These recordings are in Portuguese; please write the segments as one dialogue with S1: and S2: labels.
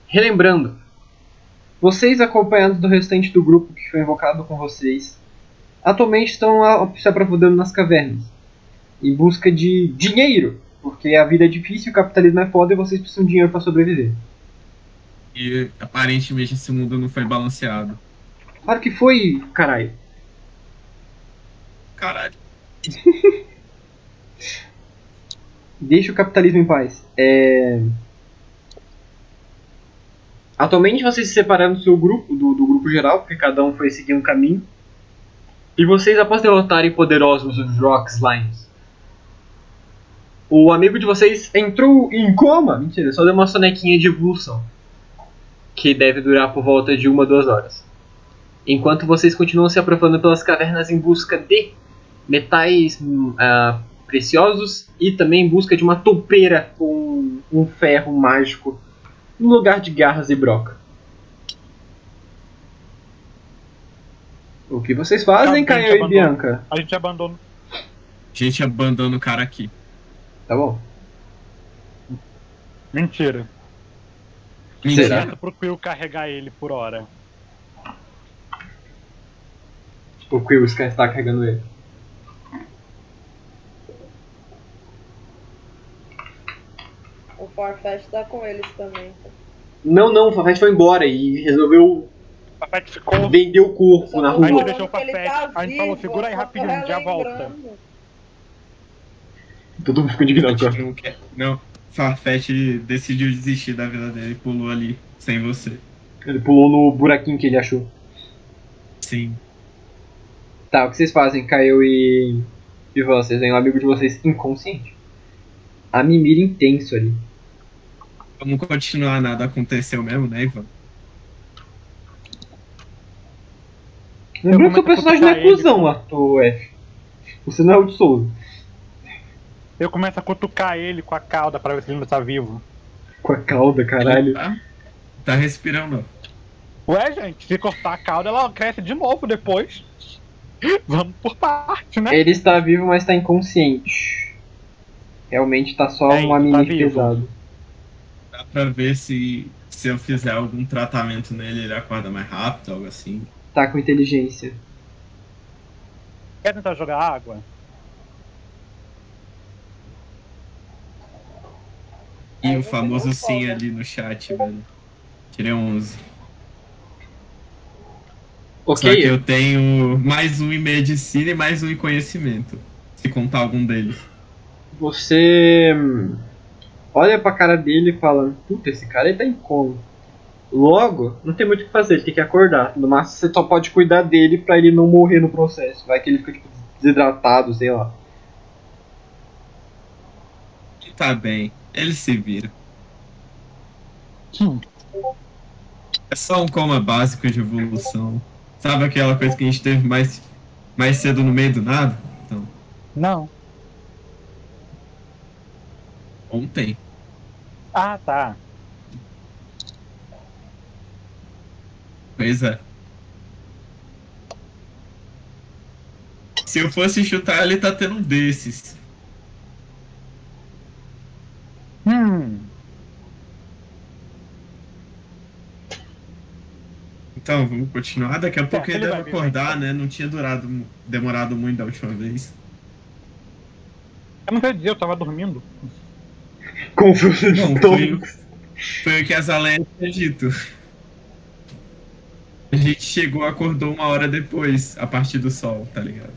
S1: Relembrando, vocês acompanhados do restante do grupo que foi invocado com vocês, atualmente estão se aprofundando nas cavernas, em busca de dinheiro, porque a vida é difícil, o capitalismo é foda e vocês precisam de dinheiro para sobreviver.
S2: E aparentemente esse mundo não foi balanceado.
S1: Claro que foi, caralho.
S2: Caralho.
S1: Deixa o capitalismo em paz. Atualmente vocês se separaram do seu grupo, do grupo geral, porque cada um foi seguir um caminho. E vocês, após derrotarem poderosos os Rock Slimes, o amigo de vocês entrou em coma. Mentira, só deu uma sonequinha de evolução, que deve durar por volta de 1 ou 2 horas. Enquanto vocês continuam se aprofundando pelas cavernas em busca de metais preciosos e também em busca de uma toupeira com um ferro mágico no lugar de garras e broca. O que vocês fazem, Caio e Bianca?
S3: A gente abandona.
S2: A gente abandona o cara aqui.
S1: Tá bom.
S3: Mentira.
S1: Será?
S3: Certo pro Quill carregar ele por hora.
S1: O Quill está carregando ele.
S4: O Farfetch tá com eles também.
S1: Não, o Farfetch foi embora e resolveu
S3: O Farfetch ficou.
S1: vender o corpo na
S3: A gente
S1: rua.
S3: deixou o Farfetch. A gente falou, segura aí rapidinho, a gente já volta.
S1: Todo mundo ficou indignado com
S2: Não quer. Não. Farfetch decidiu desistir da vida dele e pulou ali sem você.
S1: Ele pulou no buraquinho que ele achou.
S2: Sim.
S1: Tá, o que vocês fazem, Caio e vocês? Vem um amigo de vocês inconsciente. A mimira intenso ali.
S2: Vamos continuar, nada aconteceu mesmo, né, Ivan?
S1: Lembrando que o
S3: começo a
S1: personagem não é
S3: cutucar ele.
S1: cuzão, o F. Você não é o de Souza.
S3: Eu começo a cutucar ele com a cauda pra ver se ele ainda tá vivo.
S1: Com a cauda, caralho.
S2: Tá respirando.
S3: Ué, gente, se cortar a cauda, ela cresce de novo depois. Vamos por parte, né?
S1: Ele está vivo, mas está inconsciente. Realmente tá só
S3: É,
S1: uma
S3: tá
S1: mimir
S3: vivo.
S1: pesado.
S2: Dá pra ver se eu fizer algum tratamento nele, ele acorda mais rápido, algo assim.
S1: Tá com inteligência.
S3: Quer tentar jogar água?
S2: E
S4: Aí
S2: o
S4: você
S2: famoso
S4: não
S2: sim
S4: folga.
S2: ali no chat, velho. Tirei 11. Só que
S1: Ok,
S2: eu tenho mais um em medicina e mais um em conhecimento. Se contar algum deles.
S1: você olha pra cara dele e fala: puta, esse cara ele tá em coma. Logo, não tem muito o que fazer, ele tem que acordar. No máximo você só pode cuidar dele pra ele não morrer no processo. Vai que ele fica tipo, desidratado, sei lá.
S2: Tá bem, ele se vira. É só um coma básico de evolução. Sabe aquela coisa que a gente teve mais cedo no meio do nada? Então,
S3: Não.
S2: ontem.
S3: Ah, tá.
S2: Pois é. Se eu fosse chutar, ele tá tendo um desses. Então, vamos continuar. Daqui a pouco ele
S3: ele
S2: deve
S3: vai vir,
S2: acordar, né? Não tinha demorado muito da última vez.
S3: Eu não sei dizer, eu tava dormindo.
S1: Confuso de
S2: Não,
S1: estômago.
S2: foi o que as Além tinha dito. A gente chegou, acordou 1 hora depois, a partir do sol, tá ligado?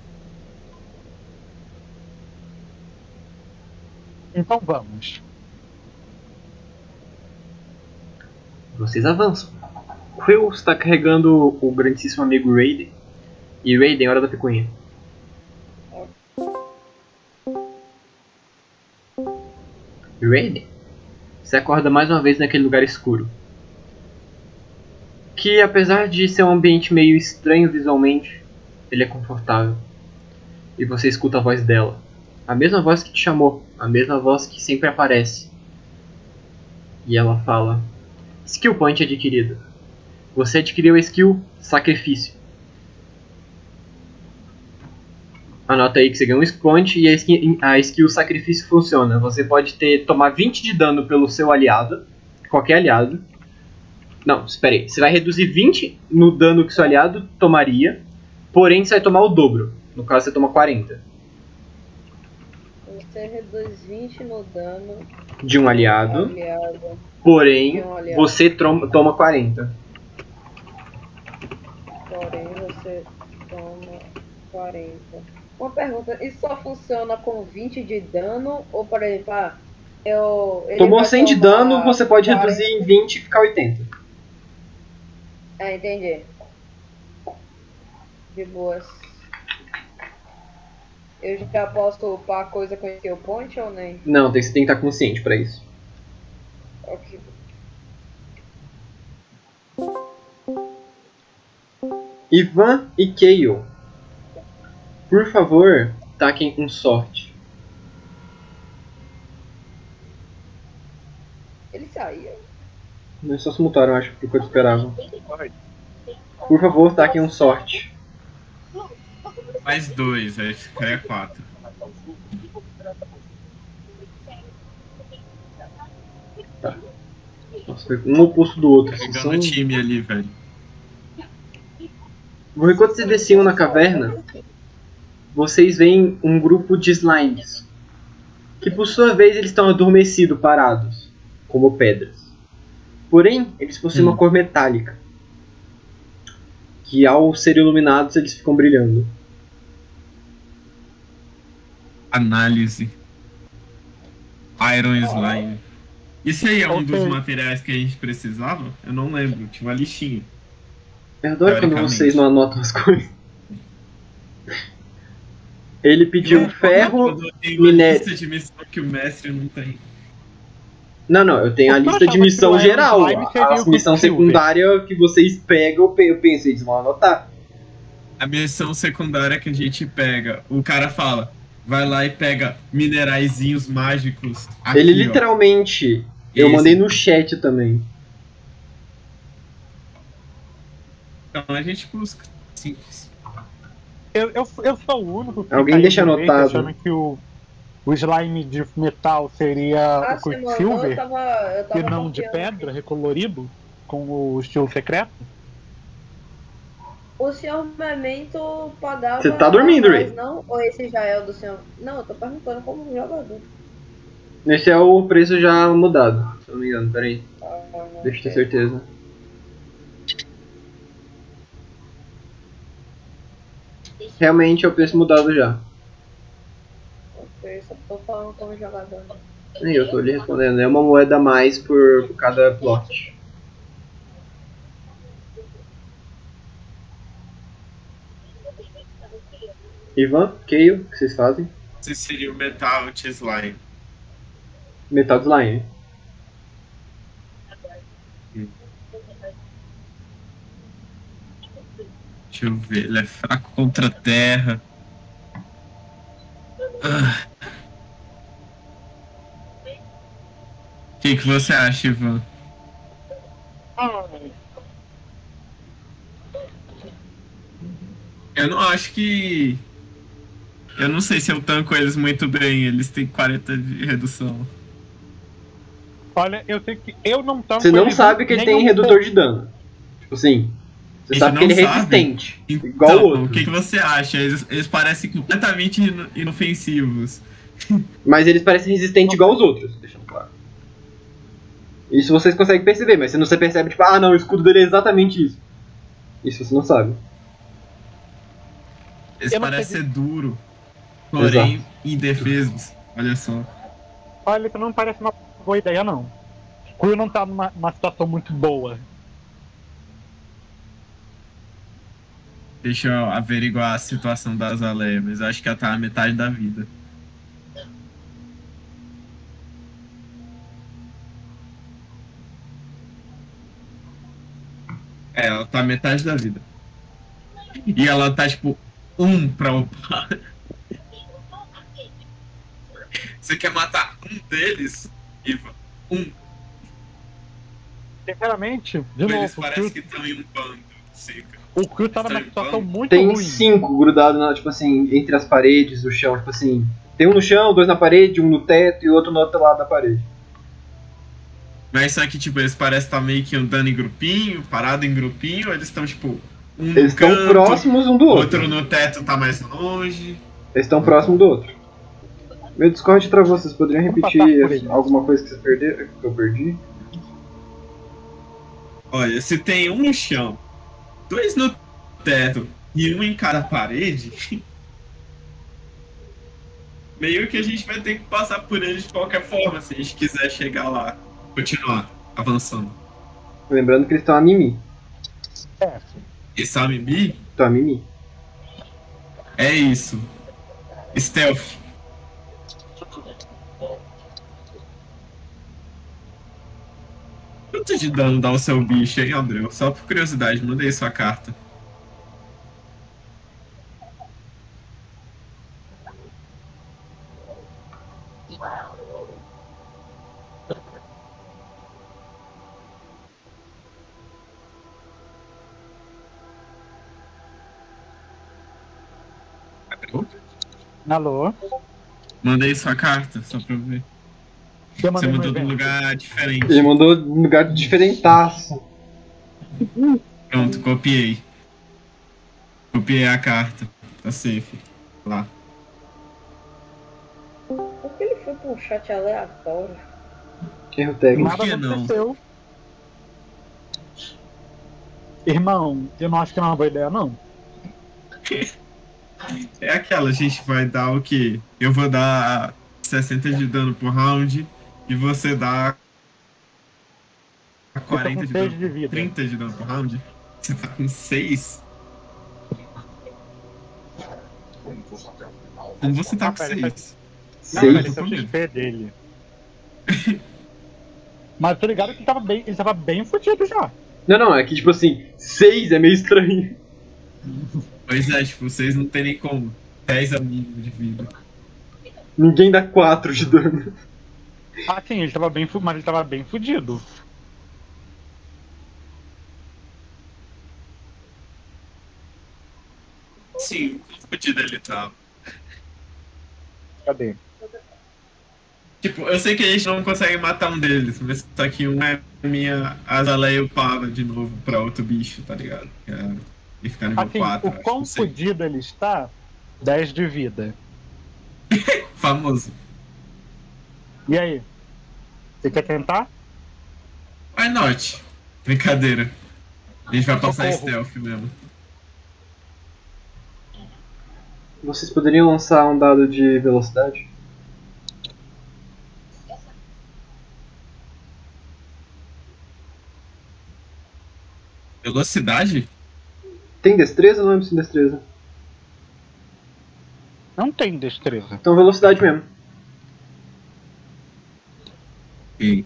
S3: Então vamos.
S1: Vocês avançam. Quill está carregando o grandíssimo amigo Raiden. E Raiden, hora da picuinha. Raiden, você acorda mais uma vez naquele lugar escuro. Que apesar de ser um ambiente meio estranho visualmente, ele é confortável. E você escuta a voz dela. A mesma voz que te chamou, a mesma voz que sempre aparece. E ela fala: Skill Point adquirido. Você adquiriu a skill Sacrifício. Anota aí que você ganhou um skill point e a skill Sacrifício funciona. Você pode tomar 20 de dano pelo seu aliado, qualquer aliado, Não, espera aí. Você vai reduzir 20 no dano que seu aliado tomaria, porém você vai tomar o dobro. No caso, você toma 40.
S4: Você reduz 20 no dano
S1: De um aliado,
S4: aliado.
S1: porém
S4: De um aliado.
S1: você toma 40.
S4: Porém, você toma 40. Uma pergunta, isso só funciona com 20 de dano? Ou, por exemplo, ele
S1: Tomou
S4: vai
S1: 100 de
S4: tomar
S1: dano, você pode
S4: 40.
S1: reduzir em 20 e ficar 80.
S4: Entendi. De boas. Eu já posso upar a coisa com skill point ou nem?
S1: Não, você tem que estar consciente pra isso.
S4: Ok.
S1: Ivan e Kayle, por favor, taquem um sorte.
S4: Ele saiu.
S1: Eles só se mutaram, acho, do que eu esperava. Por favor, taquem um sorte.
S2: Mais 2, aí ficaria 4.
S1: Nossa, foi um oposto do outro. Vocês
S2: Pegando
S1: são...
S2: o time ali, velho.
S1: Enquanto vocês desciam na caverna, vocês veem um grupo de slimes. Que por sua vez eles estão adormecidos, parados, como pedras. Porém, eles possuem uma cor metálica. Que ao serem iluminados, eles ficam brilhando.
S2: Análise. Iron Slime. Isso aí é um dos
S3: Ok.
S2: materiais que a gente precisava? Eu não lembro, tinha uma listinha.
S1: Eu adoro quando
S2: Teoricamente.
S1: vocês não anotam as coisas. Ele pediu ferro,
S2: Quando eu tenho uma
S1: minério.
S2: lista de missão que o mestre não tem.
S1: Não, eu tenho a
S3: Eu
S1: lista de
S3: achava que
S1: missão
S3: o Iron
S1: geral.
S3: Slime seria
S1: As
S3: o
S1: missão
S3: Quicksilver.
S1: secundária que vocês pegam, eu pensei, eles vão anotar.
S2: A missão secundária que a gente pega, o cara fala, vai lá e pega mineraizinhos mágicos. Aqui,
S1: Ele
S2: ó.
S1: literalmente. Eu
S2: Esse.
S1: mandei no chat também.
S2: Então a gente busca. Simples.
S3: Eu sou o único que
S1: Alguém
S3: caiu
S1: deixa
S3: no bait
S1: anotado.
S3: achando que o slime de metal seria o
S4: Você mandou, eu
S3: Quicksilver
S4: tava
S3: e não de
S4: confiando
S3: pedra, recolorido, com o estilo secreto.
S4: O senhor Memento pagava.
S1: Você tá dormindo,
S4: mais,
S1: Ray?
S4: não? Ou esse já é o do senhor? Não, eu tô perguntando como jogador.
S1: Esse é o preço já mudado, se eu não me engano, peraí.
S4: Não
S1: Deixa eu ter
S4: sei.
S1: certeza. Realmente é o preço mudado já.
S4: Ok, só tô falando como jogador.
S1: E eu tô lhe respondendo, é uma moeda a mais por cada plot. Ivan, Kayle, o que vocês fazem?
S2: Esse seria o Metal de Slime.
S1: Metal Slime.
S2: Deixa eu ver, ele é fraco contra a terra. O que você acha, Ivan? Eu não acho que. Eu não sei se eu tanco eles muito bem, eles têm 40 de redução.
S3: Olha, eu sei que eu não tanco
S1: Você não
S3: ele
S1: sabe que ele
S3: nem
S1: tem
S3: um
S1: redutor de dano. Tipo assim, você
S2: A gente
S1: sabe que
S2: não
S1: ele é
S2: sabe.
S1: resistente.
S2: Então,
S1: Igual o outro.
S2: o que você acha? Eles parecem completamente inofensivos.
S1: Mas eles parecem resistentes igual os outros, deixando claro. Isso vocês conseguem perceber, mas você percebe, tipo, ah não, o escudo dele é exatamente isso. Isso você não sabe.
S2: Eles
S3: Eu não
S2: parecem ser
S3: acredito.
S2: duro, porém
S1: Exato.
S2: indefesos. Olha só.
S3: Olha, isso não parece uma boa ideia, não. O Quill não tá numa situação muito boa.
S2: Deixa eu averiguar a situação da Azaleia, mas eu acho que ela tá na metade da vida. É, ela tá metade da vida. E ela tá tipo 1 pra upar. Você quer matar um deles? Ivan?
S3: Sinceramente, de
S2: Ou eles
S3: novo,
S2: parecem que estão em um bando, Sica.
S3: o Quill tá numa
S2: Estão em
S3: situação
S2: bando?
S3: muito
S1: Tem
S3: ruim.
S1: 5 grudados, tipo assim, entre as paredes, o chão, tipo assim. Tem um no chão, 2 na parede, um no teto e outro no outro lado da parede.
S2: Mas só que, tipo, eles parecem estar meio que andando em grupinho, parado em grupinho, ou eles estão, tipo, um no
S1: Eles estão
S2: canto,
S1: próximos um do outro.
S2: outro no teto tá mais longe.
S1: Eles estão próximos do outro. Meu Discord travou, vocês poderiam
S3: Vamos passar por
S1: repetir
S3: eles.
S1: alguma coisa que vocês perderam? Que eu perdi?
S2: Olha, se tem um no chão, dois no teto e um em cada parede, meio que a gente vai ter que passar por eles de qualquer forma, se a gente quiser chegar lá, continuar avançando.
S1: Lembrando que eles estão a mimi.
S3: É,
S2: E sabe, Mi?
S1: Estão a mimi.
S2: É isso. Stealth. Quanto de dano dá o seu bicho, hein, André? Só por curiosidade, mandei sua carta.
S3: alô?
S2: Mandei sua carta, só pra eu ver.
S3: Eu
S2: Você
S3: mandei no
S2: mandou de um
S3: evento.
S2: lugar diferente.
S1: Ele mandou num lugar diferentaço.
S2: Pronto, copiei. Copiei a carta. Tá safe. Lá.
S4: Por que ele foi pra um chat aleatório?
S1: Erro técnico.
S3: Nada
S2: que não?
S3: aconteceu. Irmão, eu não acho que é uma boa ideia, não.
S2: É aquela, a gente vai dar o quê? Eu vou dar 60 de dano por round e você dá 40 de
S3: com 6
S2: dano,
S3: de vida.
S2: 30 de dano por round. Você tá com 6? Como você tá com
S3: pera,
S2: 6?
S3: Não,
S1: Seis?
S3: velho, esse é o XP dele. Mas eu tô ligado que ele tava bem fudido já.
S1: Não, é que tipo assim, 6 é meio estranho.
S2: Pois é, tipo, vocês não tem nem como. 10 é o mínimo de vida.
S1: Ninguém dá 4 de dano.
S3: Ah, sim, ele tava bem, mas ele tava bem fudido.
S2: Sim, fodido ele tá.
S3: Cadê?
S2: Tipo, eu sei que a gente não consegue matar um deles, mas só que um é minha Azaleia upava de novo pra outro bicho, tá ligado? E ficar nível
S3: Assim,
S2: 4,
S3: o
S2: acho,
S3: quão
S2: não sei.
S3: fudido ele está, 10 de vida.
S2: Famoso.
S3: E aí? Você quer tentar?
S2: Why not? Brincadeira. A gente vai passar
S3: Socorro.
S2: stealth mesmo.
S1: Vocês poderiam lançar um dado de velocidade?
S2: Velocidade?
S1: Tem destreza ou não lembro se tem destreza?
S3: Não tem destreza.
S1: Então velocidade mesmo.
S2: Sim.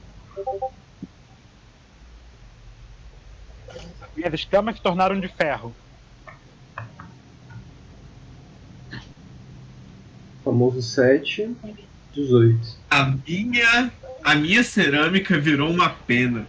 S3: E as escamas se tornaram de ferro.
S1: Famoso 7, 18.
S2: A minha cerâmica virou uma pena.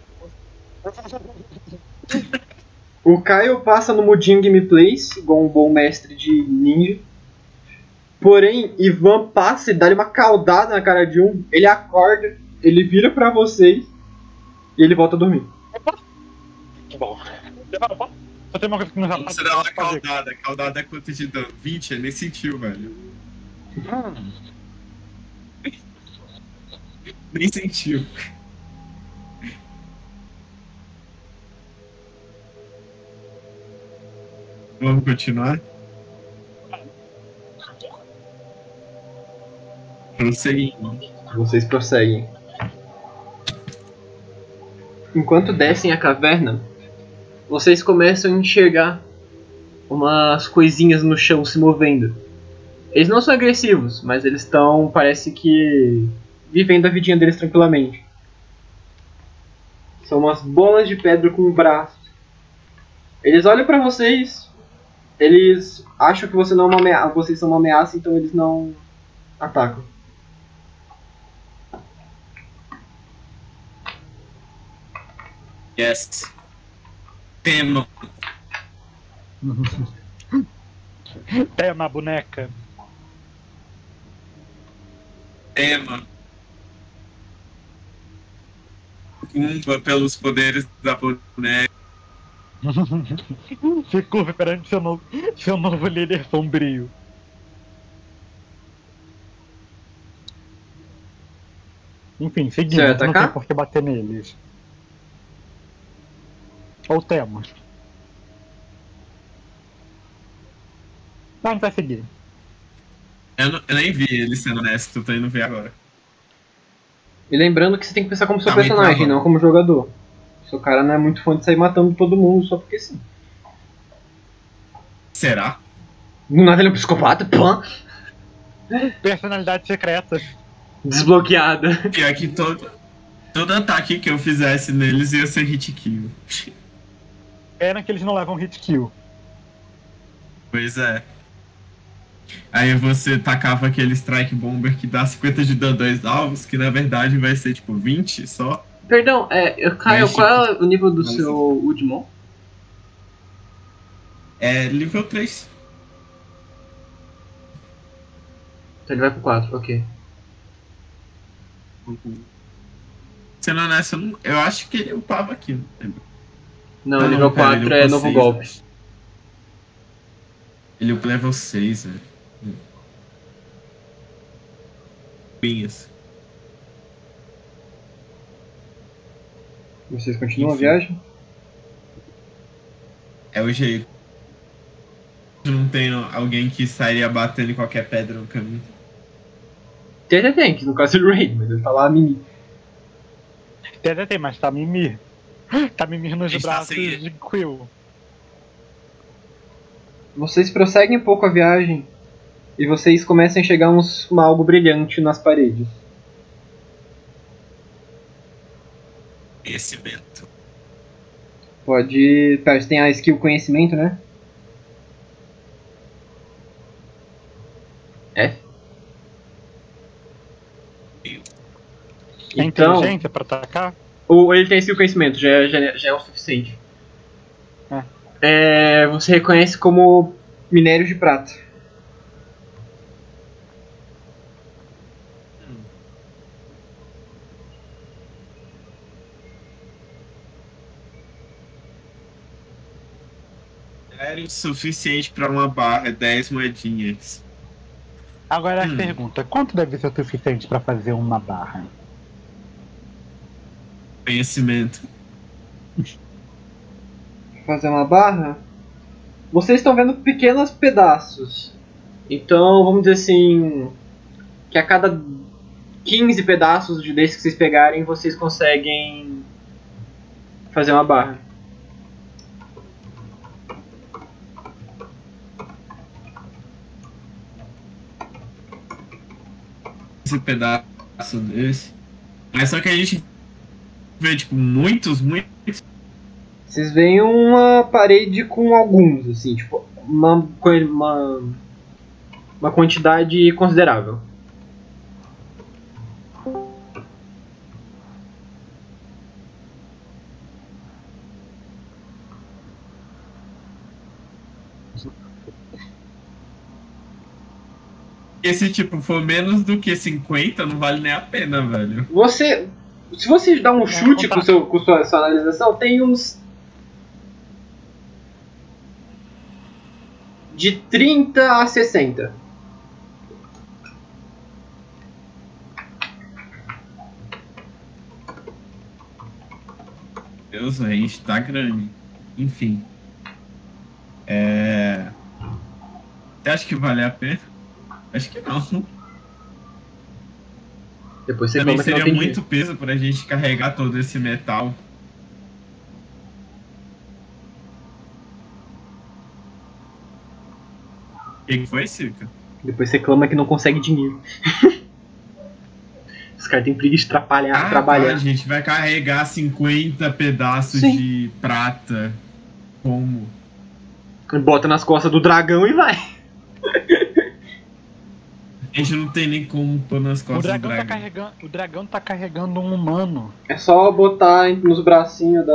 S1: O Caio passa no mudinho gameplays, igual um bom mestre de ninja. Porém, Ivan passa e dá-lhe uma caudada na cara de um, ele acorda, ele vira pra vocês e ele volta a dormir.
S3: Bom. Só tem uma coisa que não
S2: Vamos tirar uma caudada. Caudada é quanto de dano? 20, ele nem sentiu, velho. Nem sentiu. Vamos continuar? Prosseguindo.
S1: Vocês prosseguem. Enquanto descem a caverna, vocês começam a enxergar umas coisinhas no chão se movendo. Eles não são agressivos, mas eles estão, parece que, vivendo a vidinha deles tranquilamente. São umas bolas de pedra com braços. Eles olham pra vocês, eles acham que você não é uma ameaça, vocês são uma ameaça, então eles não atacam.
S2: Yes. Tema.
S3: Tema, boneca.
S2: Tema. sucumba pelos poderes da boneca.
S3: Se curve perante seu novo líder sombrio. Enfim,
S1: Você vai
S3: seguindo, não tem
S1: atacar?
S3: por que bater neles. Ou temos. Não, a gente vai seguir.
S2: Eu nem vi ele sendo honesto, tô indo ver agora.
S1: E lembrando que você tem que pensar como seu
S2: Tá meio
S1: personagem,
S2: travado.
S1: não como jogador. Seu cara não é muito fã de sair matando todo mundo só porque sim.
S2: Será?
S1: Do nada ele é um psicopata, pã!
S3: Personalidades secretas.
S1: Desbloqueada.
S2: Pior que todo ataque que eu fizesse neles ia ser hit kill.
S3: Pena que eles não levam hit kill.
S2: Pois é. Aí você tacava aquele Strike Bomber que dá 50 de dano 2 alvos, que na verdade vai ser tipo 20 só.
S1: Perdão, Caio,
S2: Mas,
S1: qual é o nível do
S2: mas-
S1: seu Udmon?
S2: É nível 3.
S1: Então ele vai pro 4, ok.
S2: Sendo honesto, eu acho que ele upava aqui, não lembro.
S1: Não, nível
S2: pera,
S1: 4
S2: ele
S1: é
S2: upou
S1: novo
S2: 6,
S1: golpe.
S2: né? Ele upou level 6, velho. Pinhas.
S1: Vocês continuam a
S2: Enfim.
S1: viagem?
S2: É o jeito. Não tem alguém que sairia batendo em qualquer pedra no caminho.
S1: Tem, que no caso é o Raid, mas ele tá lá a mini.
S3: Tem, mas tá Mimir. Tá Mimir nos
S2: Está
S3: braços
S2: sem ele.
S3: de Quill.
S1: Vocês prosseguem um pouco a viagem e vocês começam a enxergar algo brilhante nas paredes.
S2: Conhecimento.
S1: Pode. Pera, você tem a skill conhecimento, né? F.
S3: É
S1: Então,
S3: inteligência pra atacar?
S1: ou ele tem skill conhecimento, já é o suficiente. Você reconhece como minério de prata.
S2: Era o suficiente pra uma barra, 10 moedinhas.
S3: Agora a pergunta, quanto deve ser o suficiente pra fazer uma barra?
S2: Conhecimento.
S1: Fazer uma barra. Vocês estão vendo pequenos pedaços. Então, vamos dizer assim, que a cada 15 pedaços desses que vocês pegarem, vocês conseguem fazer uma barra.
S2: Esse pedaço desse. Mas só que a gente vê, tipo, muitos.
S1: Vocês veem uma parede com alguns, assim, tipo, uma quantidade considerável.
S2: E se, tipo, for menos do que 50, não vale nem a pena, velho.
S1: Se você dá um chute com sua analisação, tem uns de 30 a 60.
S2: Deus, a gente tá grande. Enfim. Você acha que vale a pena? Acho que não.
S1: Depois você
S2: Também
S1: toma que não
S2: seria
S1: tem
S2: muito peso pra gente carregar todo esse metal. O que foi, Circa?
S1: Depois você clama que não consegue dinheiro. Os caras têm preguiça de trabalhar.
S2: Tá, a gente vai carregar 50 pedaços
S1: Sim.
S2: de prata. Como?
S1: Bota nas costas do dragão e vai.
S2: A gente não tem nem como pôr nas
S3: O
S2: costas
S3: dragão,
S2: do
S3: tá
S2: dragão.
S3: carregando, o dragão tá carregando um humano.
S1: É só botar nos bracinhos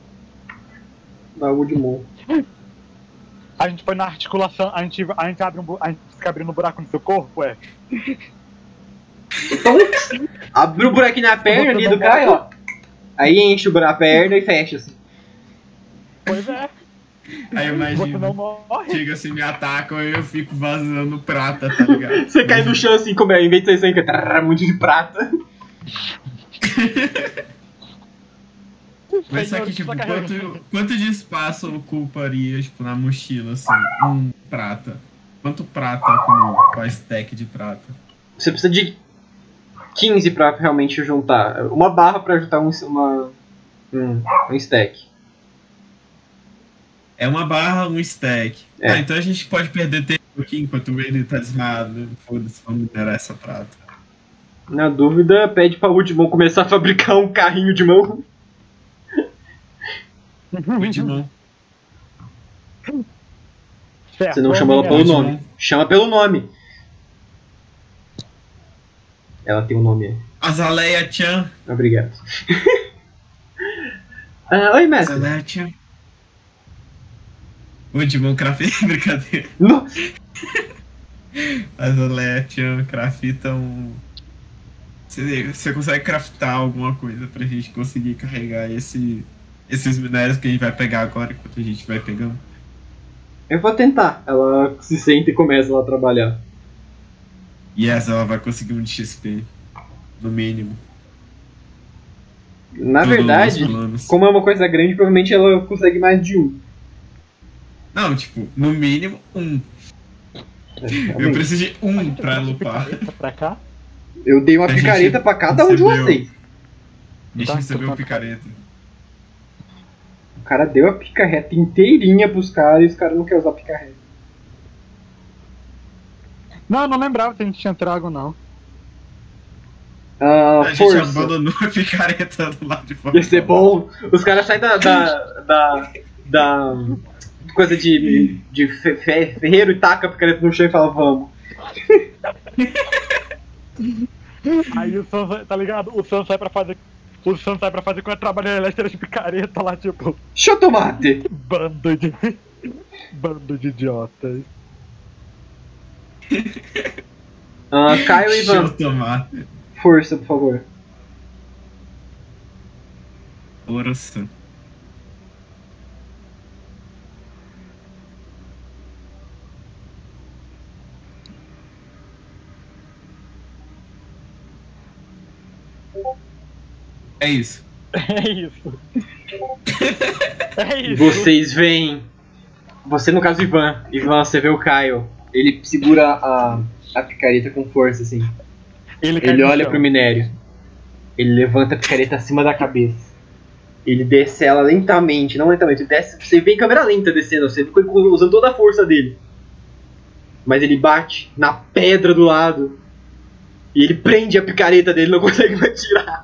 S1: da Woodmon.
S3: A gente põe na articulação, a gente abre a gente fica abrindo um buraco no seu corpo,
S1: Então, abre o buraquinho na perna ali do Caio, ó. Aí enche a perna e fecha, assim.
S3: Pois é.
S2: Aí eu
S3: Você não
S2: imagino,
S3: morre.
S2: chega assim, me atacam e eu fico vazando prata, tá ligado?
S1: Você cai no chão assim, como é, em vez de ser sangue, muito de prata.
S2: Mas só que, tipo, quanto de espaço ocuparia, tipo, na mochila, assim, um prata? Quanto prata com a stack de prata?
S1: Você precisa de 15 pra realmente juntar. Uma barra pra juntar um stack.
S2: É uma barra, um stack.
S1: É.
S2: Ah, então a gente pode perder tempo aqui enquanto o Raiden tá desmaiado. Foda-se, vamos minerar essa prata.
S1: Na dúvida, pede pra Woodmon começar a fabricar um carrinho de mão.
S2: De mão.
S3: Certo,
S1: Você não chama ela pelo nome. Chama pelo nome. Ela tem um nome.
S2: Azaleia-chan.
S1: Obrigado. Oi, mestre.
S2: Azaleia-chan. O Dimon Crafita, brincadeira.
S1: Nossa.
S2: Azaleia-chan crafta um... Você consegue craftar alguma coisa pra gente conseguir carregar esses minérios que a gente vai pegar agora enquanto a gente vai pegando?
S1: Eu vou tentar. Ela se senta e começa lá a trabalhar.
S2: Yes, ela vai conseguir um de XP. No mínimo.
S1: Na
S2: Todos
S1: verdade,
S2: os planos.
S1: como é uma coisa grande, provavelmente ela consegue mais de um.
S2: Não, tipo, no mínimo um. Eu preciso de um pra lupar.
S3: Pra cá?
S1: Eu dei uma
S2: A gente
S1: picareta pra cada um de
S2: recebeu.
S1: vocês.
S2: A gente
S3: Tá,
S2: recebeu
S3: tá,
S2: o picareta.
S1: O cara deu a picareta inteirinha pros caras e os caras não querem usar a picareta.
S3: Não, não lembrava que a gente tinha trago, não.
S1: Ah,
S2: A gente
S1: força.
S2: abandonou a picareta do lado de fora.
S1: Ia ser bom. Os caras saem da coisa de ferreiro e taca a picareta no chão e fala, vamos.
S3: Aí o Sam, tá ligado? O Sam sai pra fazer. O Sam sai pra fazer com a trabalhando elétrica de picareta lá, tipo.
S1: Chotomate.
S3: Bando de. Bando de idiotas.
S1: Caio e
S2: Deixa eu
S1: Ivan,
S2: tomar.
S1: força, por favor.
S2: Força. É isso.
S3: É isso. É isso.
S1: Vocês veem. Você, no caso, Ivan. Ivan, você vê o Caio. Ele segura a picareta com força, assim.
S3: Ele, cai
S1: Ele
S3: no
S1: olha
S3: chão.
S1: pro minério. Ele levanta a picareta acima da cabeça. Ele desce ela lentamente, não lentamente, ele desce, você vê em câmera lenta descendo, você fica usando toda a força dele. Mas ele bate na pedra do lado. E ele prende a picareta dele, não consegue mais tirar.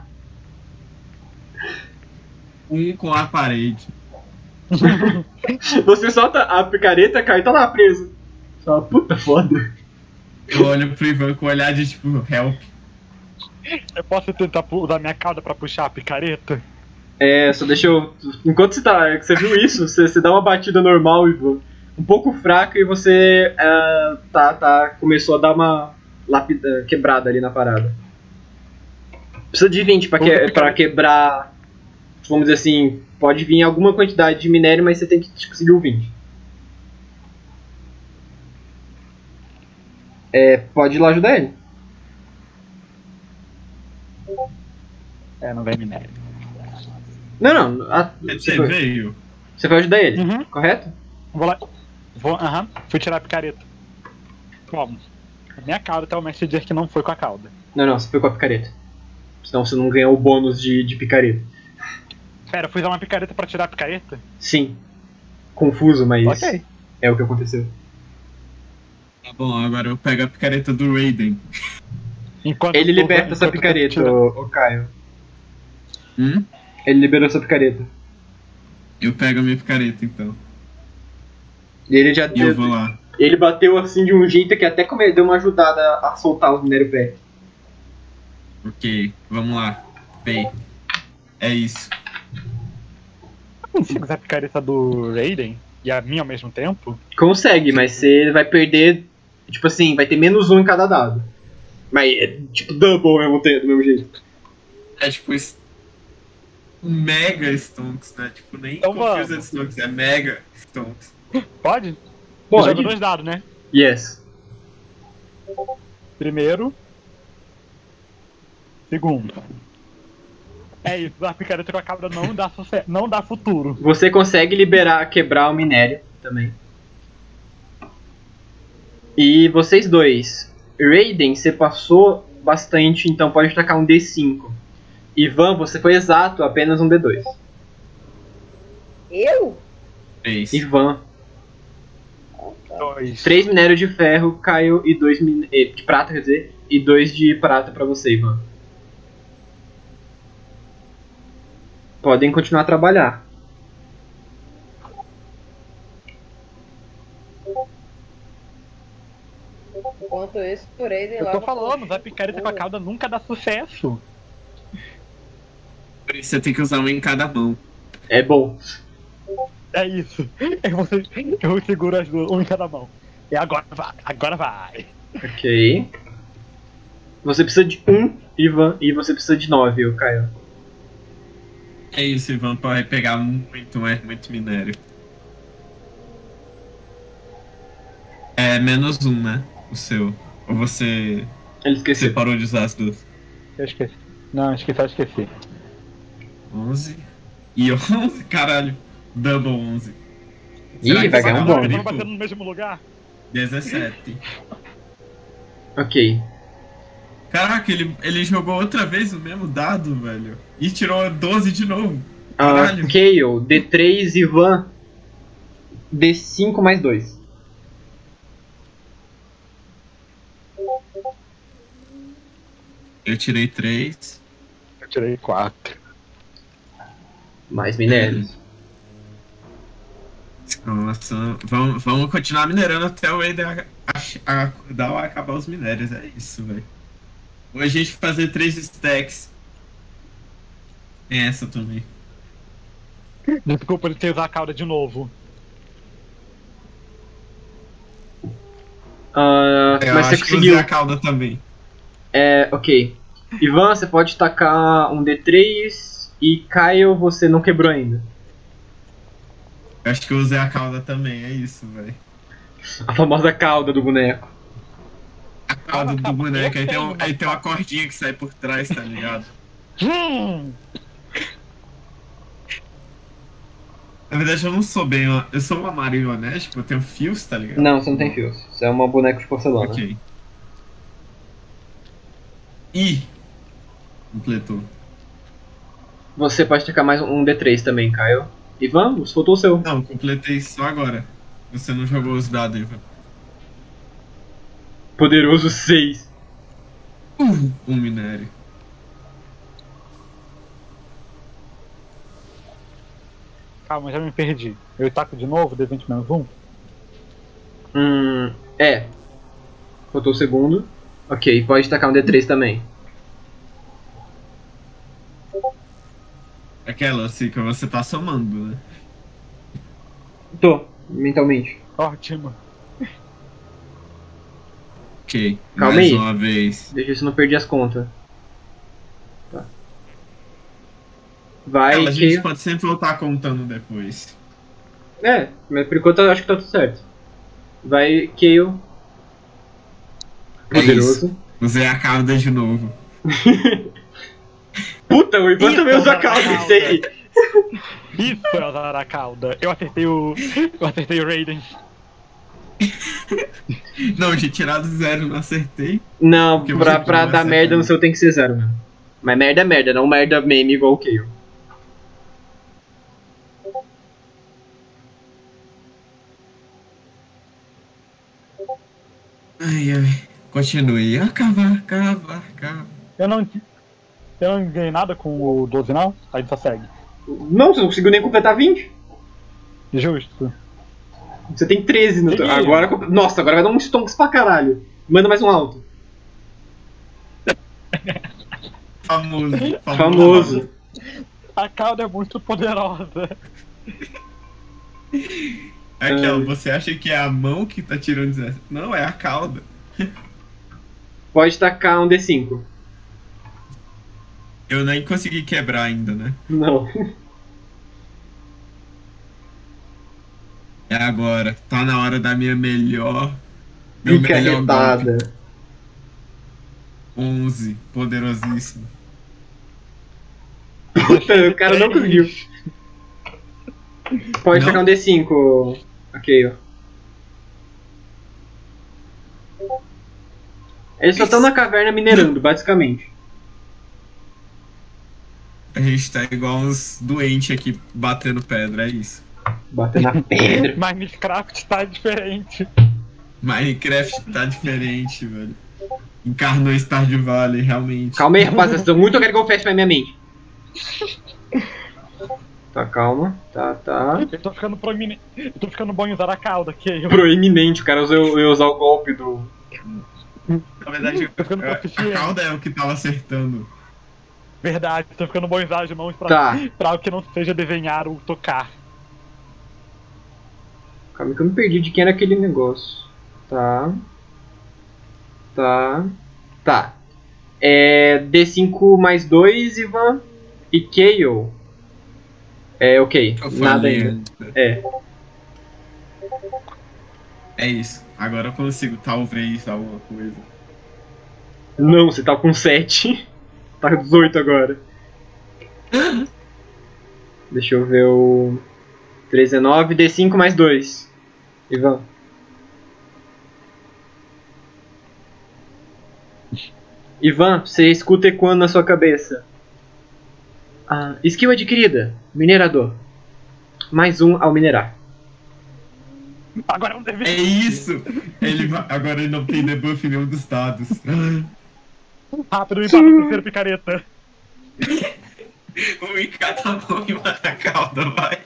S2: Um com a parede.
S1: Você solta a picareta, Caio tá lá preso. Você fala, puta foda.
S2: Eu olho pro Ivan com um olhar de tipo, help.
S3: Eu posso tentar usar minha cauda pra puxar a picareta?
S1: Só deixa eu. Enquanto você viu isso, você dá uma batida normal, Ivan. Um pouco fraca e você começou a dar uma quebrada ali na parada. Precisa de 20 pra quebrar. Vamos dizer assim, pode vir alguma quantidade de minério, mas você tem que conseguir o 20. Pode ir lá ajudar ele.
S3: Não vem minério.
S1: Não.
S2: Você veio?
S1: Você vai ajudar ele,
S3: Uhum.
S1: correto?
S3: Vou lá. Fui tirar a picareta. Como? A minha cauda até o mestre dizer que não foi com a cauda.
S1: Não, você foi com a picareta. Senão você não ganhou o bônus de picareta.
S3: Pera, eu fui usar uma picareta pra tirar a picareta?
S1: Sim. Confuso, mas
S3: Ok.
S1: é o que aconteceu.
S2: Tá bom, agora eu pego a picareta do Raiden.
S3: Enquanto
S1: Ele
S3: eu tô-
S1: liberta essa
S3: enquanto eu tô
S1: picareta,
S3: tirando-
S1: ô Caio. Ele liberou essa picareta.
S2: Eu pego a minha picareta então.
S1: E ele já
S2: E eu vou lá.
S1: Ele bateu assim de um jeito que até deu uma ajudada a soltar os minério pé.
S2: Ok, vamos lá. Pei. É isso.
S3: Eu consigo usar a picareta do Raiden e a minha ao mesmo tempo?
S1: Consegue, mas você vai perder. Tipo assim, vai ter menos um em cada dado. Mas é tipo double ao mesmo tempo, do mesmo jeito.
S2: É tipo isso. Mega Stonks, né? Tipo, nem
S3: Então
S2: Confused
S3: vamos.
S2: Stonks, é Mega Stonks.
S3: Pode?
S1: Pode.
S3: Joga 2 dados, né?
S1: Yes.
S3: Primeiro. Segundo. É isso, a picareta com a cabra não dá sucesso, não dá futuro.
S1: Você consegue quebrar o minério também. E vocês dois. Raiden, você passou bastante, então pode tacar um D5. Ivan, você foi exato, apenas um D2.
S4: Eu?
S2: 3.
S1: Ivan,
S3: 2.
S1: 3 minérios de ferro, Caio, e 2 de prata, quer dizer, e 2 de prata pra você, Ivan. Podem continuar a trabalhar.
S4: Enquanto isso, o Raiden
S3: Eu
S4: lá.
S3: tô falando, a picareta com a cauda nunca dá sucesso.
S2: Por isso você tem que usar um em cada mão.
S1: É bom.
S3: É isso. Eu seguro as duas, um em cada mão. E agora vai.
S1: Ok. Você precisa de 1, Ivan, e você precisa de 9, Caio.
S2: É isso, Ivan, pode pegar muito minério. É menos 1, né? O seu. Ou você
S1: Ele esqueceu.
S2: parou de usar as duas?
S3: Eu esqueci. Não, esqueci.
S2: 11. E 11, caralho. Double 11.
S1: Ih, vai ganhar um bônus.
S3: Vamos bater no mesmo lugar?
S2: 17.
S1: Ok.
S2: Caraca, ele jogou outra vez o mesmo dado, velho. E tirou 12 de novo.
S1: Ah,
S2: Caralho.
S1: Kayle, D3, Ivan, D5 mais 2.
S2: Eu tirei 3.
S3: Eu tirei 4.
S1: Mais minérios.
S2: Nossa, vamos continuar minerando até o Ender acordar ou acabar os minérios. É isso, velho. Ou a gente fazer 3 stacks. Tem essa também.
S3: Desculpa ele ter usado a cauda de novo.
S2: Eu
S1: Mas você
S2: acho que
S1: conseguiu.
S2: usei a cauda também.
S1: Ok. Ivan, você pode tacar um D3 e Caio, você não quebrou ainda.
S2: Eu acho que eu usei a cauda também, é isso, velho.
S1: A famosa cauda do boneco.
S2: A cauda do boneco, aí tem uma cordinha que sai por trás, tá ligado? Na verdade eu não sou bem, eu sou uma marionete, tipo, eu tenho fios, tá ligado?
S1: Não, você não tem fios. Você é uma boneca de porcelana.
S2: Ok. Ih! Completou.
S1: Você pode tacar mais um D3 também, Caio. E vamos, faltou o seu.
S2: Não, completei só agora. Você não jogou os dados, Ivan.
S1: Poderoso 6.
S2: Um minério.
S3: Calma, já me perdi. Eu taco de novo, D20 menos 1?
S1: Faltou o segundo. Ok, pode tacar um D3 também.
S2: Aquela assim que você tá somando, né?
S1: Tô, mentalmente.
S3: Ótimo.
S2: Ok,
S1: Calma
S2: mais
S1: aí.
S2: uma vez.
S1: Deixa eu ver se eu não perdi as contas. Tá. Vai,
S2: A gente
S1: Kayle.
S2: pode sempre voltar contando depois.
S1: Mas por enquanto eu acho que tá tudo certo. Vai, Kayle. Poderoso.
S2: Usei a cauda de novo.
S1: Puta, o Ivan também usa a cauda, isso aí.
S3: Isso é usar a cauda. Eu acertei o Raiden.
S2: Não, eu tinha tirado 0, não acertei.
S1: Não,
S2: Porque
S1: pra
S2: você não
S1: dar
S2: acerta,
S1: merda
S2: né?
S1: no seu tem que ser 0 mesmo. Mas merda é merda, não merda meme igual o Kayle.
S2: Ai, ai. Continue. Cava.
S3: Eu não ganhei nada com o 12 não? A gente só segue.
S1: Não, você não conseguiu nem completar 20.
S3: Justo.
S1: Você tem 13 no teu.
S3: Ih.
S1: Agora. Nossa, agora vai dar um stonks pra caralho. Manda mais um alto. Famoso.
S3: A cauda é muito poderosa.
S2: Aquela, você acha que é a mão que tá tirando 17? Não, é a cauda.
S1: Pode tacar um D5.
S2: Eu nem consegui quebrar ainda, né?
S1: Não.
S2: É agora. Tá na hora da minha melhor. Meu melhor golpe.
S1: Picaretada.
S2: 11. Poderosíssimo.
S1: Puta, o cara não conseguiu. Pode
S2: Não?
S1: tacar um D5. Ok, ó. Eles só estão na caverna minerando, basicamente.
S2: A gente tá igual uns doentes aqui batendo pedra, é isso.
S1: Batendo na pedra.
S3: Minecraft tá diferente.
S2: Minecraft tá diferente, velho. Encarnou Stardew Valley, realmente.
S1: Calma aí, rapaziada. Vocês muito querem que eu feche pra minha mente. Tá, calma. Tá.
S3: Eu tô ficando proeminente. Eu tô ficando bom em usar a cauda, que eu.
S1: Proeminente, o cara ia usar o golpe do.
S2: Na verdade,
S3: Tô ficando
S2: a
S3: proficiente.
S2: cauda é o que tava acertando.
S3: Verdade, tô ficando bom em usar as mãos pra,
S1: Tá.
S3: pra algo que não seja desenhar ou tocar.
S1: Calma que eu me perdi de quem era aquele negócio. Tá. É. D5 mais 2, Ivan. E Kayle. É, ok.
S2: Eu
S1: Nada
S2: falei
S1: ainda.
S2: antes.
S1: É.
S2: É isso. Agora eu consigo, talvez, alguma coisa.
S1: Não, você tá com 7. Tá com 18 agora. Deixa eu ver o. 13 é 9, D5 mais 2. Ivan. Ivan, você escuta ecoando na sua cabeça. Ah, skill adquirida. Minerador. Mais um ao minerar.
S3: Agora é um dever.
S2: É isso! Agora ele não tem debuff em nenhum dos dados.
S3: Rápido, empata o terceiro picareta.
S2: O Ika tá bom e mata a cauda, vai.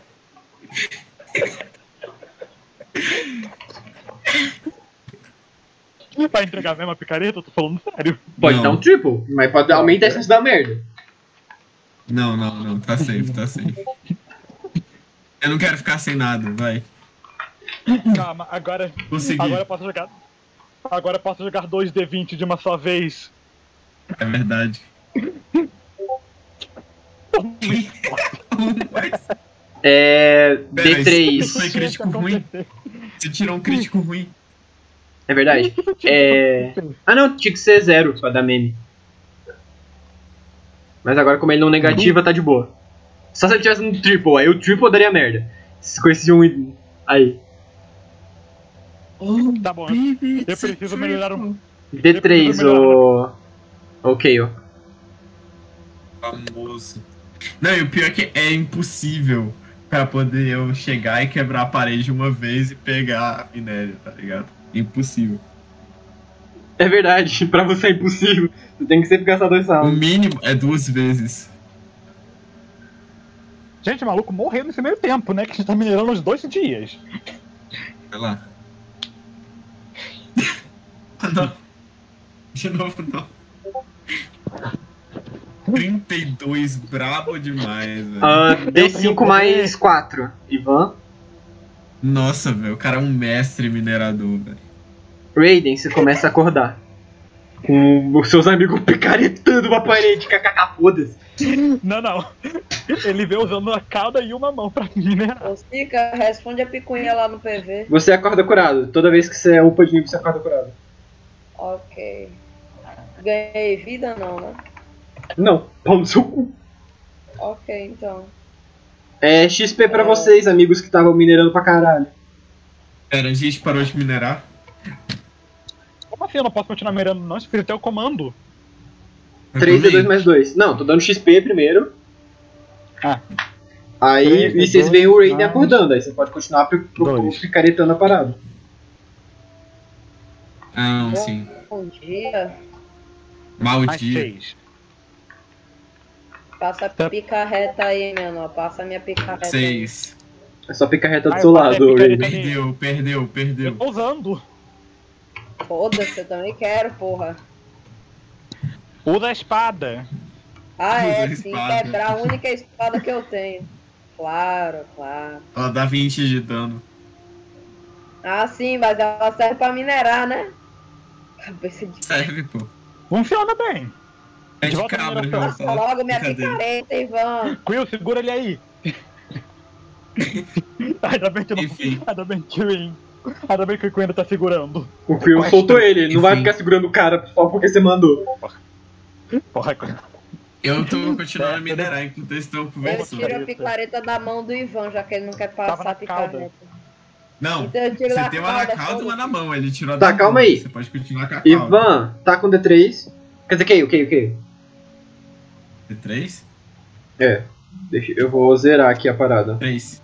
S3: Vai entregar mesmo a picareta? Eu tô falando sério.
S1: Pode
S2: Não.
S1: dar um triple, mas pode aumentar a chance da merda.
S2: Não, tá safe, tá safe. Eu não quero ficar sem nada, vai.
S3: Calma, agora.
S2: Consegui.
S3: Agora eu posso jogar. Agora eu posso jogar 2D20 de uma só vez.
S2: É verdade.
S1: É.
S2: Pera,
S1: D3.
S2: isso foi crítico ruim. Você tirou um crítico ruim.
S1: É verdade. É. Ah não, tinha que ser 0 pra dar meme. Mas agora, como ele não negativa, tá de boa. Só se ele tivesse um triple, aí o triple daria merda. Com esse 1 aí.
S3: Tá bom, eu preciso melhorar um.
S1: D3, o. Ok, ó.
S2: Famoso. Não, e o pior é que é impossível pra poder eu chegar e quebrar a parede uma vez e pegar minério, tá ligado? Impossível.
S1: É verdade, pra você é impossível. Você tem que sempre gastar 2
S2: O
S1: rounds.
S2: mínimo é 2 vezes.
S3: Gente, o maluco morreu nesse meio tempo, né? Que a gente tá minerando uns 2 dias.
S2: Vai lá. Ah, não. De novo, não. 32, brabo demais, velho.
S1: D5 mais 4. Ivan.
S2: Nossa, velho, o cara é um mestre minerador, velho.
S1: Raiden, você começa a acordar. Com os seus amigos picaretando uma parede, kkk, foda-se.
S3: Não. Ele veio usando a cauda e uma mão pra minerar.
S4: Ô, Sica, responde a picuinha lá no PV.
S1: Você acorda curado. Toda vez que você upa de nível, você acorda curado.
S4: Ok. Ganhei vida não, né?
S1: Não, pau no seu cu.
S4: Ok, então.
S1: É XP pra vocês, amigos que estavam minerando pra caralho.
S2: Pera, a gente parou de minerar?
S3: Como assim eu não posso continuar minerando não? Você fez até o comando.
S2: Eu
S1: 3D2
S2: também.
S1: mais 2. Não, tô dando XP primeiro.
S3: Ah.
S1: Aí
S3: 3D2
S1: e vocês veem o Raiden
S3: mais
S1: acordando. Aí você pode continuar
S3: dois.
S1: picaretando a parada.
S2: Ah, não, sim.
S4: Bom dia.
S2: Mau
S3: Mais
S2: dia.
S3: 6.
S4: Passa a picarreta aí, menor. Passa a minha picarreta aí.
S2: 6.
S1: É só picarreta do
S3: Ai,
S1: seu
S3: vai,
S1: lado,
S3: picareta.
S1: Raiden.
S2: Perdeu.
S3: Eu tô usando.
S4: Foda-se, eu também quero, porra.
S3: Usa a espada.
S4: Ah,
S2: Usa
S4: é,
S2: a
S4: sim,
S2: espada.
S4: quebrar a única espada que eu tenho. Claro.
S2: Ela dá 20 de dano.
S4: Ah, sim, mas ela serve pra minerar, né? Cabeça de...
S2: Serve, pô.
S3: Funciona bem.
S2: É
S3: De
S2: de
S3: volta à
S2: cabra,
S3: mineração.
S2: já vou falar.
S4: Logo minha
S2: Brincadeira.
S4: picareta, Ivan.
S3: Quill, segura ele aí. Ainda bem que não.
S2: Enfim.
S3: Ainda bem que o Quill ainda tá segurando.
S1: O Quill
S3: Quase
S1: soltou ele, ele não vai
S2: Enfim.
S1: ficar segurando o cara só porque você mandou.
S3: Porra, Quill.
S2: Eu tô continuando a minerar enquanto eles estão
S4: Eu
S2: conversando.
S4: tiro a picareta da mão do Ivan, já que ele não quer
S3: Tava
S4: passar
S3: na
S4: a picareta.
S2: Não,
S4: Então eu tiro
S2: você
S4: da
S2: tem uma na
S4: cauda,
S2: cauda e uma
S4: foda-se.
S2: na mão. Ele tirou a
S1: Tá,
S2: da
S1: calma
S2: mão.
S1: aí.
S2: Você pode continuar com a cauda.
S1: Ivan, tá com D3. Quer dizer, ok.
S2: D3?
S1: É, eu vou zerar aqui a parada.
S2: 3.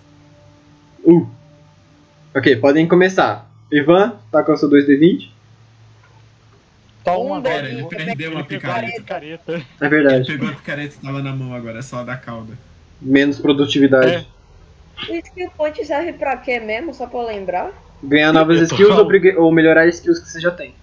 S1: Ok, podem começar. Ivan, tá com o seu 2D20?
S3: Só um
S4: Pera,
S3: agora.
S2: ele perdeu uma
S3: pegou a
S2: picareta.
S3: picareta.
S1: É
S2: Ele
S1: verdade.
S2: pegou a picareta que tava na mão agora, é só a da cauda.
S1: Menos produtividade.
S4: O skill point serve pra quê mesmo? Só pra eu lembrar?
S1: Ganhar novas
S3: Eu tô
S1: skills
S3: falando.
S1: ou melhorar skills que você já tem.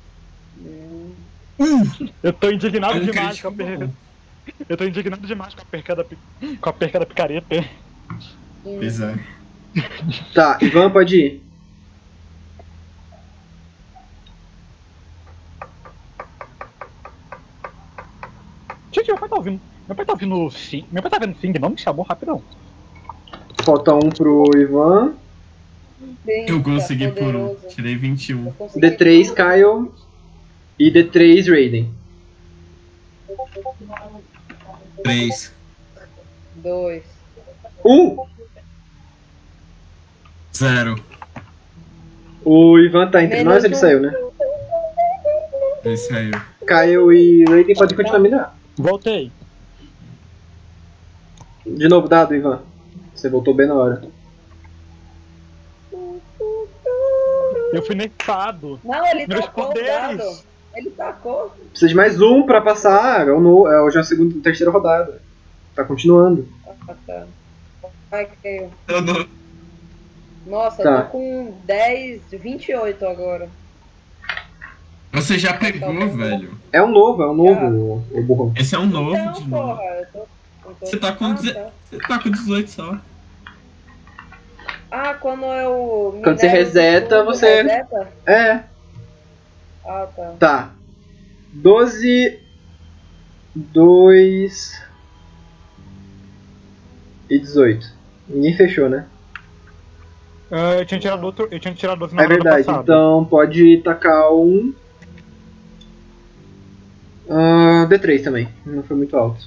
S3: Eu tô indignado
S2: É um
S3: demais com a
S2: crítico
S3: perca.
S2: bom.
S3: Eu tô indignado demais com a perca da picareta.
S2: Pois é.
S1: Tá, Ivan, pode ir.
S3: Gente, meu pai tá ouvindo. Meu pai tá ouvindo Sing. Meu pai tá vendo Sing, não me chamou rapidão.
S1: Falta um pro Ivan.
S2: Eu consegui por um.
S4: poderoso.
S2: Tirei 21.
S4: Eu consegui
S1: D3
S4: tudo.
S1: Kyle. E D3 Raiden.
S2: 3.
S4: 2.
S2: 0.
S1: O Ivan tá entre
S4: Menos
S1: nós, ele
S4: um.
S1: saiu, né?
S2: Ele saiu.
S1: Kyle e Raiden podem continuar a minerar.
S3: Voltei.
S1: De novo, dado, Ivan. Você voltou bem na hora.
S3: Eu fui nerfado.
S4: Não, ele
S3: Meus
S4: tacou o
S3: poderes.
S4: dado. Ele tacou.
S1: Precisa de mais um pra passar. É já a segunda, terceira rodada. Tá continuando.
S4: Ah, tá. Ai, caiu.
S2: Eu não.
S4: Nossa,
S1: Tá.
S4: eu tô com 10, 28 agora.
S2: Você já pegou, velho.
S1: É um novo, o burro.
S2: Esse é um novo
S4: Então,
S2: de novo.
S4: porra, eu tô...
S2: Você tá com
S4: tá.
S2: Você tá com 18 só.
S4: Ah, quando eu...
S1: Quando você
S4: minero
S1: reseta,
S4: tudo,
S1: você-
S4: reseta?
S1: É,
S4: Ah, tá.
S1: tá. 12, 2 e 18. Ninguém fechou, né?
S3: Eu tinha tirado outro. Eu tinha tirado outro na
S1: É
S3: rodada
S1: verdade,
S3: passada.
S1: então pode tacar um. D3 também, não foi muito alto.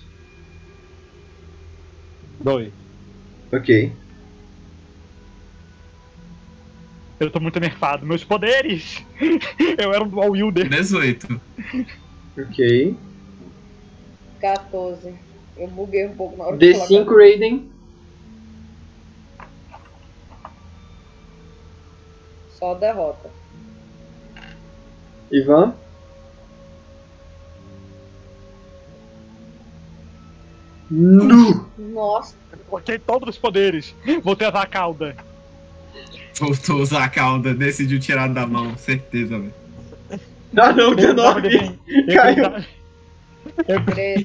S3: 2.
S1: Ok.
S3: Eu tô muito nerfado. Meus poderes! Eu era um dual wielder.
S2: 18.
S1: Ok.
S4: 14. Eu buguei um pouco na hora de
S1: D5
S4: falar.
S1: Raiden.
S4: Só derrota.
S1: Ivan. Nu!
S4: Nossa,
S3: Coloquei todos os poderes. Voltei a usar a cauda.
S2: Voltou a usar a cauda, decidiu tirar da mão, certeza, velho.
S1: Ah não, 19! Caiu.
S3: Eu,
S4: 13.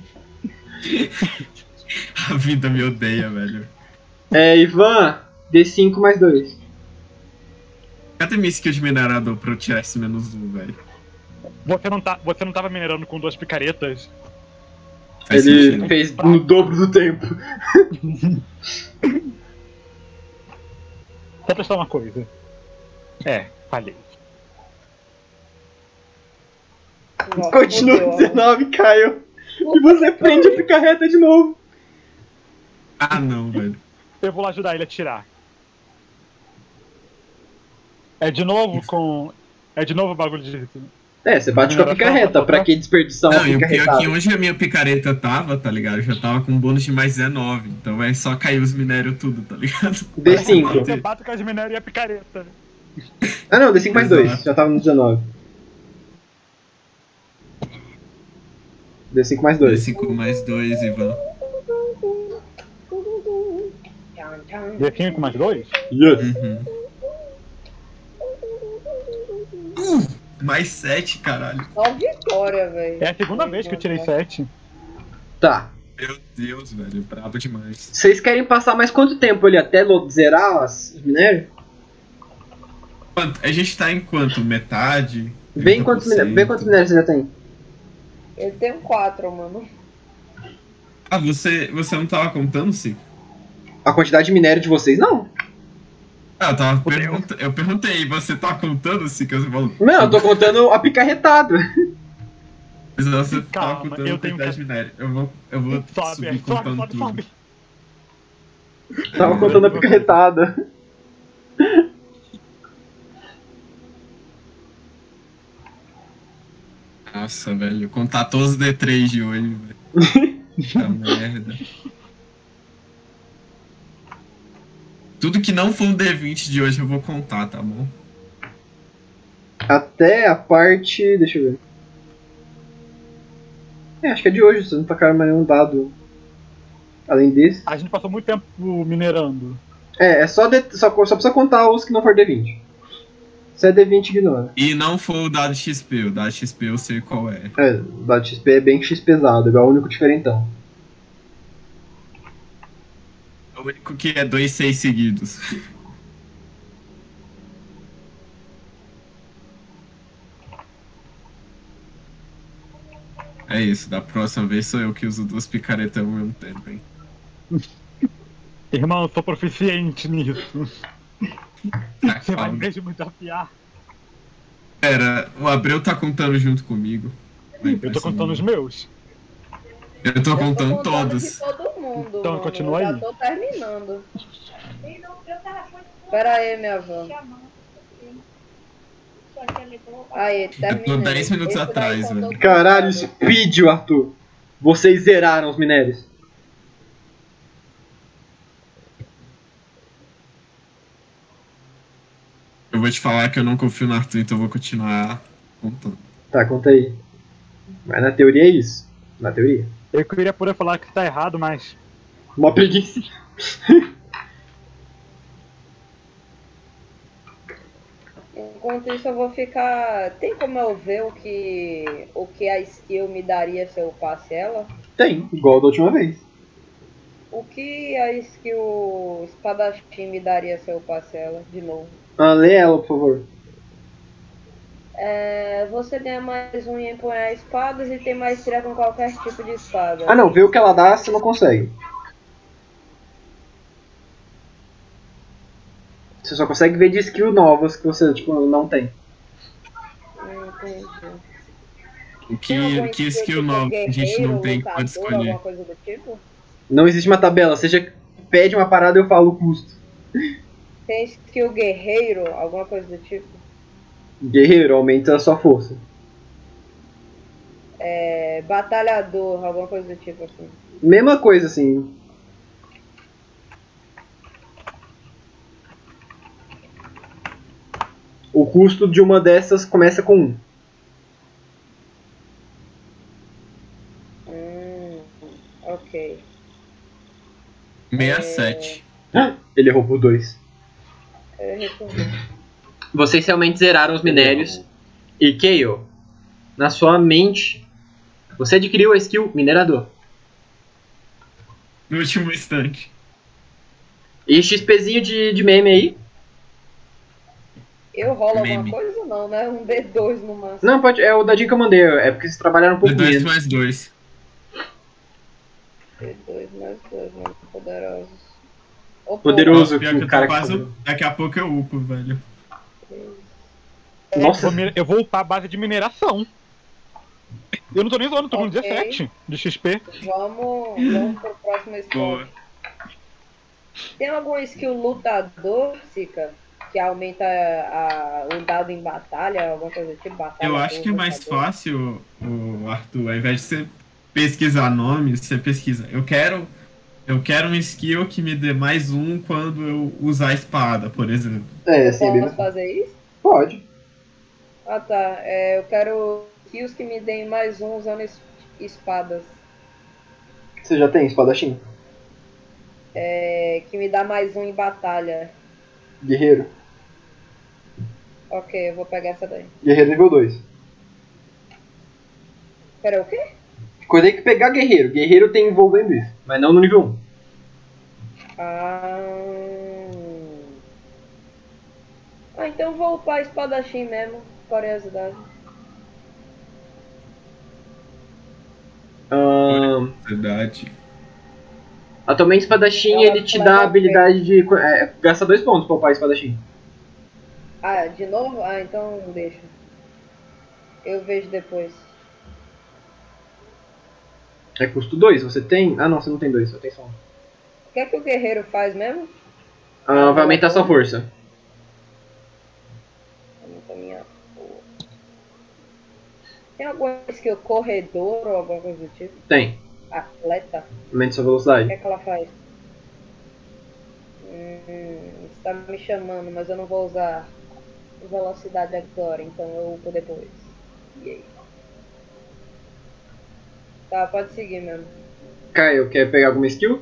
S2: A vida me odeia, velho.
S1: Ivan, D5 mais 2.
S2: Cadê minha skill de minerador pra eu tirar esse -1, velho?
S3: você não tava minerando com 2 picaretas?
S2: Faz
S1: Ele
S2: sentido.
S1: fez no dobro do tempo.
S3: Só testar uma coisa. Falhei.
S4: Nossa,
S1: Continua
S4: fudeu,
S1: 19, caiu. E você prende a picareta de novo.
S2: Ah, não, velho.
S3: Eu vou lá ajudar ele a tirar. É de novo o bagulho de.
S1: Você bate com a picareta. Pra que desperdiçar uma
S2: Não, e o pior é
S1: picarretada?
S2: que onde a minha picareta tava, tá ligado? Eu já tava com um bônus de mais 19. Então é só cair os minérios tudo, tá ligado?
S1: D5.
S3: Eu bato com as minérios e a picareta.
S1: Ah não, D5 mais 2.
S2: Exato.
S1: Já tava no 19. D5 mais 2.
S2: 5 mais 2, Ivan.
S4: Tchau, tchau.
S3: D5 mais 2?
S1: Yes.
S2: Uhum. Mais 7, caralho.
S4: Só vitória, velho.
S3: É a segunda vez que eu tirei 7.
S1: Tá.
S2: Meu Deus, velho. Brabo demais.
S1: Vocês querem passar mais quanto tempo ali até zerar os minérios?
S2: A gente tá em quanto? Metade?
S1: Vê quantos minérios você já tem.
S4: Eu tenho 4, mano.
S2: Ah, você não tava contando, sim?
S1: A quantidade de minério de vocês, não.
S2: Ah, eu tava
S3: Fudeu.
S2: perguntando. Eu perguntei, você tá contando, sim? Que você falou.
S1: Não, eu tô contando a picarretada.
S2: Mas você tava
S3: Calma,
S2: contando
S3: eu
S2: a
S3: tenho
S2: quantidade de minério. Eu vou
S3: Sobe,
S2: subir
S3: aí,
S2: contando
S3: sobe,
S2: tudo.
S3: sobe.
S1: Tava contando a picarretada.
S2: Nossa, velho. Contar todos os D3 de hoje, velho. Puta merda. Tudo que não for um D20 de hoje eu vou contar, tá bom?
S1: Até a parte. Deixa eu ver. Acho que é de hoje, vocês não tacaram mais nenhum dado. Além desse.
S3: A gente passou muito tempo minerando.
S1: É só precisa contar os que não for D20. Se é D20, ignora.
S2: E não for o dado XP. O dado XP eu sei qual é.
S1: O dado XP é bem X pesado, é o único diferentão.
S2: É o único que é 2 6 seguidos. É isso, da próxima vez sou eu que uso 2 picaretas ao mesmo tempo, hein?
S3: Irmão, eu sou proficiente nisso.
S2: Tá,
S3: Você vai
S2: calma.
S3: mesmo me desafiar?
S2: Pera, o Abreu tá contando junto comigo.
S3: Eu tô contando os meus.
S2: Eu tô
S4: Eu
S2: contando
S4: de
S2: todos.
S4: todo mundo,
S3: Então,
S4: mano.
S3: continua
S4: Eu
S3: aí.
S4: já tô terminando. Pera aí, minha avó. Aí, terminei.
S2: Eu tô 10 minutos
S4: Esse daí
S2: atrás,
S4: são
S2: velho.
S4: todos
S1: Caralho,
S4: os dados.
S1: speed, Arthur. Vocês zeraram os minérios.
S2: Eu vou te falar que eu não confio no Arthur, então eu vou continuar contando.
S1: Tá, conta aí. Mas na teoria é isso. Na teoria.
S3: Eu queria poder falar que tá errado, mas.
S1: Mó preguiça.
S4: Enquanto isso, eu vou ficar. Tem como eu ver o que a skill me daria se eu passe ela?
S1: Tem, igual da última vez.
S4: O que a skill espadachim me daria se eu passe ela de novo?
S1: Lê ela, por favor.
S4: Você ganha mais um em empunhar espadas e tem maestria com qualquer tipo de espada.
S1: Ah não, vê o que ela dá, você não consegue. Você só consegue ver de skill novas que você, tipo, não tem.
S4: Entendi.
S2: O
S4: Tem alguma
S2: que skill
S4: tipo
S2: nova a gente
S4: guerreiro,
S2: não tem que
S4: lutador,
S2: pode escolher.
S4: alguma coisa do tipo?
S1: Não existe uma tabela, seja pede uma parada eu falo o custo.
S4: Tem skill guerreiro, alguma coisa do tipo?
S1: Guerreiro, aumenta a sua força.
S4: Batalhador, alguma coisa do tipo assim.
S1: Mesma coisa, assim. O custo de uma dessas começa com 1.
S4: Ok.
S2: 67.
S1: Ele errou por 2.
S4: Eu retornei.
S1: Vocês realmente zeraram os minérios. E Kayle, na sua mente, você adquiriu a skill minerador.
S2: No último instante.
S1: E XPzinho de meme aí.
S4: Eu rolo
S2: Meme.
S4: alguma coisa não, né? Um D2 no máximo.
S1: Não, pode, é o dadinho que eu mandei, é porque vocês trabalharam um pouco
S2: D2
S1: menos.
S2: mais 2.
S4: D2 mais 2, mano. Poderosos. Opa,
S1: Poderoso.
S2: Nossa, pior que eu
S1: cara
S2: tô
S1: que
S2: quase.
S1: falou.
S2: Daqui a pouco eu upo, velho.
S1: Nossa,
S3: Eu vou upar a base de mineração. Eu não tô nem zoando, tô com
S4: Ok.
S3: 17 de XP.
S4: Vamos pro próximo
S2: Boa.
S4: skill. Tem algum skill lutador, Sica? Que aumenta o dado em batalha, alguma coisa do tipo? Batalha,
S2: Eu acho que é mais
S4: lutador?
S2: fácil, o Arthur, ao invés de você pesquisar nomes, você pesquisa. Eu quero um skill que me dê mais um quando eu usar a espada, por exemplo.
S1: é,
S4: Eu
S1: assim, é bem
S4: posso fazer isso?
S1: Pode.
S4: Ah tá, eu quero skills que me deem mais um usando espadas.
S1: Você já tem espadachim?
S4: Que me dá mais um em batalha.
S1: Guerreiro.
S4: Ok, eu vou pegar essa daí.
S1: Guerreiro nível 2.
S4: Pera, o quê?
S1: Coisa aí que pegar guerreiro. Guerreiro tem envolvendo isso. Mas não no nível 1.
S4: Então vou upar espadachim mesmo. Curiosidade.
S2: Velocidade.
S1: Atualmente, espadachim,
S4: Ela
S1: ele te dá a
S4: leva
S1: habilidade de... gasta 2 pontos pra upar espadachim.
S4: Ah, de novo? Ah, então deixa. Eu vejo depois.
S1: É custo 2, você tem... Ah, não, você não tem 2, você tem só 1.
S4: O que é que o guerreiro faz mesmo?
S1: Vai aumentar sua força.
S4: Aumenta a minha força. Tem alguma skill corredor ou alguma coisa do tipo?
S1: Tem.
S4: Atleta?
S1: Aumenta sua
S4: O que
S1: velocidade.
S4: é que ela faz? Você tá me chamando, mas eu não vou usar velocidade agora, então eu upo depois. E aí? Tá, pode seguir mesmo.
S1: Caio, quer pegar alguma skill?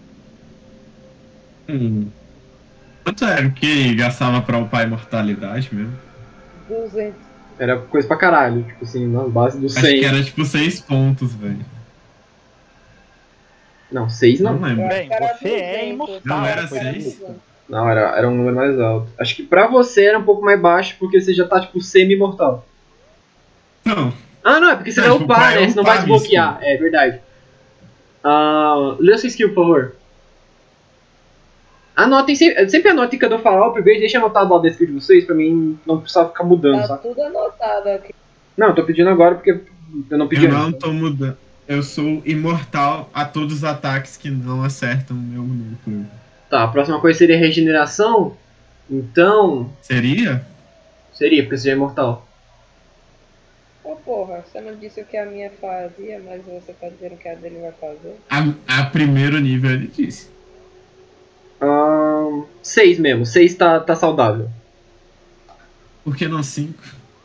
S2: Quanto era o que gastava pra upar a imortalidade mesmo?
S4: 200.
S1: Era coisa pra caralho, tipo assim, na base do 100.
S2: Acho que era tipo 6 pontos, velho.
S1: Não, 6 não.
S2: Não lembro.
S4: Eu acho
S3: Bem,
S4: que era
S3: você é
S4: 200.
S3: imortal.
S2: Não, era
S3: foi
S2: 6.
S3: isso.
S1: Não, era um número mais alto. Acho que pra você era um pouco mais baixo, porque você já tá, tipo, semi-mortal.
S2: Não.
S1: Ah, não, é porque você
S2: É,
S1: vai
S2: tipo,
S1: upar,
S2: pra
S1: né? Você não vai
S2: upar
S1: desbloquear. É verdade. Lê sua skill, por favor. Anotem, sempre anotem quando eu falar o upgrade, deixa anotado lá da skill de vocês, pra mim não precisar ficar mudando,
S4: Tá
S1: sabe?
S4: tudo anotado aqui.
S1: Não, eu tô pedindo agora porque eu não pedi
S2: Eu não
S1: antes.
S2: tô mudando. Eu sou imortal a todos os ataques que não acertam o meu núcleo.
S1: Tá, a próxima coisa seria regeneração. Então,
S2: Seria?
S1: seria, porque você já é imortal.
S4: Ô porra, você não disse o que a minha fazia, mas você tá dizendo que a dele vai fazer?
S2: A primeiro nível ele disse.
S1: 6 mesmo, 6 tá saudável.
S2: Por que não 5?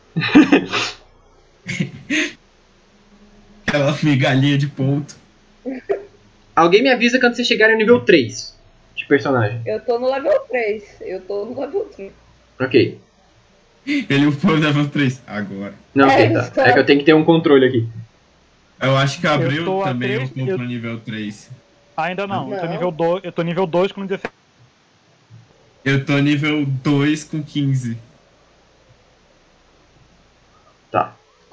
S2: Aquela migalhinha de ponto.
S1: Alguém me avisa quando vocês chegarem no nível 3 de personagem.
S4: Eu tô no level 3. Eu tô no level 3.
S1: Ok.
S2: Ele upou o level 3. Agora.
S1: Não, ok,
S4: isso.
S1: tá. É que eu tenho que ter um controle aqui.
S2: Eu acho que
S3: Eu
S2: abriu
S3: tô a
S2: também
S3: três,
S2: upou
S3: eu-
S2: pro nível 3.
S3: Ainda não, eu tô
S4: Não.
S3: nível 2, eu tô nível 2 com 16.
S2: Eu tô nível 2 com 15.
S1: Tá.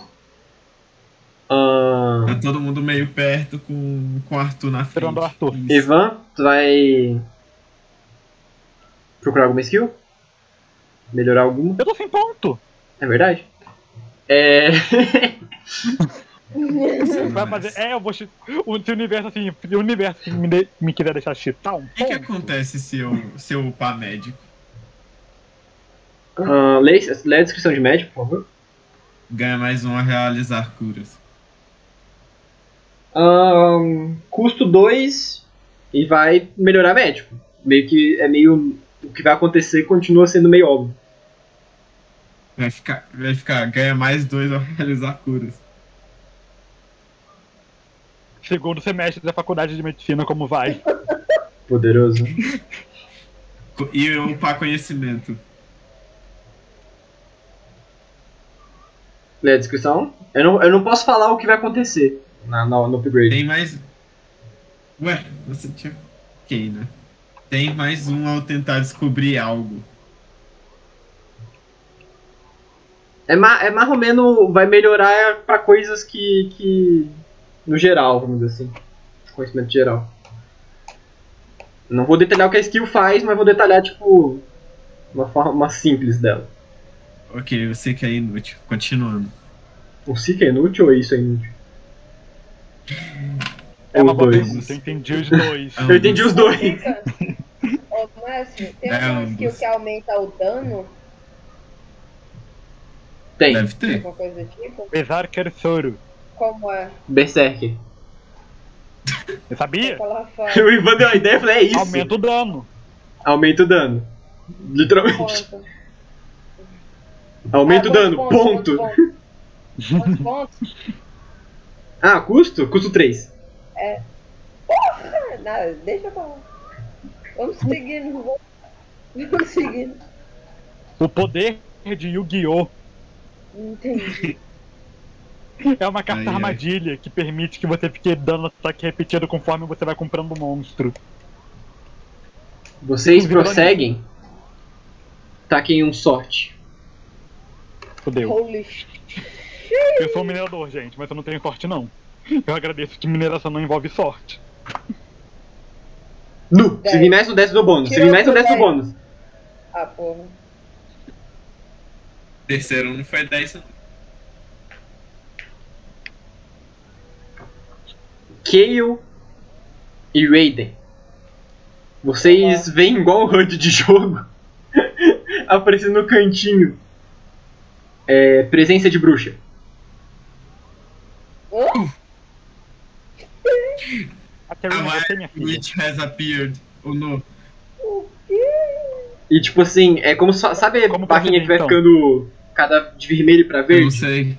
S2: Tá todo mundo meio perto com o Arthur na frente.
S3: Tirando o Arthur.
S2: Isso.
S1: Ivan, tu vai procurar alguma skill? Melhorar alguma?
S3: Eu tô sem ponto.
S1: É verdade? É.
S3: Vai fazer. Eu vou. Se o universo assim, se o universo me quiser deixar cheatar um
S2: O que
S3: ponto.
S2: acontece se eu upar médico?
S1: Lê a descrição de médico, por favor.
S2: Ganha mais um a realizar curas.
S1: Custo 2 e vai melhorar médico. Meio que é meio. O que vai acontecer continua sendo meio óbvio.
S2: Vai ficar, ganha mais 2 ao realizar curas.
S3: Segundo semestre da faculdade de medicina, como vai?
S1: Poderoso.
S2: E eu upar conhecimento.
S1: Lê a descrição. Eu não posso falar o que vai acontecer no upgrade.
S2: Tem mais. Ué, você tinha. Ok, né? Tem mais um ao tentar descobrir algo.
S1: É mais ou menos. Vai melhorar pra coisas que. No geral, vamos dizer assim. Conhecimento geral. Não vou detalhar o que a skill faz, mas vou detalhar, tipo. Uma forma simples dela.
S2: Ok, eu sei que é inútil. Continuando.
S1: O Seek é inútil ou isso é inútil?
S3: É uma
S1: Os
S3: boa
S1: dois.
S3: pergunta, eu entendi os dois.
S1: Eu entendi os dois.
S4: Ô, Mestre, tem
S2: É,
S4: alguma skill
S2: ambos.
S4: que aumenta o dano?
S1: Tem.
S2: Deve ter.
S4: Alguma coisa do tipo?
S3: Apesar que era soro.
S4: Como é?
S1: Berserk.
S3: Você sabia?
S4: Que ela faz?
S1: O Ivan deu uma ideia e falei, é isso.
S3: Aumenta o dano.
S1: Aumenta o dano. Literalmente.
S4: Quanto?
S1: Aumenta o dano.
S4: Quantos
S1: Ponto.
S4: pontos? Quantos pontos?
S1: Ah, custo? Custo 3.
S4: Nada, deixa pra lá. Vamos seguindo. Vamos seguindo.
S3: O poder de Yu-Gi-Oh!
S4: Entendi.
S3: É uma carta
S2: Ai, ai.
S3: armadilha que permite que você fique dando ataque repetido conforme você vai comprando monstro.
S1: Vocês prosseguem. Taquem um sorte.
S3: Fudeu.
S4: Holy shit.
S3: Eu sou um minerador, gente, mas eu não tenho sorte não. Eu agradeço que mineração não envolve sorte.
S1: Nu! Se
S4: 10.
S1: vir mais, não desce do bônus. Se
S4: Tira
S1: vir mais, não
S4: pro
S1: desce do
S4: 10.
S1: bônus.
S4: Ah, porra.
S2: Terceiro não foi 10.
S1: Kayle e Raiden. Vocês veem igual o HUD de jogo aparecendo no cantinho. Presença de bruxa.
S4: Hã?
S3: A Terina, você, minha filha.
S2: Which has appeared. Ou não?
S4: O quê?
S1: E tipo assim, é como sabe a
S3: Como
S1: barrinha que vai
S3: então?
S1: ficando cada de vermelho pra
S2: Eu não
S1: verde?
S2: sei.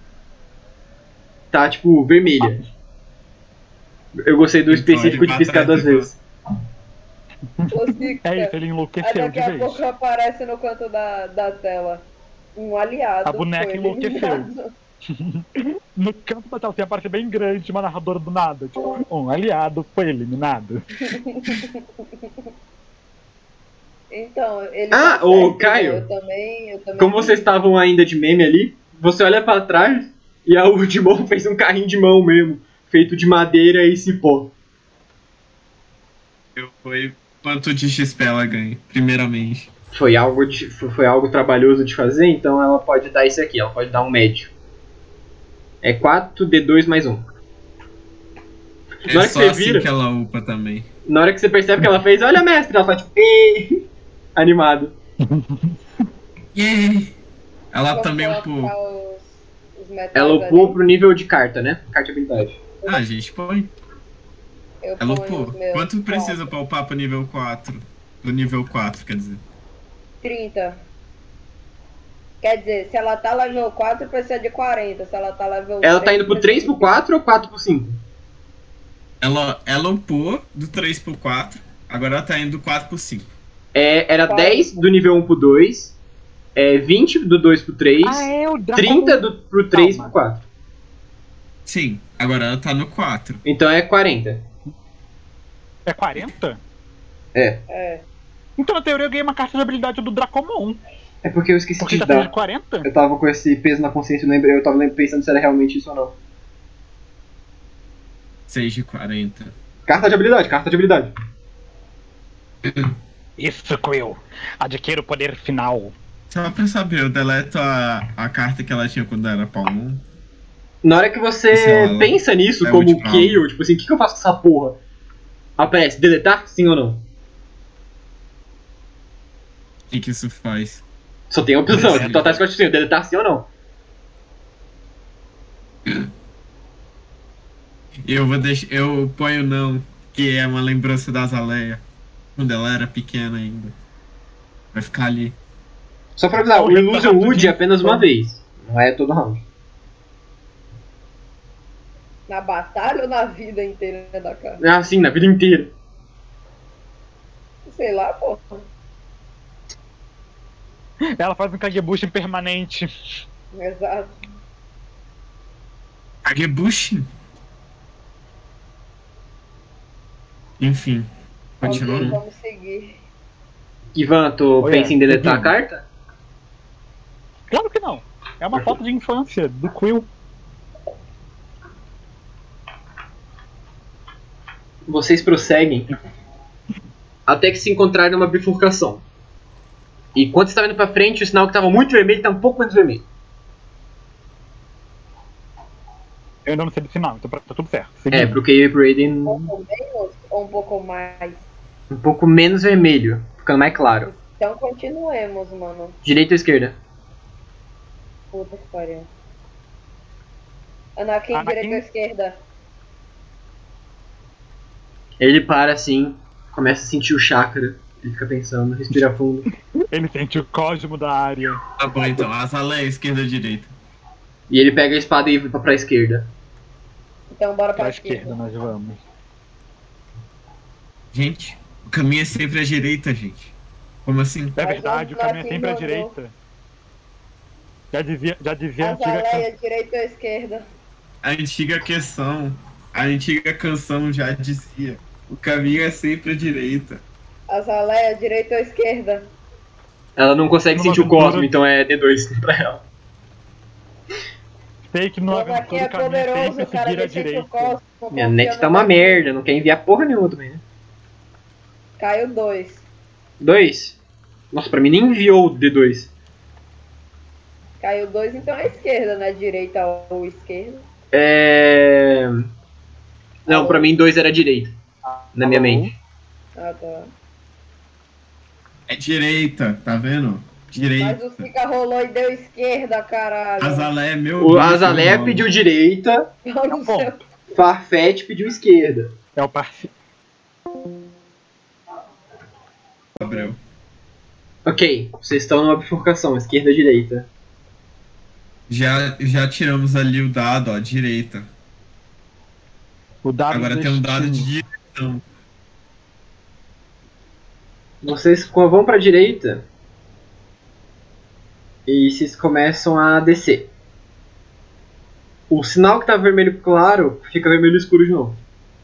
S1: Tá tipo vermelha. Eu gostei do
S2: Então,
S1: específico
S2: ele
S1: de piscar
S2: mata
S1: 2 vezes.
S4: Ô, Zica,
S3: É isso, ele
S4: aí
S3: enlouqueceu
S4: daqui
S3: de
S4: a
S3: vez.
S4: pouco aparece no canto da tela um aliado.
S3: A boneca
S4: foi
S3: enlouqueceu.
S4: eliminado.
S3: No canto da tela, assim, aparece bem grande uma narradora do nada. Tipo, um aliado foi eliminado.
S4: Então, ele
S1: Ah,
S4: tá
S1: ô,
S4: certo, né?
S1: Caio.
S4: Eu também.
S1: Como vocês estavam ainda de meme ali, você olha pra trás e a Urdimon fez um carrinho de mão mesmo, feito de madeira e cipó.
S2: Foi quanto de XP ela ganha, primeiramente.
S1: Foi algo trabalhoso de fazer, então ela pode dar isso aqui, ela pode dar um médio. É 4d2 mais 1. Na hora
S2: É
S1: que
S2: só
S1: você
S2: assim
S1: vira-
S2: que ela upa também.
S1: Na hora que você percebe que ela fez, olha mestre, ela tá tipo, "Ê", animado.
S2: Yeah! Ela
S4: Vamos
S2: também
S4: colocar
S2: upou.
S4: os metais
S1: Ela
S4: ali.
S1: upou pro nível de carta, né? Carta de habilidade.
S2: Ah, gente, põe.
S4: Eu
S2: Ela
S4: ponho
S2: upou.
S4: os meus
S2: Quanto precisa
S4: 4.
S2: pra upar pro nível 4? Do nível 4, quer dizer.
S4: 30. Quer dizer, se ela tá level 4, precisa de 40. Se ela tá level
S1: Ela
S4: 3,
S1: tá indo pro 3 pro 4 ou 4 pro 5?
S2: Ela upou do 3 pro 4, agora ela tá indo do 4 pro 5.
S1: Era
S4: Qual?
S1: 10 do nível 1 pro 2, 20 do 2 pro 3,
S3: O
S1: 30 pro 3
S3: Calma.
S1: pro 4.
S2: Sim, agora ela tá no 4.
S1: Então é 40.
S3: É 40?
S4: É.
S3: Então, na teoria, eu ganhei uma carta de habilidade do Dracomon.
S1: É porque eu esqueci
S3: Porque
S1: de
S3: já fez de
S1: dar.
S3: 40?
S1: Eu tava com esse peso na consciência, eu tava pensando se era realmente isso ou não.
S2: 6 de 40.
S1: Carta de habilidade, carta de habilidade.
S3: Isso, Quill. Adquira o poder final.
S2: Só pra saber, eu deleto a carta que ela tinha quando era Palmon.
S1: Na hora que você
S2: Esse é o-
S1: pensa nisso
S2: é o
S1: como
S2: último
S1: Kayle, tipo assim, o que eu faço com essa porra? Aparece, deletar? Sim ou não?
S2: O que isso faz?
S1: Só tem a opção,
S2: Sim.
S1: só tá escrito assim, deletar sim ou não.
S2: Eu ponho não, que é uma lembrança da Azaleia. Quando ela era pequena ainda. Vai ficar ali.
S1: Só pra avisar, o
S3: Correndo
S1: Illusion
S3: rápido
S1: Wood
S3: de-
S1: é apenas uma vez. Não é todo round.
S4: Na batalha ou na vida inteira da cara?
S1: Ah, sim, na vida inteira.
S4: Sei lá, pô.
S3: Ela faz um Kagebushin permanente.
S4: Exato.
S2: Kagebushin. Enfim.
S4: Ok,
S2: Continuando.
S4: vamos seguir.
S1: Ivan, tu
S3: Oi,
S1: pensa em deletar a
S3: Ivan.
S1: carta?
S3: Claro que não. É uma foto de infância do Quill.
S1: Vocês prosseguem até que se encontrarem numa bifurcação. E quando você estava indo pra frente, o sinal que estava muito vermelho está um pouco menos vermelho.
S3: Eu ainda não sei do final, então tá tudo certo.
S1: É,
S3: Seguindo.
S1: pro Kayle e pro Raiden
S4: Um pouco menos ou um pouco mais?
S1: um pouco menos vermelho, ficando mais claro.
S4: Então continuemos, mano.
S1: Direita ou esquerda?
S4: Puta que pariu. Anakin,
S3: Anakin.
S4: direita ou esquerda?
S1: Ele para assim, começa a sentir o chakra. Ele fica pensando, respira fundo.
S3: Ele sente o cosmo da área.
S2: Tá bom então, Azaleia, esquerda ou direita?
S1: E ele pega a espada e vai pra esquerda.
S4: Então bora pra
S3: Pra
S4: esquerda.
S3: esquerda nós vamos.
S2: Gente, o caminho é sempre à direita, gente. Como assim?
S3: É
S4: Mas
S3: verdade, o
S4: vamos lá,
S3: caminho é
S4: quem
S3: sempre à
S4: mandou?
S3: direita. Já dizia a antiga
S4: Azaleia, direita ou esquerda?
S2: A antiga canção já dizia: o caminho é sempre à direita.
S4: Azaleia, direita ou esquerda?
S1: Ela não consegue
S3: Numa
S1: sentir o
S3: aventura-
S1: cosmo, então é D2 pra ela.
S3: sei que no
S4: O Anakin
S3: aventura
S4: é
S3: do caminho é
S4: poderoso,
S3: sempre
S4: o cara
S3: seguir a
S4: deixa que o
S3: direita.
S4: Cosmo
S1: Minha
S4: confia
S1: net
S4: no
S1: tá uma
S4: Anakin.
S1: merda, não quer enviar porra nenhuma também, né?
S4: Caiu 2.
S1: 2. Nossa, pra mim nem enviou o D2.
S4: Caiu 2, então é esquerda, né? Direita ou esquerda.
S1: É... Não,
S4: Alô?
S1: pra mim 2 era direita. Na minha
S3: Alô?
S1: mente.
S4: Ah, tá.
S2: É direita, tá vendo?
S4: Mas
S2: Direita.
S4: o Sika rolou e deu esquerda, caralho.
S2: Azalé é meu
S1: O
S2: bicho,
S1: Azalea
S2: irmão.
S1: pediu direita,
S4: Pau no
S3: Bom.
S4: seu.
S1: Farfetch pediu esquerda.
S3: É o parceiro.
S2: Gabriel.
S1: Ok, vocês estão numa bifurcação, esquerda e direita.
S2: Já tiramos ali o dado, ó, direita.
S3: O dado
S2: Agora tem um dado de
S3: destino.
S2: direção.
S1: Vocês vão pra direita e vocês começam a descer. O sinal que tá vermelho claro fica vermelho escuro de novo.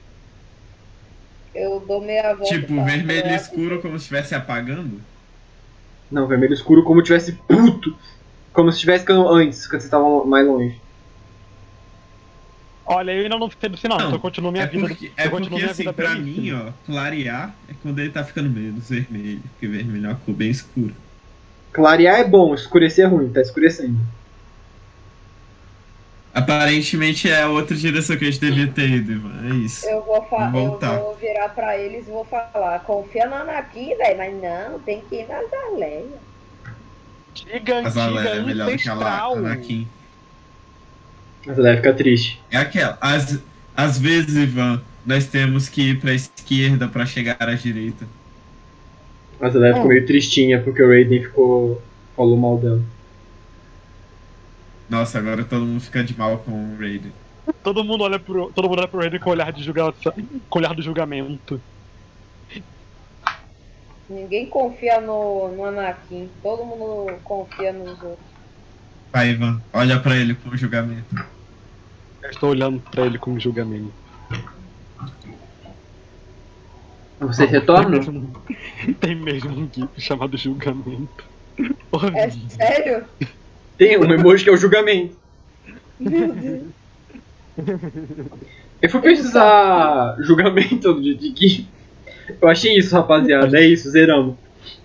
S4: Eu dou meia volta.
S2: Tipo,
S4: pra-
S2: vermelho
S4: pra-
S2: escuro como se estivesse apagando.
S1: Não, vermelho escuro como tivesse puto. Como se tivesse antes, quando vocês estavam mais longe.
S3: Olha, eu ainda não fiquei do sinal, então eu continuo minha vida.
S2: É
S3: eu
S2: porque
S3: continuo minha
S2: assim,
S3: vida
S2: pra
S3: belíssima.
S2: mim, ó, clarear é quando ele tá ficando menos vermelho. Porque vermelho é uma cor bem escura.
S1: Clarear é bom, escurecer é ruim, tá escurecendo.
S2: Aparentemente é a outra direção que a gente devia ter ido, Ivan. É isso.
S4: Eu vou,
S2: Vamos
S4: eu
S2: voltar.
S4: vou virar pra eles e vou falar. Confia no Anakin, velho. Mas não, tem que ir na Azaleia.
S3: Diga
S2: Azalé
S3: antiga
S2: é melhor do que a
S3: ancestral.
S2: Anakin.
S1: Mas ela vai ficar triste.
S2: É aquela. Às vezes, Ivan, nós temos que ir pra esquerda pra chegar à direita.
S1: Mas ela ficou meio tristinha porque o Raiden falou mal dela.
S2: Nossa, agora todo mundo fica de mal com o Raiden.
S3: Todo mundo olha pro Raiden com olhar de julgamento. Com olhar do julgamento.
S4: Ninguém confia no Anakin. Todo mundo confia nos outros.
S2: Vai, Ivan, olha pra ele com julgamento.
S3: Eu estou olhando pra ele com julgamento.
S1: Vocês retornam?
S3: Tem mesmo um GIF chamado julgamento.
S4: É sério?
S1: Tem um emoji que é o julgamento.
S4: Meu Deus.
S1: Eu fui pesquisar julgamento de GIF. Eu achei isso, rapaziada. É isso, zeramos.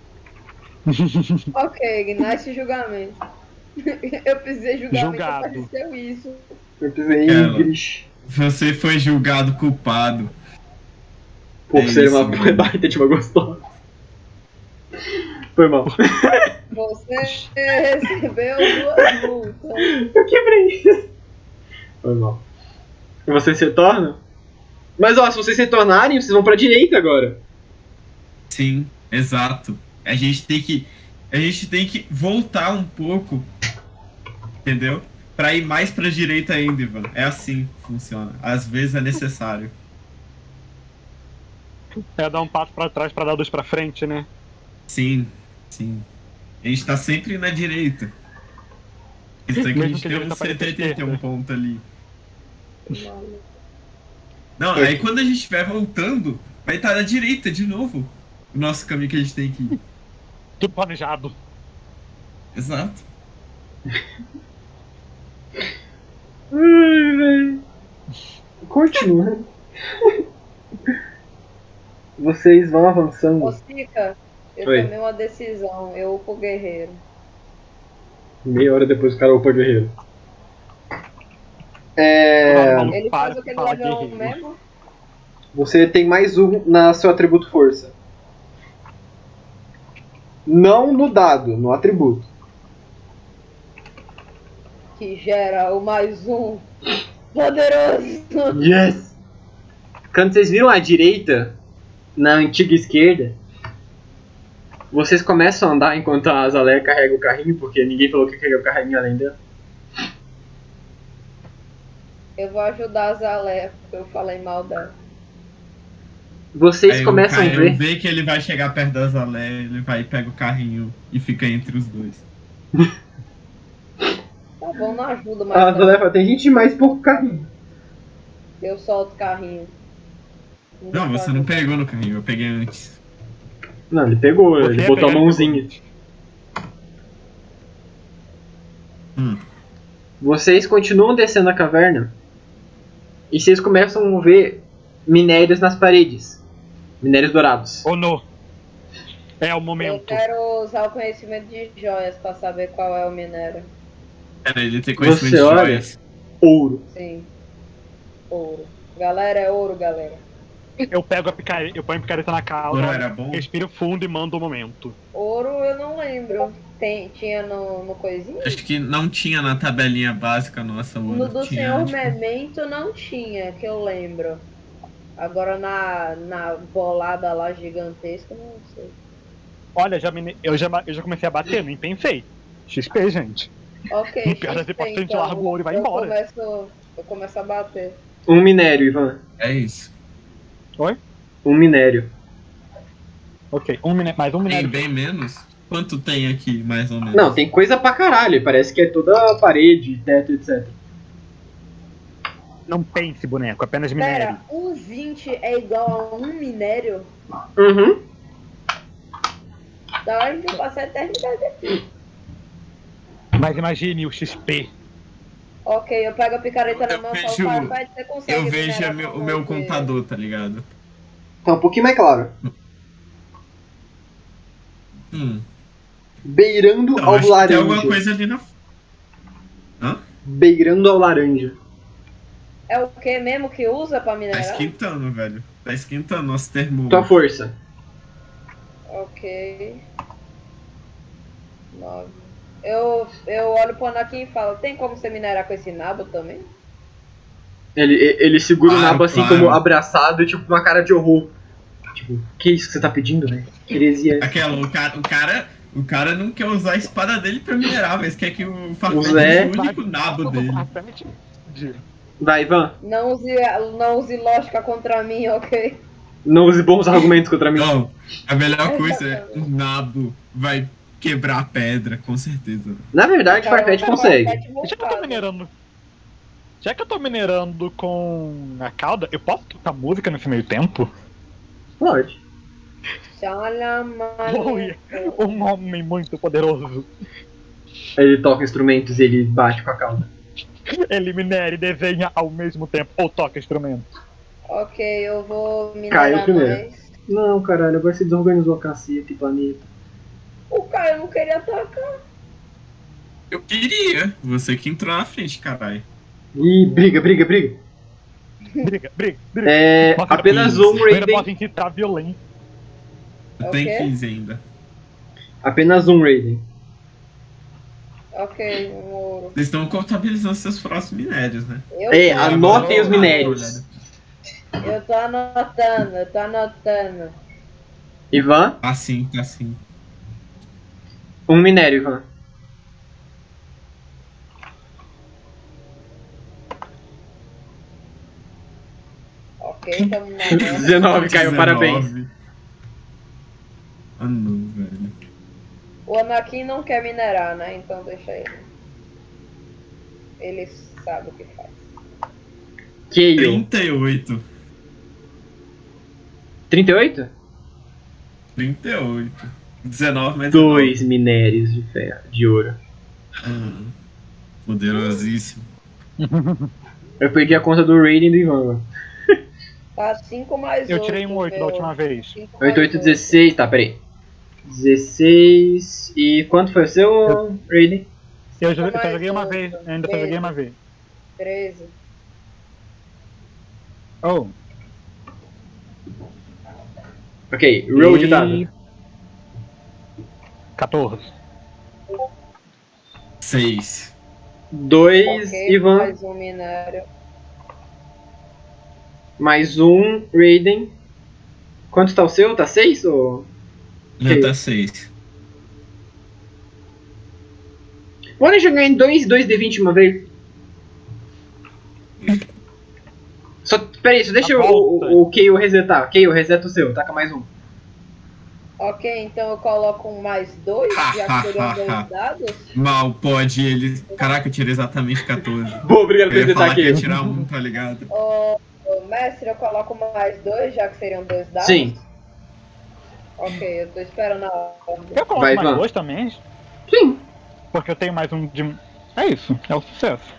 S4: Ok, nice julgamento. Eu precisei julgamento,
S3: Julgado.
S4: apareceu isso.
S1: Eu precisei
S2: Ela.
S1: English.
S2: Você foi julgado culpado.
S1: Por
S2: É
S1: ser
S2: isso,
S1: uma
S2: mano.
S1: baita de uma gostosa. Foi mal.
S4: Você recebeu 2 multas.
S1: Eu quebrei. Foi mal. E vocês retornam? Mas ó, se vocês retornarem, vocês vão pra direita agora.
S2: Sim, exato. A gente tem que voltar um pouco, entendeu? Pra ir mais pra direita ainda, Ivan. É assim que funciona. Às vezes é necessário.
S3: É dar um passo pra trás pra dar 2 pra frente, né?
S2: Sim, sim. A gente tá sempre na direita. Isso é que a
S3: Mesmo
S2: gente
S3: que a
S2: tem
S3: direita
S2: um
S3: pareça
S2: 181
S3: esquerda.
S2: ponto ali. Não, aí quando a gente estiver voltando, vai estar na direita de novo. O nosso caminho que a gente tem que ir.
S3: Tudo planejado.
S2: Exato.
S1: Ai, velho. Continua. Vocês vão avançando.
S4: Ô, Sica, eu
S1: Oi.
S4: tomei uma decisão. Eu upo o guerreiro.
S1: Meia hora depois o cara upa guerreiro.
S4: Ele faz o que ele
S3: Fala,
S4: level 1
S3: guerreiro.
S4: mesmo?
S1: Você tem mais um na seu atributo força. Não no dado, no atributo.
S4: Que gera o mais um poderoso.
S1: Yes! Quando vocês viram a direita, na antiga esquerda, vocês começam a andar enquanto a Azalea carrega o carrinho, porque ninguém falou que carrega o carrinho além dela.
S4: Eu vou ajudar a Zalé, porque eu falei mal dela.
S1: Vocês
S2: Aí
S1: começam a
S2: o Caio
S1: ver.
S2: vê que ele vai chegar perto da Zalé, ele vai e pega o carrinho e fica entre os dois.
S4: Tá bom, não ajuda
S1: A
S4: mais.
S1: Azalea fala, tem gente demais pouco carrinho.
S4: Eu solto o carrinho.
S2: Não, você não pegou no carrinho, eu peguei antes.
S1: Não, ele pegou,
S3: Você
S1: ele
S3: ia
S1: botou a
S3: pegar
S1: mãozinha. Vocês continuam descendo a caverna e vocês começam a ver minérios nas paredes. Minérios dourados.
S3: Ou no. É o
S4: Eu
S3: momento.
S4: quero usar o conhecimento de joias pra saber qual é o minério.
S2: Cara, ele tem conhecimento
S1: Você
S2: de
S1: olha.
S2: joias.
S1: Ouro.
S4: Sim. Ouro. Galera, é ouro, galera.
S3: Eu pego a picareta, eu ponho a picareta na
S2: Ouro
S3: cauda,
S2: era bom?
S3: respiro fundo e mando o momento.
S4: Ouro eu não lembro. Tinha no coisinho?
S2: Acho que não tinha na tabelinha básica nossa. O
S4: No
S2: ouro
S4: do
S2: tinha,
S4: Senhor
S2: tipo,
S4: Memento não tinha, que eu lembro. Agora na bolada lá gigantesca, não sei.
S3: Olha, eu já comecei a bater, nem pensei. XP, gente.
S4: Ok,
S3: No pior das hipóteses, a gente larga o ouro e vai embora.
S4: Eu começo a bater.
S1: Um minério, Ivan.
S2: É isso.
S3: Oi?
S1: Um minério.
S3: Ok, mais um
S2: Tem
S3: minério.
S2: bem menos? Quanto tem aqui, mais ou menos?
S1: Não, tem coisa pra caralho. Parece que é toda a parede, teto, etc.
S3: Não tem esse boneco, apenas minério.
S4: Pera, um 20 é igual a um minério?
S1: Uhum.
S4: Da hora de eu passar a eternidade aqui.
S3: Mas imagine o XP.
S4: Ok, eu pego a picareta na
S2: Eu
S4: mão e
S2: vejo-
S4: falo, pai, você consegue
S2: Eu vejo
S4: minerar
S2: o meu
S4: com você?"
S2: contador, tá ligado?
S1: Tá um pouquinho mais claro. Beirando
S2: Então,
S1: ao
S2: acho que tem alguma
S1: laranja.
S2: coisa ali na... Hã?
S1: Beirando ao laranja.
S4: É o que mesmo que usa pra
S2: Tá
S4: minerar?
S2: esquentando, velho. Tá esquentando nosso termômetro.
S1: Tua força.
S4: Ok. 9. Eu olho pro Anakin e falo, tem como você minerar com esse nabo também?
S1: Ele segura o
S2: Claro,
S1: nabo assim
S2: claro.
S1: como abraçado, tipo, com uma cara de horror. Tipo, que isso que você tá pedindo, né? Que heresia.
S2: Aquela, o cara não quer usar a espada dele pra minerar, mas quer que o Farfetch
S1: Zé-
S2: use o único nabo dele.
S1: Vai, Ivan.
S4: Não use lógica contra mim, ok?
S1: Não use bons argumentos contra mim.
S2: Não, a melhor coisa é o nabo vai quebrar a pedra, com certeza.
S1: Na verdade, Farfetch consegue.
S3: Já que eu tô minerando. Já que eu tô minerando com a cauda, eu posso tocar música nesse meio tempo?
S1: Pode.
S3: Oi, um homem muito poderoso.
S1: Ele toca instrumentos e ele bate com a cauda.
S3: Ele minera e desenha ao mesmo tempo, ou toca instrumento.
S4: Ok, eu vou
S1: Caio
S4: minerar
S1: primeiro.
S4: mais.
S1: Não, caralho, agora você desorganizou a caceta e planeta.
S4: O Caio não queria atacar.
S2: Eu queria. Você que entrou na frente, caralho.
S1: Ih, briga.
S3: Briga.
S1: É,
S3: Nossa,
S1: apenas
S2: eu
S1: um
S3: Eu ainda
S1: Raiden.
S3: posso incitar violência.
S2: Eu
S4: É o
S2: tenho
S4: quê?
S2: 15 ainda.
S1: Apenas um Raiden.
S4: Ok, um ouro.
S2: Vocês estão contabilizando seus próximos minérios, né?
S4: Eu
S1: É,
S4: tô-
S1: anotem os
S2: Agora,
S1: minérios.
S4: Eu tô anotando.
S1: Ivan,
S2: Tá sim, tá sim.
S1: um minério, Ivan.
S4: Ok, tamo na merda.
S1: 19, Caio,
S2: 19.
S1: parabéns.
S2: Ah não, velho.
S4: O Anakin não quer minerar, né? Então deixa ele. Ele sabe o que faz.
S1: Keio.
S2: 38.
S1: 38?
S2: 38. 19 mais
S1: 2 minérios de ferro, de ouro.
S2: 19. Poderosíssimo.
S1: Eu perdi a conta do Raiden e do Ivan. Agora.
S4: Tá 5 mais 8.
S3: Eu tirei um 8 da última vez.
S1: 8, 8, 16. Tá, peraí. 16. E quanto foi o seu, Raiden?
S3: Eu já
S4: Mais
S3: só joguei uma
S4: oito.
S3: vez, ainda só joguei uma vez.
S4: 13.
S3: Oh.
S1: Ok, roll de dado.
S3: 14.
S2: 6.
S1: 2,
S4: Ok,
S1: Ivan.
S4: mais um minério.
S1: Mais um, Raiden. Quanto tá o seu? Tá 6 ou...
S2: Já tá 6.
S1: Podem jogar em 2 2d20 de uma vez? Só, peraí, só deixa
S3: A volta.
S1: o Keio resetar. Keio, reseta o seu, taca mais um.
S4: Ok, então eu coloco um mais 2, já que seriam 2 dados.
S2: Mal pode ele. Caraca, eu tirei exatamente 14.
S1: Boa, obrigado
S2: Eu
S1: por
S2: ia
S1: resetar,
S2: falar que ia
S1: Keio.
S2: tirar um, tá ligado?
S4: Ô, mestre, eu coloco mais 2, já que seriam 2 dados.
S1: Sim.
S4: Ok, eu tô esperando a ordem.
S3: Eu coloco
S1: Vai,
S3: mais
S1: Ivan.
S3: 2 também,
S1: Sim.
S3: porque eu tenho mais um de. É isso, é o sucesso.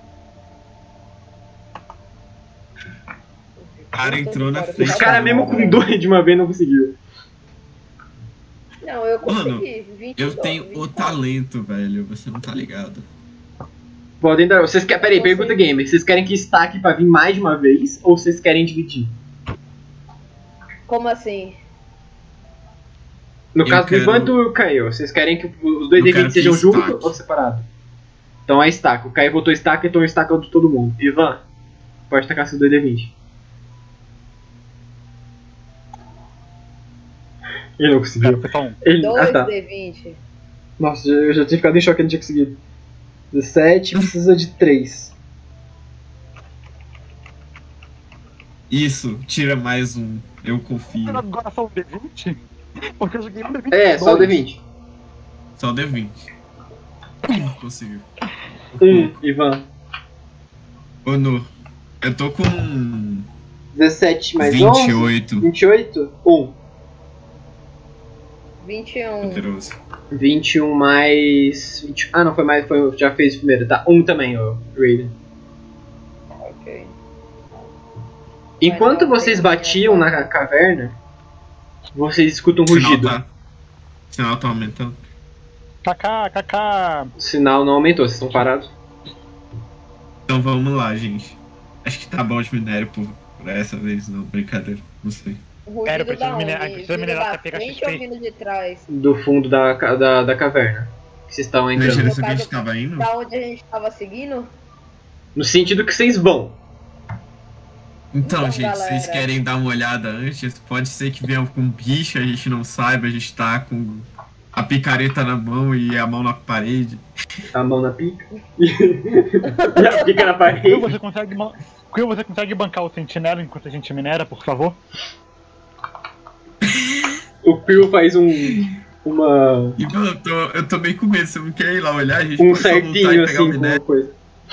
S2: O cara entrou na frente.
S1: Esse cara mesmo com 2 de uma vez não conseguiu.
S4: Não, eu
S2: Mano,
S4: consegui. 20
S2: Eu tenho o
S4: 24.
S2: talento, velho. Você não tá ligado.
S1: Podem dar. Vocês querem. Peraí, pergunta gamer. Vocês querem que estaque pra vir mais de uma vez ou vocês querem dividir?
S4: Como assim?
S1: No
S2: Eu
S1: caso do
S2: quero-
S1: Ivan e do Caio, vocês querem que os dois
S2: Eu quero
S1: D20 sejam
S2: que
S1: juntos
S2: estaque.
S1: ou separados? Então é estaque. O Caio botou estaque, então o estaque é o de todo mundo. Ivan, pode tacar seus 2 D20. Ele não conseguiu.
S3: Foi só um.
S1: Ele...
S4: 2
S1: Ah, tá.
S4: D20.
S1: Nossa, eu já tinha ficado em choque que ele não tinha conseguido. 17 precisa de 3.
S2: Isso, tira mais um. Eu confio.
S3: Agora só um D20? Porque eu joguei um D20.
S1: É, só o D20.
S2: Só deu 20. Conseguiu.
S1: Ivan.
S2: Ô, Nu, eu tô com
S1: 17 mais 11.
S2: 28.
S1: 28?
S4: 21.
S2: Poderoso.
S1: 21 mais. 20... Ah, não, foi mais. Já fez o primeiro, tá? 1 também, ô Raiden.
S4: Ok.
S1: Enquanto
S4: não,
S1: vocês
S4: tem-
S1: batiam na caverna, vocês escutam um
S2: O sinal
S1: rugido.
S2: tá. O sinal tá aumentando.
S3: KK.
S1: O sinal não aumentou, vocês estão parados.
S2: Então vamos lá, gente. Acho que tá bom de minério por essa vez, não. Brincadeira. Não sei.
S4: O
S3: Pera,
S4: rugido
S3: eu preciso
S4: da
S3: minerar-
S4: onde?
S3: precisa
S4: Vindo
S3: minerar
S4: da
S3: pra pegar
S4: frente
S3: XP.
S4: ou vindo de trás?
S1: Do fundo da caverna. Que vocês estão
S2: Na
S1: entrando.
S2: direção que a
S4: caso-
S2: gente tava indo?
S4: Da onde a gente tava seguindo?
S1: No sentido que vocês vão.
S2: Então,
S4: Então,
S2: gente,
S4: galera.
S2: vocês querem dar uma olhada antes? Pode ser que venha algum bicho, a gente não saiba, a gente tá com a picareta na mão e a mão na parede.
S1: A mão na pica. E a pica na parede.
S3: Quill, você consegue bancar o sentinela enquanto a gente minera, por favor?
S1: O Pio faz uma.
S2: E, mano, eu tô bem com medo, você não quer ir lá olhar? A gente
S1: Um
S2: pode só voltar
S1: certinho
S2: e pegar
S1: assim
S2: o
S1: com uma
S2: minério.
S1: coisa.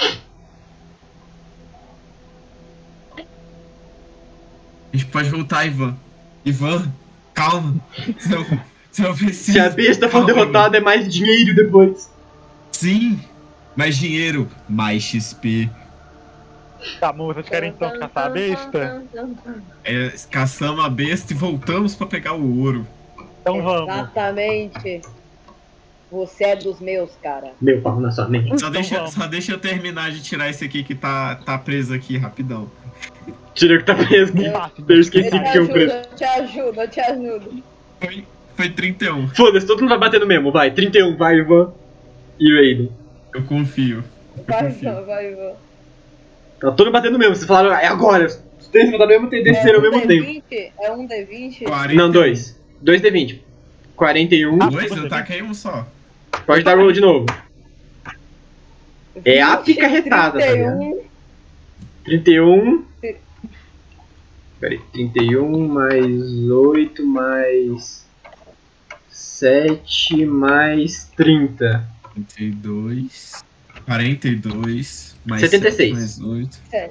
S2: A gente pode voltar, Ivan. Ivan, calma. Você não precisa.
S1: Se a besta for
S2: Calma,
S1: derrotada, é mais dinheiro depois.
S2: Sim! Mais dinheiro, mais XP.
S3: Tá, amor, vocês querem então caçar a besta?
S2: É, caçamos a besta e voltamos pra pegar o ouro.
S3: Então vamos.
S4: Exatamente. Você é dos meus, cara.
S1: Meu pau na sua mente.
S2: Só,
S3: Então vamos.
S2: deixa eu terminar de tirar esse aqui que tá preso aqui rapidão.
S1: Tira o que tá preso.
S3: Fácil.
S1: Eu esqueci
S4: Eu
S1: que
S4: te
S1: tinha um
S4: ajudo,
S1: preso.
S4: eu te ajudo, eu te ajudo.
S2: Foi 31.
S1: Foda-se, todo mundo vai batendo mesmo. Vai, 31, vai, Ivan. E Raiden.
S2: Eu confio.
S4: Vai,
S2: confio.
S4: Ivan, vai, Ivan.
S1: Tá todo mundo batendo mesmo. Vocês falaram, é agora. Os três botaram ao mesmo tempo, desceram ao mesmo tempo.
S4: D20? É um D20?
S2: 41.
S1: Não, 2. 2 D20. 41.
S2: Dois? Eu taquei um só.
S1: Pode dar roll de novo. É a picarretada, tá ligado?
S4: 31.
S1: 31. Peraí, 31 mais 8 mais 7 mais 30.
S2: 32. 42. Mais
S1: 76.
S2: 7, mais 8.
S4: Sério.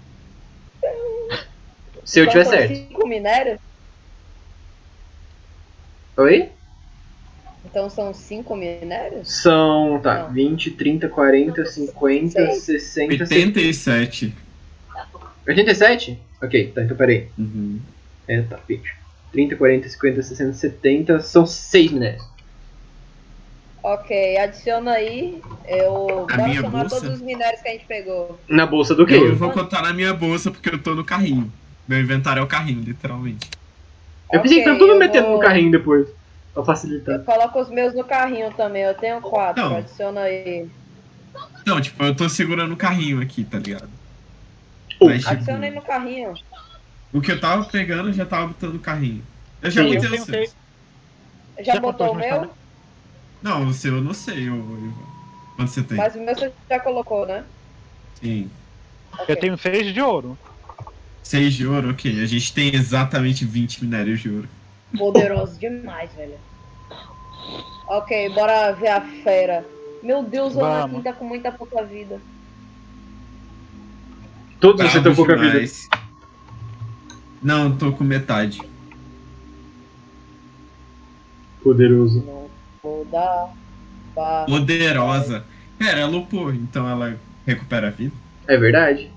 S1: Se eu tiver
S4: São
S1: certo.
S4: 5 minérios?
S1: Oi?
S4: Então são 5 minérios?
S1: São, tá,
S4: Não.
S1: 20, 30, 40, 50, 60,
S2: 87.
S1: 87? Ok, tá, então peraí.
S2: Uhum.
S1: É, tá, 20. 30, 40, 50, 60, 70, são 6 minérios.
S4: Ok, adiciona aí. Eu
S2: A
S4: bora
S2: minha
S4: somar
S2: bolsa?
S4: todos os minérios que a gente pegou.
S1: Na bolsa do
S2: Eu
S1: quê?
S2: vou contar na minha bolsa porque eu tô no carrinho. Meu inventário é o carrinho, literalmente.
S1: Eu pensei que
S4: Ok,
S1: tava tudo
S4: eu
S1: metendo
S4: vou-
S1: no carrinho depois. Pra facilitar.
S4: Eu coloco os meus no carrinho também. Eu tenho 4.
S2: Não.
S4: Adiciona aí.
S2: Não, tipo, eu tô segurando o carrinho aqui, tá ligado?
S1: Oh,
S2: Mas, tipo,
S4: Adiciona aí no carrinho.
S2: o que eu tava pegando eu já tava botando no carrinho. Eu já
S1: Sim,
S2: botei
S3: eu
S2: o
S3: tenho
S2: seu.
S4: Já
S3: Já
S4: botou o
S3: botou os meus
S4: meu?
S2: Não, o seu eu não sei, Ivan. Quanto você tem?
S4: Mas o meu você já colocou, né?
S2: Sim.
S4: Ok.
S3: Eu tenho 6 de ouro.
S2: 6 de ouro, ok. A gente tem exatamente 20 minérios de ouro.
S4: Poderoso demais, velho. Ok, bora ver a fera. Meu Deus, o
S3: Vamos.
S4: Anakin tá com muita pouca vida.
S1: Todos vocês estão
S2: Bravo
S1: com pouca vida.
S2: demais. Não, tô com metade.
S1: Poderoso.
S4: Não vou dar. Pá.
S2: Poderosa. Pera, ela upou, então ela recupera a vida?
S1: É verdade.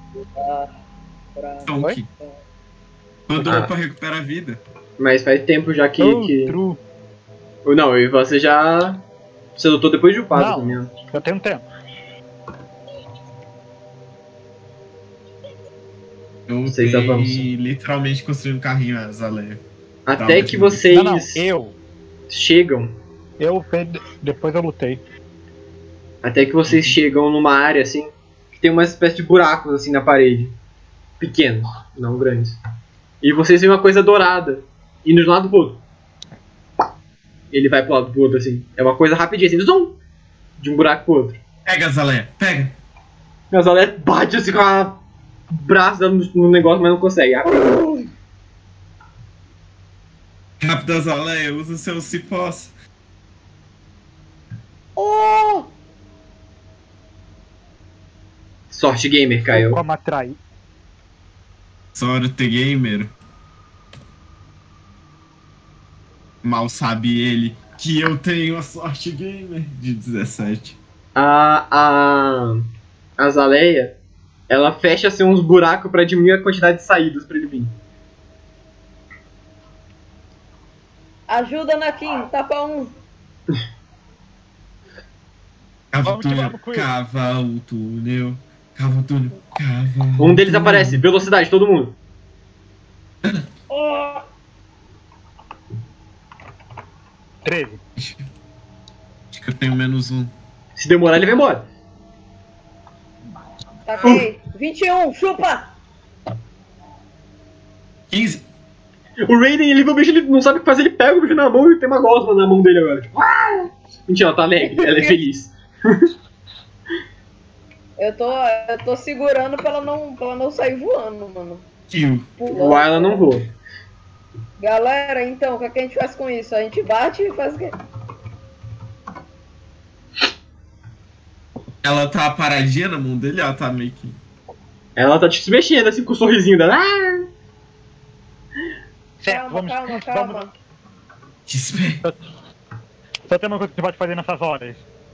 S2: Então,
S3: Oi?
S2: que? Quando
S1: Ah.
S2: upa, recupera a vida.
S1: Mas faz tempo já que.
S3: True.
S1: Não, e você já. Você lutou depois de upado
S3: Não.
S1: também. Ó.
S3: Eu tenho tempo.
S2: Eu
S1: Vocês
S2: upei
S1: avançam.
S2: literalmente construindo um carrinho, a Zaleia.
S1: Até
S2: Tá,
S1: que
S2: mas-
S1: vocês
S3: Não, eu.
S1: chegam.
S3: Depois eu lutei.
S1: Até que vocês chegam numa área assim. Que tem uma espécie de buracos assim na parede. Pequenos, não grandes. E vocês veem uma coisa dourada. Indo de um lado pro outro. Ele vai pro lado pro outro assim. É uma coisa rapidinha assim. Zoom! De um buraco pro outro.
S2: Pega, Zaleia, pega!
S1: A Zalé bate assim com o braço dando no negócio, mas não consegue.
S2: Rápido, Zaleia, usa o seu cipós.
S4: Oh!
S1: Sorte gamer, caiu.
S3: Como atrair.
S2: Sorte gamer. Mal sabe ele que eu tenho a sorte gamer de 17.
S1: A Azaleia, ela fecha assim uns buracos pra diminuir a quantidade de saídas pra ele vir.
S4: Ajuda, Nakin, tapa um.
S2: Cava o
S3: Vamos que
S2: túnel,
S3: vamos com ele.
S2: cava o túnel, cava o túnel, cava
S1: Um deles
S2: túnel.
S1: aparece, velocidade, todo mundo.
S4: Oh!
S3: 13.
S2: Acho que eu tenho menos um.
S1: Se demorar, ele vai embora.
S4: Taquei. 21, chupa!
S2: 15.
S1: O Raiden, ele vê o bicho, ele não sabe o que fazer, ele pega o bicho na mão e tem uma gosma na mão dele agora. Tipo, "Ah!" Mentira, ela tá alegre, ela é feliz.
S4: Eu tô segurando pra ela não sair voando, mano.
S2: Kill.
S1: O Ayla não voa.
S4: Galera, então, o que, é que a gente faz com isso? A gente bate e faz o quê?
S2: Ela tá paradinha na mão dele, ela tá meio que...
S1: Ela tá tipo se mexendo assim com o sorrisinho dela. Ah!
S3: Certo,
S4: Calma,
S3: vamos.
S4: calma.
S2: Desespero.
S3: Só tem uma coisa que você pode fazer nessas horas.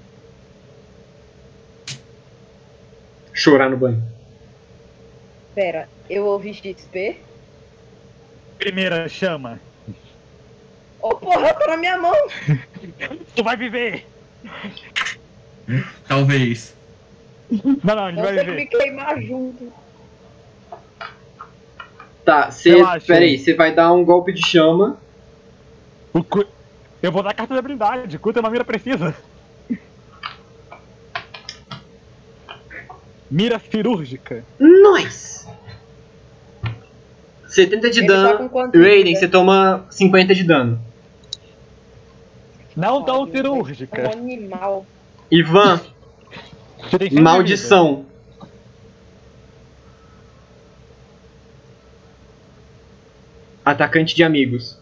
S1: Chorar no banho.
S4: Pera, eu ouvi XP?
S3: Primeira chama.
S4: Ô porra, tá na minha mão!
S3: Tu vai viver!
S2: Talvez.
S3: Não, ele
S4: Eu
S3: vai
S4: tenho que me
S3: viver.
S4: queimar junto.
S1: Tá,
S3: Relaxa.
S1: peraí, você vai dar um golpe de chama.
S3: Eu vou dar carta de habilidade. Curta uma mira precisa. Mira cirúrgica.
S1: Nice! 70 de
S4: Ele tá
S1: dano.
S4: com quanto de
S1: Raiden,
S4: vida?
S1: você toma 50 de dano.
S3: Não tão
S4: Um
S3: cirúrgica.
S4: animal.
S1: Ivan,
S3: Você tem 100 de
S1: maldição. Atacante de amigos.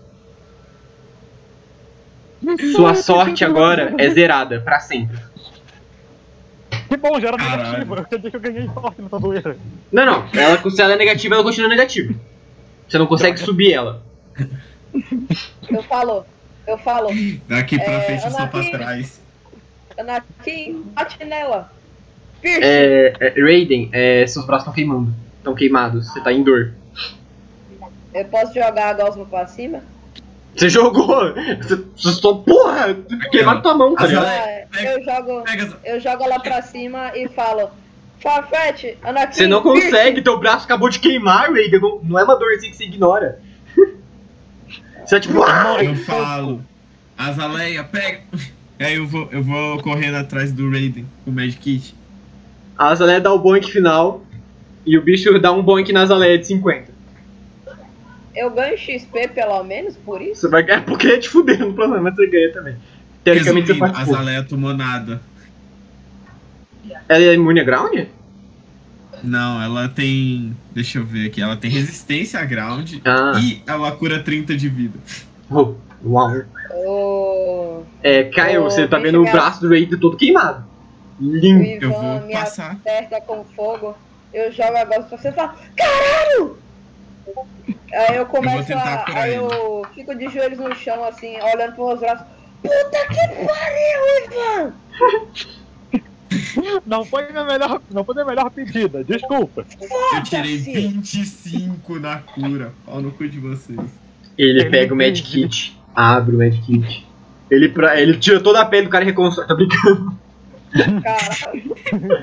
S1: Sua sorte agora é zerada, pra sempre.
S3: vida. Que bom, já era
S2: Caralho.
S3: negativo. Eu quer dizer que eu ganhei sorte nessa zoeira.
S1: Não, se ela é negativa, ela continua negativa. Você não consegue subir ela.
S4: Eu falo.
S2: Daqui pra frente eu só pra
S4: Anakin.
S2: trás.
S4: Anakin, bate nela. Pierce.
S1: Raiden, seus braços estão queimando. Estão queimados, você tá em dor.
S4: Eu posso jogar a gosma pra cima?
S1: Você jogou! Você só, porra! Queimado tua mão, cara.
S2: Azaleia.
S4: Eu jogo ela pra cima e falo. Farfetch, Anakin.
S1: Você não
S4: Pierce.
S1: consegue, teu braço acabou de queimar, Raiden. Não é uma dorzinha que você ignora. Você é tipo. "Ah!"
S2: Eu falo. Azaleia, pega. Aí eu vou correndo atrás do Raiden com o Magic Kit.
S1: A Azaleia dá o boink final e o bicho dá um boink na Azaleia de 50.
S4: Eu ganho XP pelo menos por isso?
S1: Você vai ganhar porque é te fuder no problema, mas você ganha também. Teoricamente você
S2: Resumindo, a
S1: participou.
S2: Azaleia tomou nada.
S1: Ela é imune a ground?
S2: Não, ela tem. Deixa eu ver aqui. Ela tem resistência a ground
S1: Ah.
S2: e ela cura 30 de vida.
S1: Oh, uau.
S4: O
S1: Kyle,
S4: Ô,
S1: você tá
S4: bicho
S1: vendo o
S4: gato.
S1: braço do Raiden todo queimado. Lindo.
S2: Eu
S4: Ivan
S2: vou
S4: me
S2: passar.
S4: acerta com fogo. Eu jogo a gosma pra você e falo. Caralho! Aí eu começo
S2: tentar curar
S4: Aí
S2: ele.
S4: eu fico de joelhos no chão, assim, olhando pros meus braços. Puta que pariu, Ivan!
S3: Não foi minha melhor pedida, desculpa.
S2: Eu tirei 25 na cura. Pau no cu de vocês.
S1: Ele pega o medkit, abre o medkit. Ele tira toda a pele do cara e reconstrói. Tá brincando.
S4: Caralho.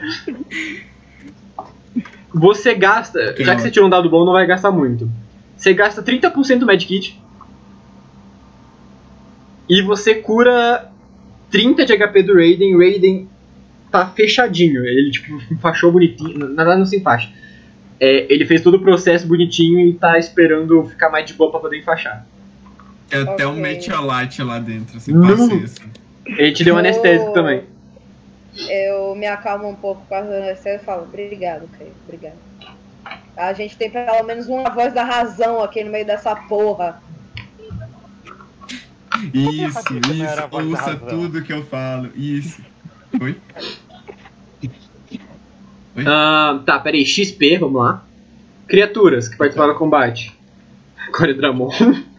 S1: Você gasta, já que você tirou um dado bom, não vai gastar muito. Você gasta 30% do medkit. E você cura 30 de HP do Raiden. O Raiden tá fechadinho. Ele tipo enfaixou bonitinho. Na verdade não se enfaixa. Ele fez todo o processo bonitinho e tá esperando ficar mais de boa pra poder enfaixar.
S2: Tem até um Meteorite lá dentro, assim,
S1: Não.
S2: passei assim.
S1: Ele te deu um anestésico também.
S4: Eu me acalmo um pouco por causa do anestésico e falo, obrigado, Kay, obrigado. A gente tem pelo menos uma voz da razão aqui no meio dessa porra.
S2: Isso,
S3: Não era a voz da
S2: ouça
S3: razão.
S2: tudo que eu falo. Isso. Oi?
S1: Tá, peraí. XP, vamos lá. Criaturas que participaram do combate. Coredramon.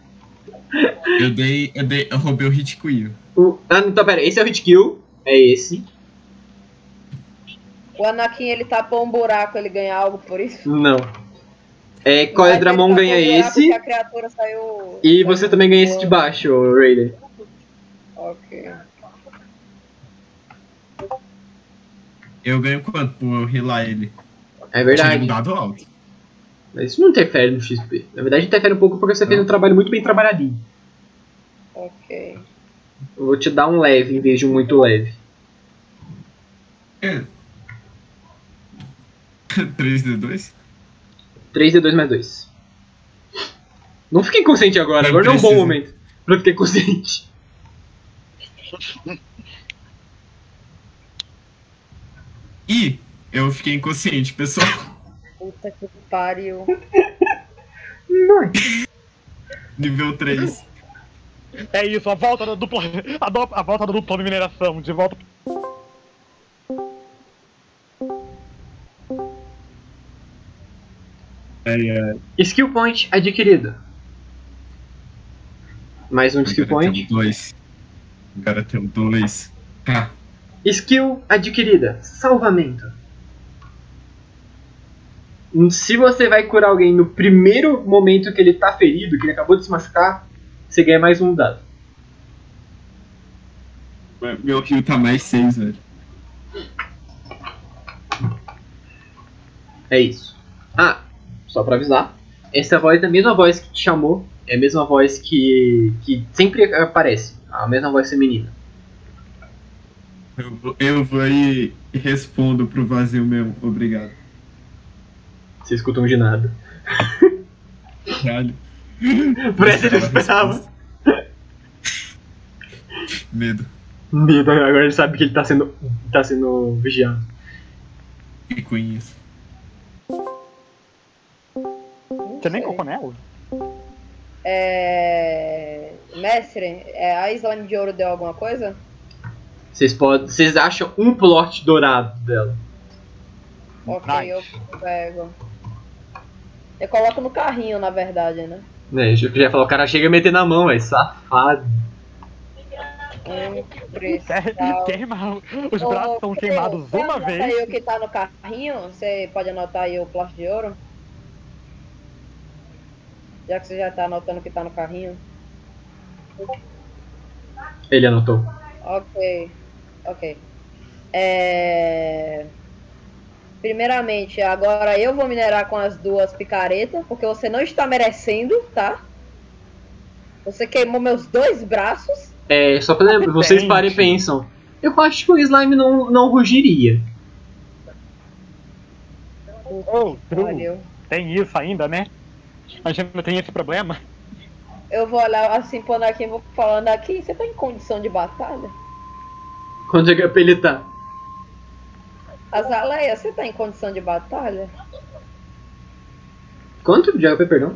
S2: Eu roubei o hit kill.
S1: Então, pera, esse é o hit kill. É esse.
S4: O Anakin, ele tapou um buraco, ele ganha algo por isso?
S1: Não. Coredramon
S4: Mas ele
S1: ganha
S4: tapou um buraco
S1: esse.
S4: que a criatura saiu...
S1: E você também ganha esse de baixo, Raiden.
S4: Ok.
S2: Eu ganho quanto por healar ele?
S1: É
S2: Tirei um
S1: verdade.
S2: dado alto.
S1: Mas isso não interfere no XP. Na verdade, interfere um pouco porque você fez um trabalho muito bem trabalhadinho.
S4: Ok.
S1: Eu vou te dar um leve em vez de um muito leve.
S2: 3D2?
S1: 3d2 mais 2. Não fiquei consciente agora.
S2: Não
S1: Agora não é um bom
S2: precisa.
S1: momento pra eu ficar consciente.
S2: E eu fiquei inconsciente, pessoal.
S4: Puta que pariu.
S2: Nível 3.
S3: É isso, a volta da dupla. A volta da dupla de mineração, de volta.
S1: Skill point adquirido. Mais um skill point.
S2: 2. Agora tem 2. Tá.
S1: Skill adquirida. Salvamento. Se você vai curar alguém no primeiro momento que ele tá ferido, que ele acabou de se machucar, você ganha mais um dado.
S2: Meu heal tá mais 6, velho.
S1: É isso. Só pra avisar. Essa voz é a mesma voz que te chamou. É a mesma voz que sempre aparece. A mesma voz feminina.
S2: Eu vou e respondo pro vazio mesmo. Obrigado.
S1: Você escuta um de nada.
S2: Caralho.
S1: Por essa ele esperava.
S2: Medo.
S1: Medo, agora ele sabe que ele tá sendo vigiado.
S2: E com isso.
S3: Você nem coconelo?
S4: Mestre, a Slime de Ouro deu alguma coisa?
S1: Vocês acham um plot dourado dela.
S4: Ok,
S3: Nice.
S4: eu pego. Eu coloco no carrinho, na verdade, né?
S1: Eu já falou, o cara chega a meter na mão, é safado.
S4: Cristal.
S3: Queima. Os braços são queimados
S4: Você
S3: uma
S4: anota
S3: vez.
S4: aí o que tá no carrinho? Você pode anotar aí o plot de ouro? Já que você já tá anotando o que tá no carrinho.
S1: Ele anotou.
S4: Ok. Primeiramente, agora eu vou minerar com as duas picaretas, porque você não está merecendo, tá? Você queimou meus 2 braços.
S1: Só pra lembrar, vocês parem e pensam. Eu acho que o slime não rugiria.
S3: Oh, true.
S4: Valeu.
S3: Tem isso ainda, né? A gente não tem esse problema.
S4: Eu vou olhar assim pro Anakin e vou falando aqui, você tá em condição de batalha?
S1: Quanto HP ele tá?
S4: Azaleia, você tá em condição de batalha?
S1: Quanto de HP, perdão?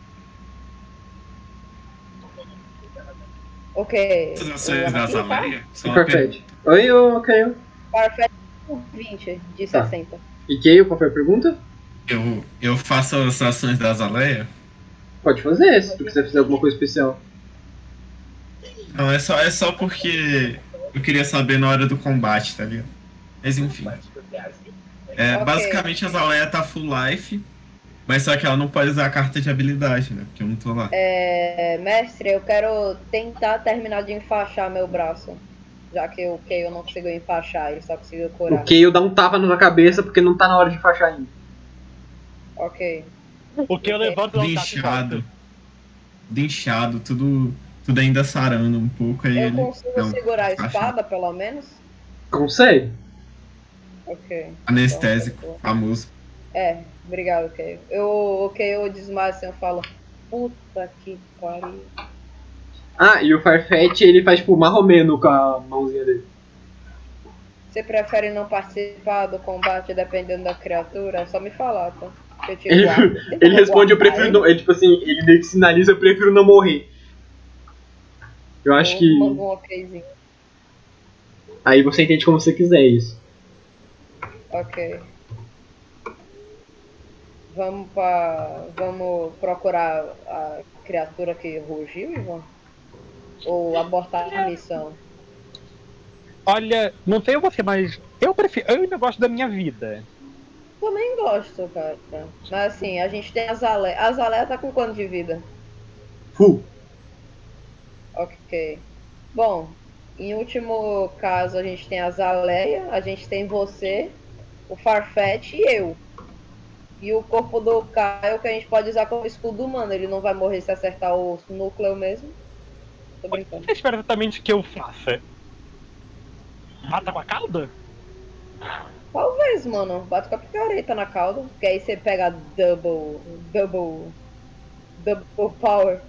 S4: Ok.
S2: As ações da Azaleia
S1: E
S2: são
S1: Farfetch? Oi, ok.
S4: Farfetch 20 de
S1: Tá.
S4: 60.
S1: E Kayle, qual foi a pergunta?
S2: Eu faço as ações da Azaleia?
S1: Pode fazer, se tu quiser fazer alguma coisa especial.
S2: Não, é só porque eu queria saber na hora do combate, tá ligado? Mas enfim. É,
S4: Ok.
S2: basicamente a Zaleia tá full life, mas só que ela não pode usar a carta de habilidade, né? Porque eu não tô lá.
S4: Mestre, eu quero tentar terminar de enfaixar meu braço. Já que o Keio não conseguiu enfaixar, ele só conseguiu
S1: O
S4: curar.
S1: Keio dá um tapa na cabeça porque não tá na hora de enfaixar ainda.
S4: Ok.
S3: O que eu levanto
S2: Tudo
S3: é um tapa e volto.
S2: inchado. Tudo inchado, tudo ainda sarando um pouco. Aí
S4: Eu
S2: ele.
S4: consigo
S2: Não,
S4: segurar a
S2: faixa.
S4: espada, pelo menos?
S1: Consegue?
S4: Ok.
S2: Anestésico,
S4: Então,
S2: famoso.
S4: obrigado, Keio. O Keio desmaia assim, eu falo, puta que pariu.
S1: Ah, e o Farfetch ele faz tipo marromeno com a mãozinha dele.
S4: Você prefere não participar do combate dependendo da criatura? É só me falar, tá? Que eu te
S1: Ele,
S4: guardo. Tem
S1: ele
S4: como
S1: responde, eu
S4: guardar
S1: prefiro
S4: ele?
S1: não. Ele, tipo assim, ele meio que sinaliza, eu prefiro não morrer. Eu acho que.
S4: Manda um okzinho.
S1: Aí você entende como você quiser isso.
S4: Ok. Vamos procurar a criatura que rugiu, Ivan? Ou abortar a missão?
S3: Olha, não sei você, mas eu ainda gosto da minha vida.
S4: Também gosto, cara. Mas assim, a gente tem a Zalé. A Zalé tá com quanto de vida?
S1: Full.
S4: Ok. Bom, em último caso, a gente tem a Zaleia, a gente tem você, o Farfetch e eu. E o corpo do Caio que a gente pode usar como escudo humano. Ele não vai morrer se acertar o núcleo mesmo. Tô
S3: O que
S4: brincando.
S3: você espera exatamente que eu faça? Mata com a cauda?
S4: Talvez, mano. Bate com a picareta na cauda. Que aí você pega double power.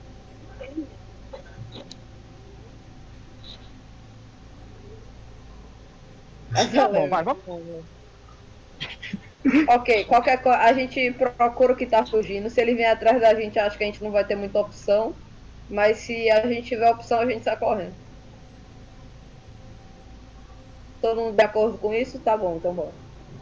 S3: Tá bom, vai, vamos.
S4: Ok, qualquer coisa. A gente procura o que tá fugindo. Se ele vier atrás da gente, acho que a gente não vai ter muita opção. Mas se a gente tiver opção, a gente sai correndo. Todo mundo de acordo com isso? Tá bom, então bora.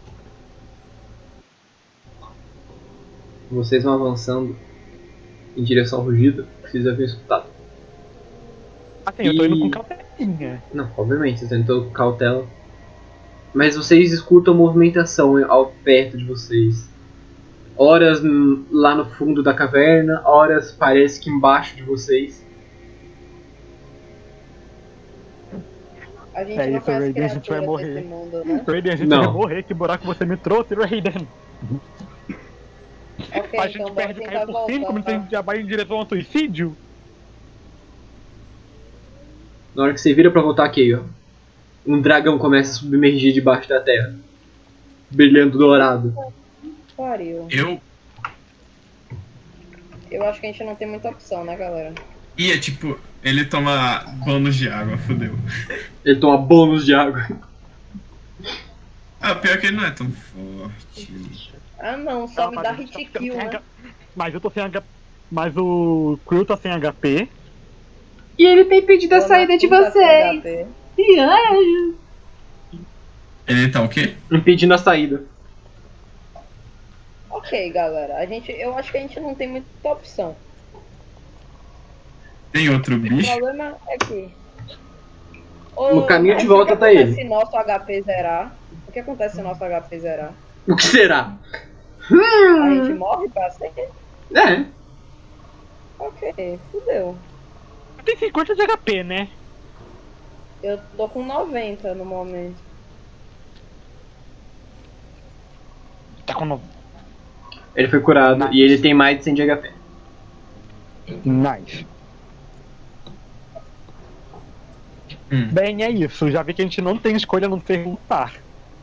S1: Vocês vão avançando em direção ao rugido, vocês haviam escutado.
S3: Assim, eu tô indo
S1: E-
S3: com cautelinha.
S1: Não, obviamente, vocês estão indo com cautela. Mas vocês escutam movimentação ao perto de vocês. Horas lá no fundo da caverna, horas parece que embaixo de vocês.
S4: A gente
S3: É
S4: não
S3: isso,
S4: conhece
S3: Raiden, a gente vai
S4: criaturas
S3: morrer.
S4: desse mundo, né?
S3: Raiden, a gente
S1: Não.
S3: vai morrer. Que buraco você me trouxe, Raiden?
S4: Ok,
S3: A gente
S4: então bora
S3: perde
S4: tentar
S3: cair por 5
S4: voltar.
S3: minutos, a gente já vai em direção ao suicídio.
S1: Na hora que você vira pra voltar aqui, ó, um dragão começa a submergir debaixo da terra, brilhando dourado.
S4: Pariu. Eu acho que a gente não tem muita opção, né, galera?
S2: E é tipo, ele toma bônus de água, fodeu.
S1: Ele toma bônus de água.
S2: Ah, pior que ele não é tão forte.
S4: Ah não, só
S3: Ah,
S4: me
S3: mas
S4: dá
S3: a gente tá
S4: hit
S3: ficando
S4: kill,
S3: sem
S4: né?
S3: H- Mas eu tô sem HP. Mas o Quill tá sem HP.
S1: E ele tem pedido a saída de
S4: Dona Puta
S1: vocês.
S4: HP.
S2: Ele tá o quê?
S1: Impedindo a saída.
S4: Ok, galera. Eu acho que a gente não tem muita opção.
S2: Tem outro
S4: O
S2: bicho?
S4: problema é que...
S1: No caminho de
S4: Mas
S1: volta
S4: o que
S1: tá
S4: acontece
S1: ele.
S4: se nosso HP zerar? O que acontece se nosso HP zerar?
S1: O que será?
S4: A gente morre pra sempre?
S1: É.
S4: Ok, fudeu.
S3: Tem 50 de HP, né?
S4: Eu tô com 90 no momento.
S3: Tá com no...
S1: Ele foi curado e ele tem mais de 100 de HP.
S3: Nice. Bem, é isso. Já vi que a gente não tem escolha a não ser lutar.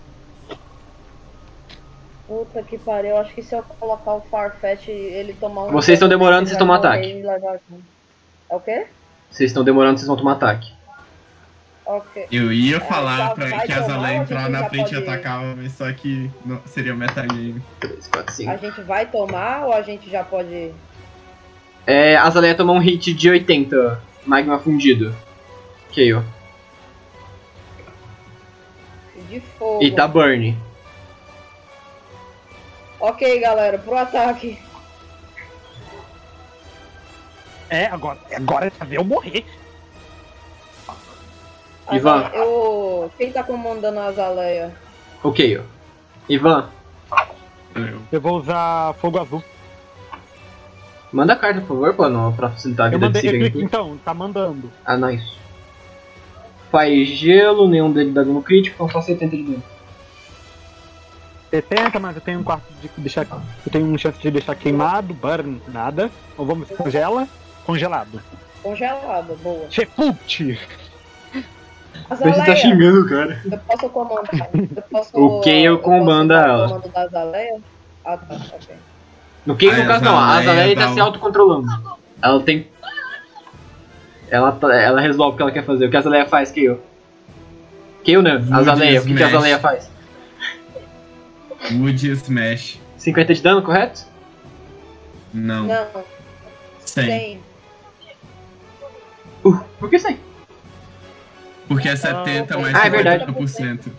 S4: Puta que pariu, eu acho que se eu colocar o Farfetch ele tomar um...
S1: Vocês estão demorando,
S4: ele
S1: vocês
S4: vai
S1: tomam
S4: morrer
S1: ataque.
S4: e levar junto. É o quê?
S1: Vocês estão demorando, vocês vão tomar ataque.
S4: Ok.
S2: Eu ia
S4: já
S2: falar
S4: vai
S2: que a
S4: tomar,
S2: Zalé
S4: ou a
S2: entrar
S4: gente
S2: na
S4: já
S2: frente e
S4: pode-
S2: atacava, mas só que não, seria metagame.
S1: 3, 4, 5.
S4: A gente vai tomar ou a gente já pode...
S1: É, a Zaleia tomou um hit de 80. Magma fundido. Ok, ó.
S4: De fogo.
S1: E tá burn.
S4: Ok, galera, pro ataque.
S3: Agora é ver eu morrer.
S1: Ivan.
S4: Quem tá comandando a Azaleia?
S1: Ok, ó. Ivan,
S3: Eu vou usar fogo azul.
S1: manda a carta, por favor, pra facilitar a
S3: Eu
S1: vida de
S3: mandei.
S1: Siga aqui.
S3: Então, tá mandando.
S1: Ah, nice. Faz gelo, nenhum dele dá dano crítico, então só 70 de dano.
S3: 70, mas eu tenho um quarto de deixar. Eu tenho uma chance de deixar queimado, burn, nada. Ou vamos congela, congelado.
S4: Congelado, boa.
S3: Chefulte!
S1: Você tá
S4: Azaleia,
S1: xingando o cara.
S4: eu posso comandar. Eu posso,
S1: O Kayle comanda
S4: eu posso dar
S1: ela.
S4: o comando da Azaleia? Ah, tá, ok.
S1: No que
S2: Aí
S1: no caso
S2: a
S1: não, a
S2: Azaleia
S1: Azaleia
S2: dá
S1: tá
S2: o-
S1: se autocontrolando. Ela tem. Ela resolve o que ela quer fazer. O que a Azaleia faz, Kayle? Kayle né?
S2: Wood
S1: Azaleia, o que a
S2: Smash.
S1: Azaleia faz?
S2: Wood Smash.
S1: 50 de dano, correto?
S2: Não.
S4: Não,
S2: 100.
S4: 100.
S1: Por que 100?
S2: Porque é 70 mais
S1: Ah, é verdade.
S2: 50%.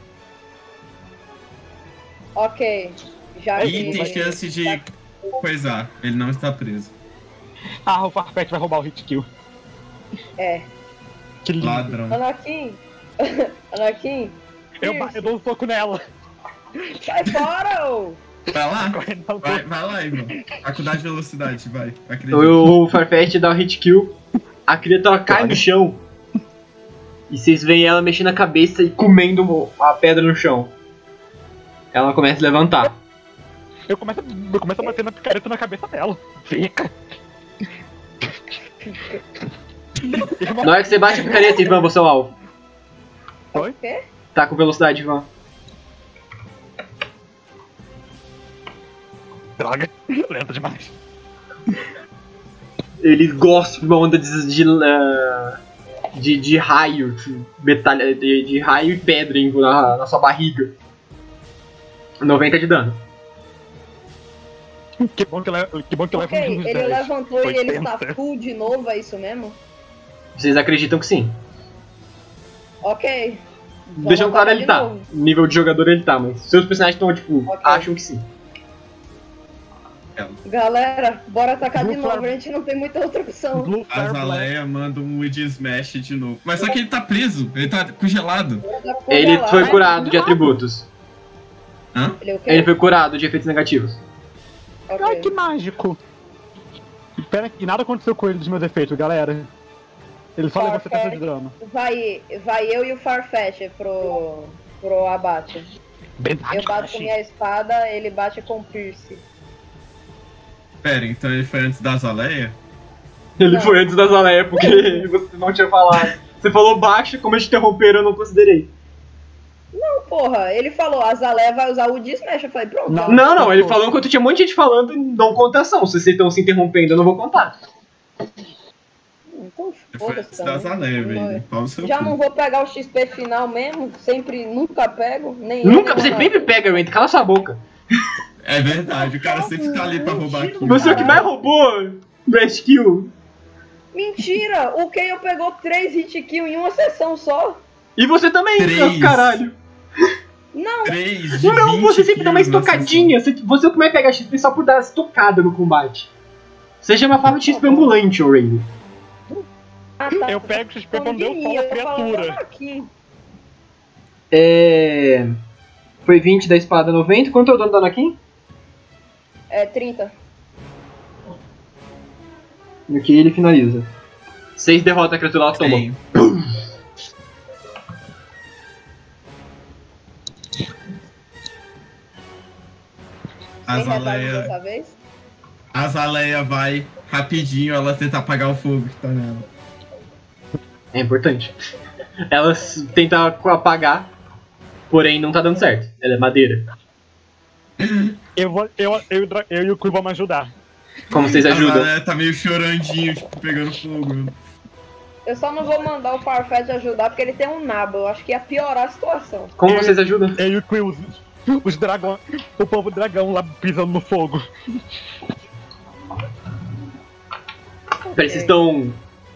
S4: Ok. Já
S2: E
S4: vi.
S2: tem chance de coisar. Ele não está preso.
S3: Ah, o Farfetch vai roubar o hit kill.
S4: É.
S3: Que lindo.
S2: Ladrão.
S4: Anakin. Anakin.
S3: Eu dou um soco nela.
S4: Sai fora, ô!
S2: Vai lá.
S3: Correndo na
S2: Vai lá, Ivan. Faculdade de velocidade, vai. Acredita.
S1: O Farfetch dá o hit kill. A criatura cai no chão. E vocês veem ela mexendo a cabeça e comendo a pedra no chão. Ela começa a levantar.
S3: Eu começo a bater na picareta na cabeça dela. Fica.
S1: Na hora que você bate a picareta, Ivan, você é o alvo.
S3: Oi?
S4: O quê?
S1: Tá com velocidade, Ivan.
S3: Droga. Lento demais.
S1: Ele gosta de uma onda de raio, de raio e pedra na sua barriga. 90 de dano.
S3: Que bom que leva
S4: Ok,
S3: uns
S4: ele
S3: 10.
S4: levantou e ele
S3: 80.
S4: está full de novo, é isso mesmo?
S1: Vocês acreditam que sim.
S4: Ok.
S1: Deixando claro, ele tá.
S4: novo.
S1: Nível de jogador ele tá, mas seus personagens estão, tipo,
S4: Ok.
S1: acham que sim.
S4: Galera, bora atacar de
S3: Blue
S4: novo,
S3: Flag.
S4: a gente não tem muita outra opção.
S3: Blue
S2: A
S3: Fire Black.
S2: Azaleia manda um Wood Smash de novo. Mas só que ele tá preso. Ele tá congelado.
S1: Ele foi curado de atributos.
S2: Hã?
S4: Ele, o quê?
S1: Ele foi curado de efeitos negativos.
S4: Ok.
S3: Ai, que mágico. Pera que nada aconteceu com ele dos meus efeitos, galera. Ele só levou 70 de dano.
S4: Vai eu e o Farfetch pro abate. Eu bato com minha espada, ele bate com o Pierce.
S2: Pera, então ele foi antes da Azaleia?
S1: Ele
S4: Não.
S1: foi antes da Azaleia porque você não tinha falado. Você falou baixo, como eles interromperam, eu não considerei.
S4: Não, porra, ele falou, a Azaleia vai usar o Dismash. Eu falei, pronto.
S3: Não.
S1: Não, ele falou enquanto tinha um monte de gente falando, não conta ação. Se vocês estão se interrompendo, eu não vou contar.
S4: Então
S2: Ele foi antes
S4: foda-se.
S2: da
S4: também.
S2: Azaleia, velho. Pau no seu
S4: Já
S2: cu.
S4: não vou pegar o XP final mesmo, sempre, nunca pego, nem
S1: Nunca,
S4: ele,
S1: você
S4: nem
S1: sempre pega, Rand, cala sua boca.
S2: É verdade, o cara sempre tá ali pra roubar aqui.
S1: Você é o que mais roubou Blast Kill.
S4: Mentira! O Kayle pegou 3 hit kill em uma sessão só.
S1: E você também,
S2: 3.
S1: caralho.
S4: Não,
S2: 3 de
S1: Não,
S2: 20
S1: você sempre dá uma
S2: kills na
S1: estocadinha. Você é o que mais pega XP só por dar estocada no combate. Você chama forma de XP ambulante, O'Reilly.
S4: ah, tá.
S3: Eu pego o XP
S4: Falando
S3: quando
S4: de
S3: eu
S4: mim,
S3: falo a
S4: tô falando
S3: criatura.
S4: aqui.
S1: Foi 20 da espada, 90. Quanto é o dano da Anakin?
S4: É 30.
S1: No que ele finaliza. 6 derrota a criatura, ela toma.
S2: Tem.
S4: Tem retalho
S2: Azaleia,
S4: dessa vez?
S2: Azaleia vai rapidinho, ela tenta apagar o fogo que tá nela.
S1: É importante. Ela tenta apagar, porém não tá dando certo. Ela é madeira.
S3: Eu e o Quill vamos ajudar.
S1: Como vocês
S2: A
S1: ajudam?
S2: Azaleia tá meio chorandinho, tipo, pegando fogo.
S4: Eu só não vou mandar o Farfetch ajudar porque ele tem um nabo. Eu acho que ia piorar a situação.
S1: Como vocês ajudam?
S3: Eu e o Quill, os dragões, o povo dragão lá pisando no fogo.
S1: Pera, vocês estão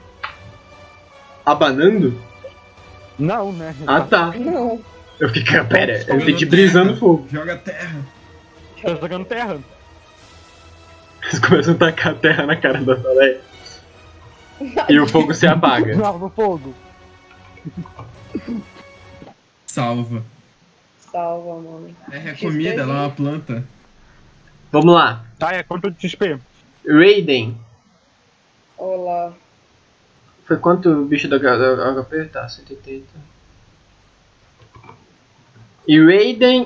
S1: abanando?
S3: Não, né?
S1: Ah, tá.
S4: Não.
S1: Eu fiquei, pera, eu
S2: Jogando
S1: entendi brisando
S2: terra.
S1: fogo.
S2: Joga terra.
S3: Tá jogando terra.
S1: Eles começam a tacar a terra na cara da Azaleia. E o fogo se apaga.
S3: Não, no fogo.
S2: Salva.
S4: salva, mano.
S2: É comida, ela é uma planta.
S1: Vamos lá.
S3: Tá, é quanto de XP?
S1: Raiden.
S4: Olá.
S1: Foi quanto o bicho da HP? Tá, 180. E Raiden,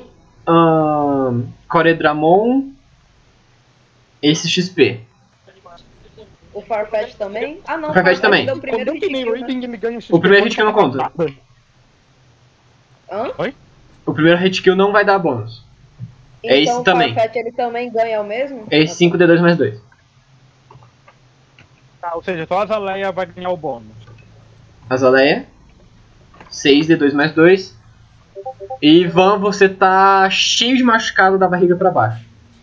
S1: Coredramon, esse XP.
S4: O Farfetch também? Ah, não.
S1: O Farfetch também.
S4: deu o primeiro
S3: Quando eu tenho
S4: hit kill, né?
S3: Raiden, ele ganha XP.
S1: O primeiro hit kill não conta.
S4: Hã?
S1: O primeiro hit kill não vai dar bônus. É
S4: Então
S1: esse
S4: o
S1: também.
S4: Farfetch ele também ganha o mesmo?
S1: É esse 5d2 mais 2.
S3: Tá, ou seja, só a Azaleia vai ganhar o bônus.
S1: Azaleia. 6d2 mais 2. E Ivan, você tá cheio de machucado da barriga pra baixo.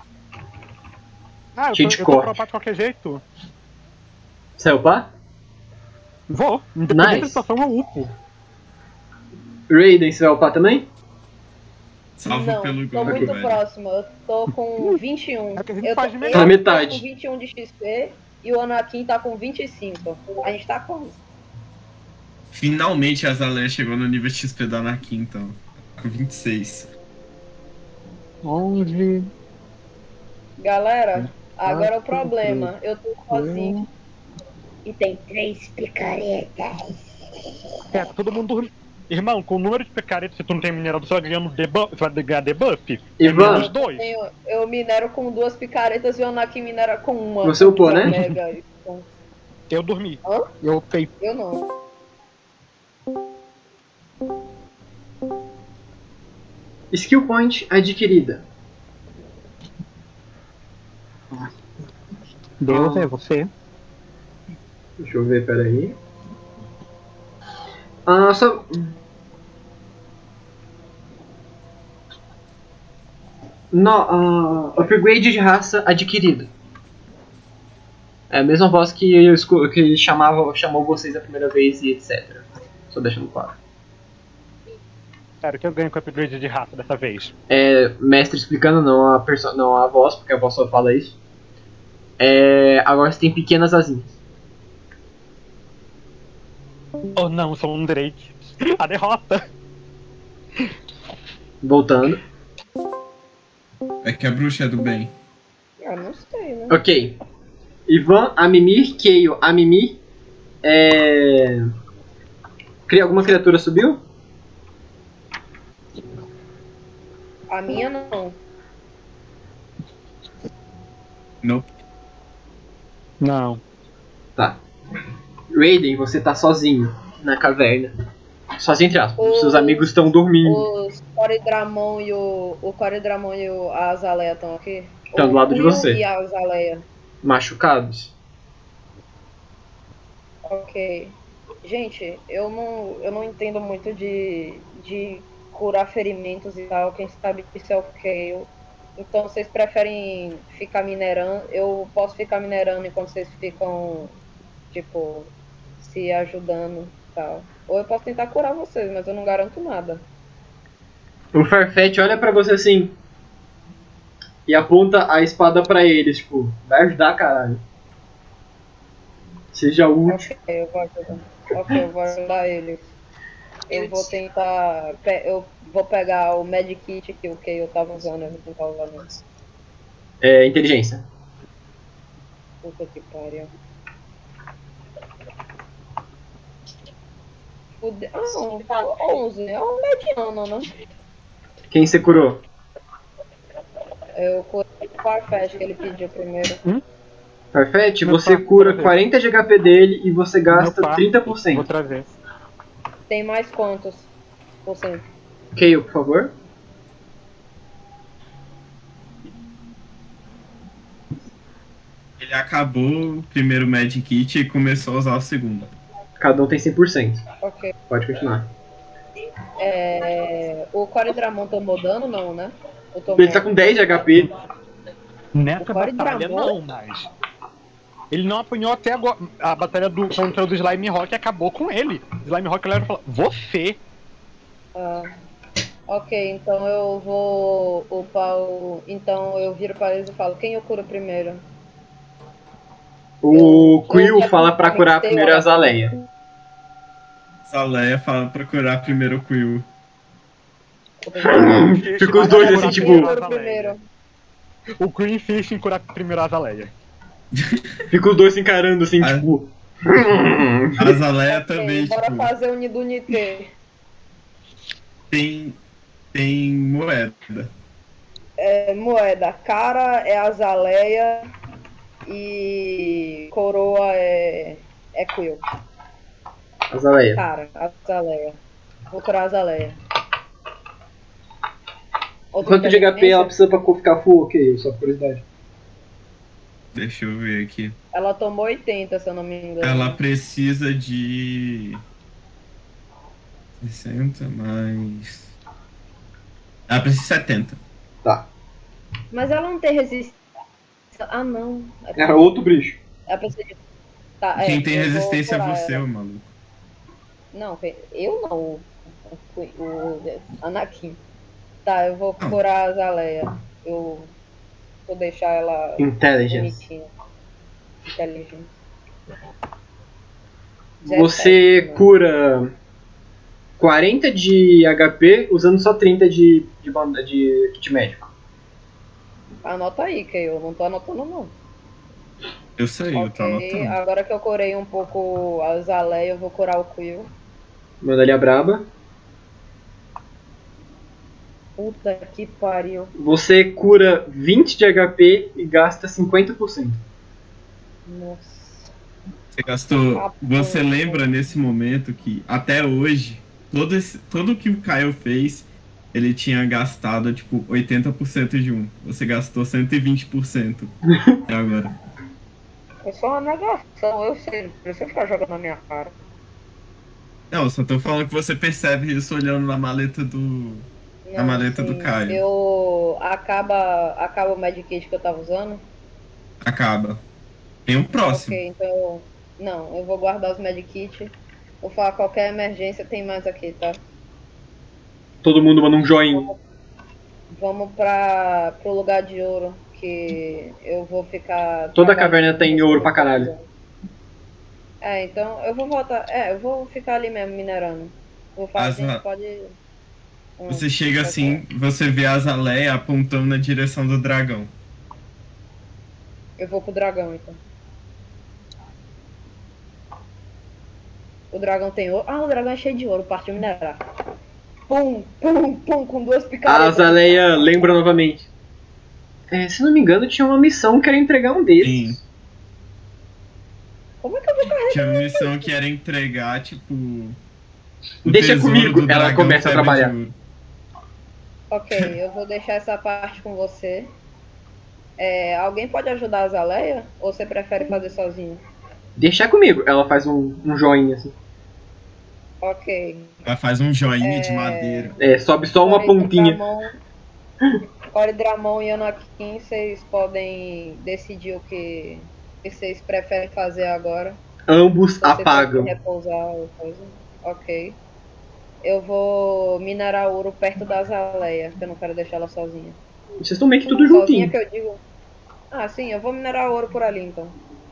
S3: Ah,
S1: Cheio de
S3: eu vou
S1: corte.
S3: dropar de qualquer jeito.
S1: Saiu pá?
S3: Vou. Independente
S1: Nice.
S3: da situação, eu upo.
S1: Raiden, você vai upar também?
S2: Salvo
S4: Não,
S2: pelo
S4: tô
S2: Goku,
S4: muito
S2: velho.
S4: próximo. Eu tô com 21.
S3: É que a gente
S4: Eu
S3: faz
S4: tô,
S3: de
S4: eu
S3: melhor.
S1: Pela
S4: tô
S1: metade.
S4: com 21 de XP e o Anakin tá com 25. A gente tá com.
S2: Finalmente a Azalea chegou no nível XP da Anakin, então. Com 26.
S3: 11.
S4: Galera, agora é o problema. Eu tô sozinho. E tem 3 picaretas.
S3: É, tá todo mundo dormindo. Irmão, com o número de picaretas, se tu não tem mineral, você vai ganhando debuff. Você vai ganhar debuff?
S1: Ivan.
S3: Menos 2.
S4: Eu minero com 2 picaretas e o Anakin minera com uma.
S1: Você upou, né?
S4: Mega. Então,
S3: Eu dormi.
S4: Hã?
S3: Eu upei.
S4: eu não.
S1: Skill Point adquirida.
S3: Deus é você.
S1: Deixa eu ver, peraí. Ah, só... Upgrade de raça adquirido. É a mesma voz que chamou vocês a primeira vez e etc. Só deixando claro.
S3: Sério, que eu ganho com upgrade de raça dessa vez?
S1: Mestre explicando, não a voz, porque a voz só fala isso. Agora você tem pequenas asinhas.
S3: Oh não, sou um Drake. A derrota.
S1: Voltando.
S2: É que a bruxa é do bem.
S4: Ah, não sei, né?
S1: Ok. Ivan, Amimir, Keio, Amimir. Alguma criatura subiu?
S4: A minha não.
S2: Nope.
S3: Não.
S1: Tá. Raiden, você tá sozinho na caverna. Sozinho entre aspas.
S4: O-
S1: Seus amigos estão dormindo.
S4: Os Coredramon e a Azaleia estão aqui?
S1: Tão do
S4: O
S1: lado de
S4: Quill
S1: você.
S4: E a Azaleia.
S1: Machucados.
S4: Ok. Gente, eu não entendo muito de curar ferimentos e tal. Quem sabe isso é o Kayle. Então vocês preferem ficar minerando? Eu posso ficar minerando enquanto vocês ficam, tipo, se ajudando e tal. Ou eu posso tentar curar vocês, mas eu não garanto nada.
S1: O Farfetch olha pra você assim. E aponta a espada pra eles, tipo, vai ajudar, caralho. Seja útil.
S4: Ok, eu vou ajudar. Ok, eu vou ajudar eles. Eu vou tentar. Eu vou pegar o Medkit que o Kayle tava usando, eu vou tentar usar nele.
S1: Inteligência.
S4: Puta que pariu. Não, 11. É um mediano, né?
S1: Quem você curou?
S4: Eu curei o Farfetch que ele pediu primeiro.
S1: Farfetch,
S3: Meu
S1: você
S3: par,
S1: cura
S3: prazer.
S1: 40 de HP dele e você gasta
S3: Meu par.
S1: 30%.
S3: Vou trazer.
S4: Tem mais quantos por cento?
S1: Kayle, por favor.
S2: Ele acabou o primeiro Magic Kit e começou a usar o segundo.
S1: Cada um tem 100%.
S4: Ok.
S1: Pode continuar.
S4: O Coredramon tomou dano, não, né? Ou tomou?
S1: Ele tá com 10 de HP.
S3: Nessa
S4: O Core
S3: batalha
S4: Dramon?
S3: não, mas. Ele não apanhou até agora. A batalha contra o do Slime Rock acabou com ele. Slime Rock olhou e falou: Você?
S4: Ah, ok, então eu vou upar o. Então eu viro pra eles e falo: quem eu curo primeiro?
S1: O
S4: Eu
S1: Quill
S4: quero
S1: fala pra curar
S4: convencer
S1: primeiro
S4: o
S1: a Azaleia.
S2: Azalea fala pra curar primeiro o Quill.
S1: Fica os dois assim, tipo.
S4: Primeiro.
S3: O Greenfish em curar primeiro a Azaleia.
S1: Fica os dois se encarando assim,
S2: Ah.
S1: tipo.
S2: A Azaleia
S4: Ok,
S2: também,
S4: bora
S2: tipo,
S4: fazer o Nido Nitê.
S2: tem moeda.
S4: Moeda. Cara é Azaleia e coroa é Quill.
S1: Azaleia.
S4: Cara, Azaleia. Vou curar a Azaleia. Outra
S1: Quanto de HP ela
S4: inteligência?
S1: precisa pra ficar full? Ok, só por curiosidade.
S2: Deixa eu ver aqui.
S4: Ela tomou 80, se eu não me engano.
S2: Ela precisa de 60 mais. Ela precisa de 70.
S1: Tá.
S4: Mas ela não tem resistência. Ah, não.
S1: Era outro bicho.
S4: Ela precisa de... Tá,
S2: Quem tem
S4: eu vou
S2: resistência é
S4: curar
S2: você,
S4: ela.
S2: ô maluco.
S4: Não, eu não. O Anakin. Tá, eu vou
S2: Não.
S4: curar a Azaleia. Eu vou deixar ela
S1: Intelligence.
S4: bonitinha. Inteligente.
S1: Você
S4: 17,
S1: cura 40 de HP usando só 30 de kit médico.
S4: Anota aí, que eu não tô anotando não.
S2: Eu sei, eu tô
S4: Ok,
S2: anotando.
S4: agora que eu curei um pouco a Azaleia, eu vou curar o Quill.
S1: Manda ali a braba.
S4: Puta que pariu.
S1: Você cura 20 de HP e gasta 50%.
S4: Nossa.
S2: Você gastou.
S4: Ah,
S2: Você
S4: pô.
S2: lembra nesse momento que até hoje, tudo que o Caio fez, ele tinha gastado tipo 80% de um. Você gastou 120% até agora.
S4: É só uma negação, eu sei. Não precisa ficar jogando na minha cara.
S2: Não, eu só tô falando que você percebe isso olhando na maleta do. Na maleta do Caio.
S4: Acaba o Medkit que eu tava usando.
S2: Acaba. Tem um próximo.
S4: Ok, então. Não, eu vou guardar os Medkit. Vou falar qualquer emergência, tem mais aqui, tá?
S1: Todo mundo manda um joinha.
S4: Vamos pro lugar de ouro, que eu vou ficar...
S1: Toda caverna tem ouro pra caralho.
S4: Então eu vou voltar... eu vou ficar ali mesmo, minerando. Vou fazer, pode...
S2: Você chega assim, você vê a Azaleia apontando na direção do dragão.
S4: Eu vou pro dragão, então. O dragão tem ouro. Ah, o dragão é cheio de ouro, partiu minerar. Pum, pum, pum, com duas
S1: A
S4: picaretas.
S1: Azaleia lembra novamente. Se não me engano, tinha uma missão que era entregar um desses.
S2: Sim.
S4: Como é que eu vou carregar?
S2: Tinha uma missão que era entregar, tipo. O
S1: Deixa
S2: tesouro
S1: comigo,
S2: do
S1: ela
S2: dragão
S1: começa a
S2: febre de
S1: trabalhar.
S2: ouro.
S4: Ok, eu vou deixar essa parte com você. Alguém pode ajudar a Azaleia? Ou você prefere fazer sozinho?
S1: Deixa comigo. Ela faz um joinha assim.
S4: Ok.
S2: Ela faz um joinha de madeira.
S1: Sobe só uma pontinha.
S4: Core Dramon e Anakin, vocês podem decidir o que vocês preferem fazer agora.
S1: Ambos
S4: Vocês
S1: apagam.
S4: podem repousar ou coisa. Ok. Eu vou minerar ouro perto da Azaleia, que eu não quero deixar ela sozinha.
S1: Vocês estão meio que tudo
S4: Sozinha
S1: juntinho.
S4: que eu digo. Ah, sim, eu vou minerar ouro por ali então.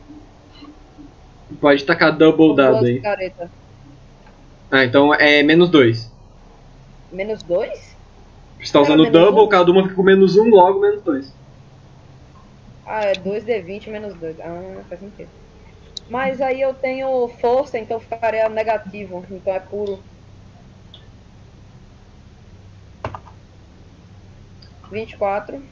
S1: Pode tacar double
S4: Com
S1: dado
S4: duas
S1: aí.
S4: picaretas.
S1: Ah, então é -2.
S4: Menos 2?
S1: Você tá usando
S4: Era menos
S1: double,
S4: um?
S1: cada uma fica com -1, logo -2.
S4: Ah, é 2d20 menos 2. Ah, faz sentido. Mas aí eu tenho força, então ficaria negativo. Então é puro. 24.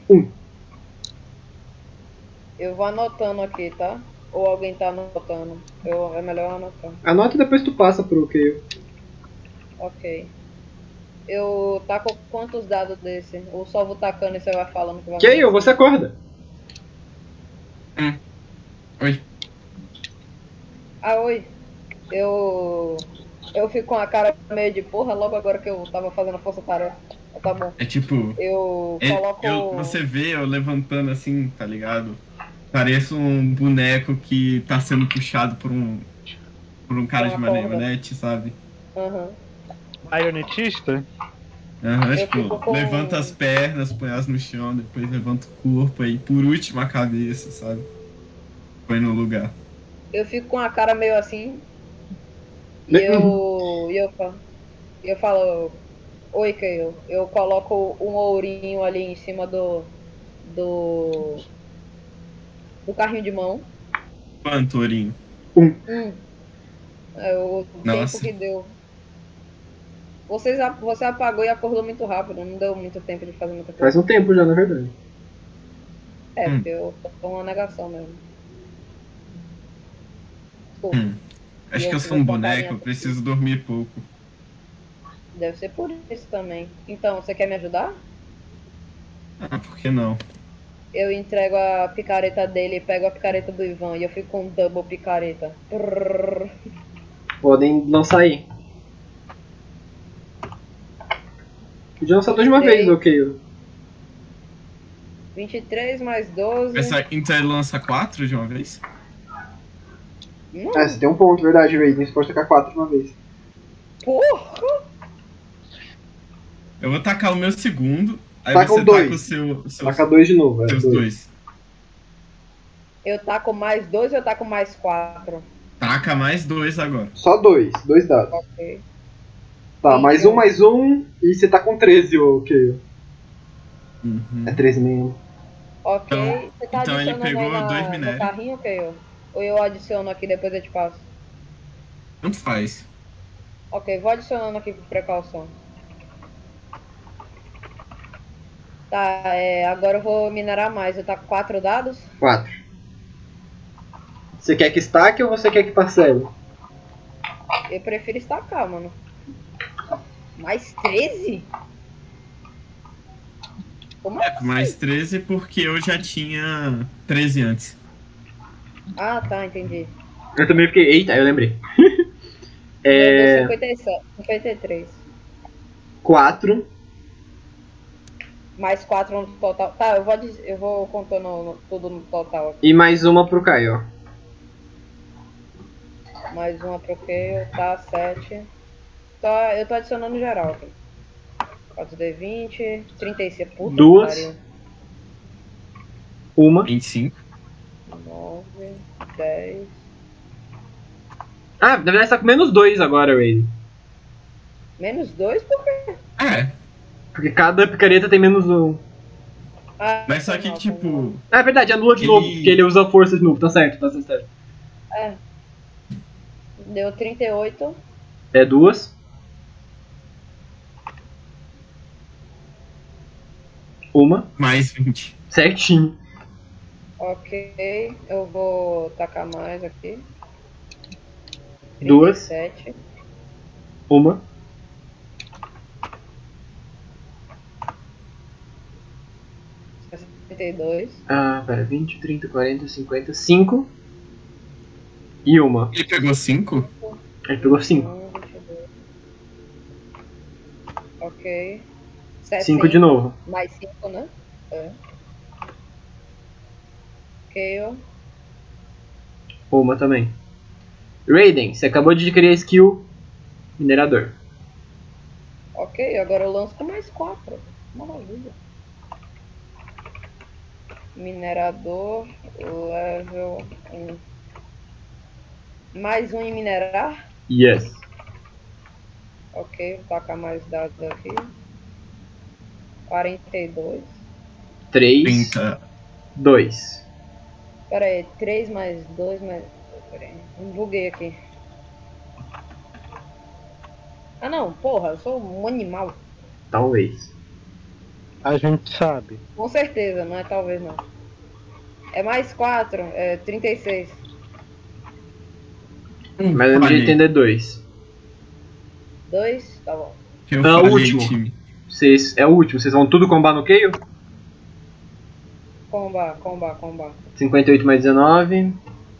S4: Eu vou anotando aqui, tá? Ou alguém tá anotando? É melhor anotar.
S1: Anota e depois tu passa pro Kayle.
S4: Ok. Eu taco quantos dados desse? Ou só vou tacando e você vai falando que vai
S1: Kayle, você acorda.
S2: Oi.
S4: Ah, oi. Eu fico com a cara meio de porra logo agora que eu tava fazendo a força-tarefa. Tá bom.
S2: É tipo.
S4: Eu coloco...
S2: Você vê eu levantando assim, tá ligado? Parece um boneco que tá sendo puxado por um cara de marionete, sabe?
S4: Aham.
S3: Marionetista?
S2: Aham,
S4: Eu
S2: tipo,
S4: fico com-
S2: levanta as pernas, põe elas no chão, depois levanta o corpo aí, por último a cabeça, sabe? Põe no lugar.
S4: Eu fico com a cara meio assim. E eu falo... Oi, Oi, Keio. Eu coloco um ourinho ali em cima do carrinho de mão.
S2: Quanto, Ourinho?
S4: É o tempo
S2: Nossa.
S4: que deu. Você apagou e acordou muito rápido, não deu muito tempo de fazer muita
S1: Faz
S4: coisa.
S1: um tempo já, na verdade.
S4: Porque eu tô uma negação mesmo. Desculpa.
S2: Acho que
S4: eu
S2: eu
S4: fiz
S2: sou um
S4: essa
S2: boneco,
S4: carinha
S2: eu preciso dormir pouco.
S4: Deve ser por isso também. Então, você quer me ajudar?
S2: Ah, por que não?
S4: Eu entrego a picareta dele e pego a picareta do Ivan e eu fico com double picareta. Prrr.
S1: Podem lançar aí. Podia lançar dois de uma vez,
S4: 23.
S1: ok.
S4: 23 mais 12.
S2: Então ele lança 4 de uma vez?
S4: Não,
S1: É, você tem um ponto, verdade, Raiden. Você pode tacar 4 de uma vez.
S4: porra!
S2: Eu vou tacar o meu segundo, aí
S1: Taca
S2: você
S1: o
S2: taca o
S1: dois.
S2: seu.
S1: Taca 2 de novo,
S2: Seus
S1: dois.
S2: dois.
S4: Eu taco mais 2 ou eu taco mais 4?
S2: Taca mais 2 agora.
S1: Só 2 dados.
S4: Ok.
S1: Tá,
S4: 21.
S1: mais um, e você tá com 13, ok.
S2: Uhum.
S1: É 13 mesmo.
S4: Ok.
S2: Então-
S4: Você tá
S2: então ele
S4: adicionando
S2: pegou
S4: aí
S2: dois
S4: no
S2: minérios.
S4: carrinho, ok? Ou eu adiciono aqui depois eu te passo?
S2: Tanto faz.
S4: Ok, vou adicionando aqui por precaução. Tá, agora eu vou minerar mais. Eu taco 4 dados?
S1: 4. Você quer que estaque ou você quer que parcele?
S4: Eu prefiro estacar, mano. Mais 13? Como assim?
S2: Mais 13 porque eu já tinha 13 antes.
S4: Ah, tá, entendi.
S1: Eu também fiquei. Eita, eu lembrei.
S4: Deu 57, 53.
S1: 4.
S4: Mais 4 no total. Tá, eu vou contando tudo no total.
S1: E mais uma pro Caio, ó.
S4: Mais uma pro Keio, tá, 7. Eu tô adicionando geral aqui. 4D20, 36. Puta
S1: Duas.
S4: que pariu.
S1: Uma.
S2: 25.
S4: 9, 10.
S1: Ah, na verdade você tá com menos 2 agora, Raiden.
S4: Menos 2 por quê?
S2: É,
S1: Porque cada picareta tem menos 1.
S4: Ah,
S2: mas só
S4: foi
S2: que
S4: mal, foi mal.
S2: tipo.
S1: Ah, é verdade, anula de novo, porque ele usa força de novo. Tá certo, tá certo.
S4: Deu 38.
S1: É 2. Uma.
S2: Mais 20.
S1: Certinho.
S4: Ok, eu vou tacar mais aqui.
S1: 2.
S4: 37.
S1: Uma. Ah, pera. 20, 30, 40, 50. 5. E uma.
S2: Ele pegou 5?
S1: Ele pegou 5.
S4: 22. Ok.
S1: 5 de novo.
S4: Mais 5, né? É. Ok,
S1: Uma também. Raiden, você acabou de adquirir a skill Minerador.
S4: ok, agora eu lanço com mais 4. Maravilha. Minerador, level 1. Mais um em minerar.
S1: Yes.
S4: Ok, vou tacar mais dados aqui. 42.
S1: 3.
S2: 30.
S1: 2.
S4: Pera aí, 3 mais 2 mais... Pera aí, buguei aqui. Ah não, porra, eu sou um animal.
S1: Talvez.
S3: A gente sabe.
S4: Com certeza, não é talvez não. É mais 4, é 36.
S1: Mas lembra de entender 2.
S4: 2, tá bom.
S2: Eu
S1: É o
S2: falei,
S1: último.
S2: time.
S1: É o último. Vocês vão tudo combar no Kayle?
S4: Comba.
S1: 58 mais 19.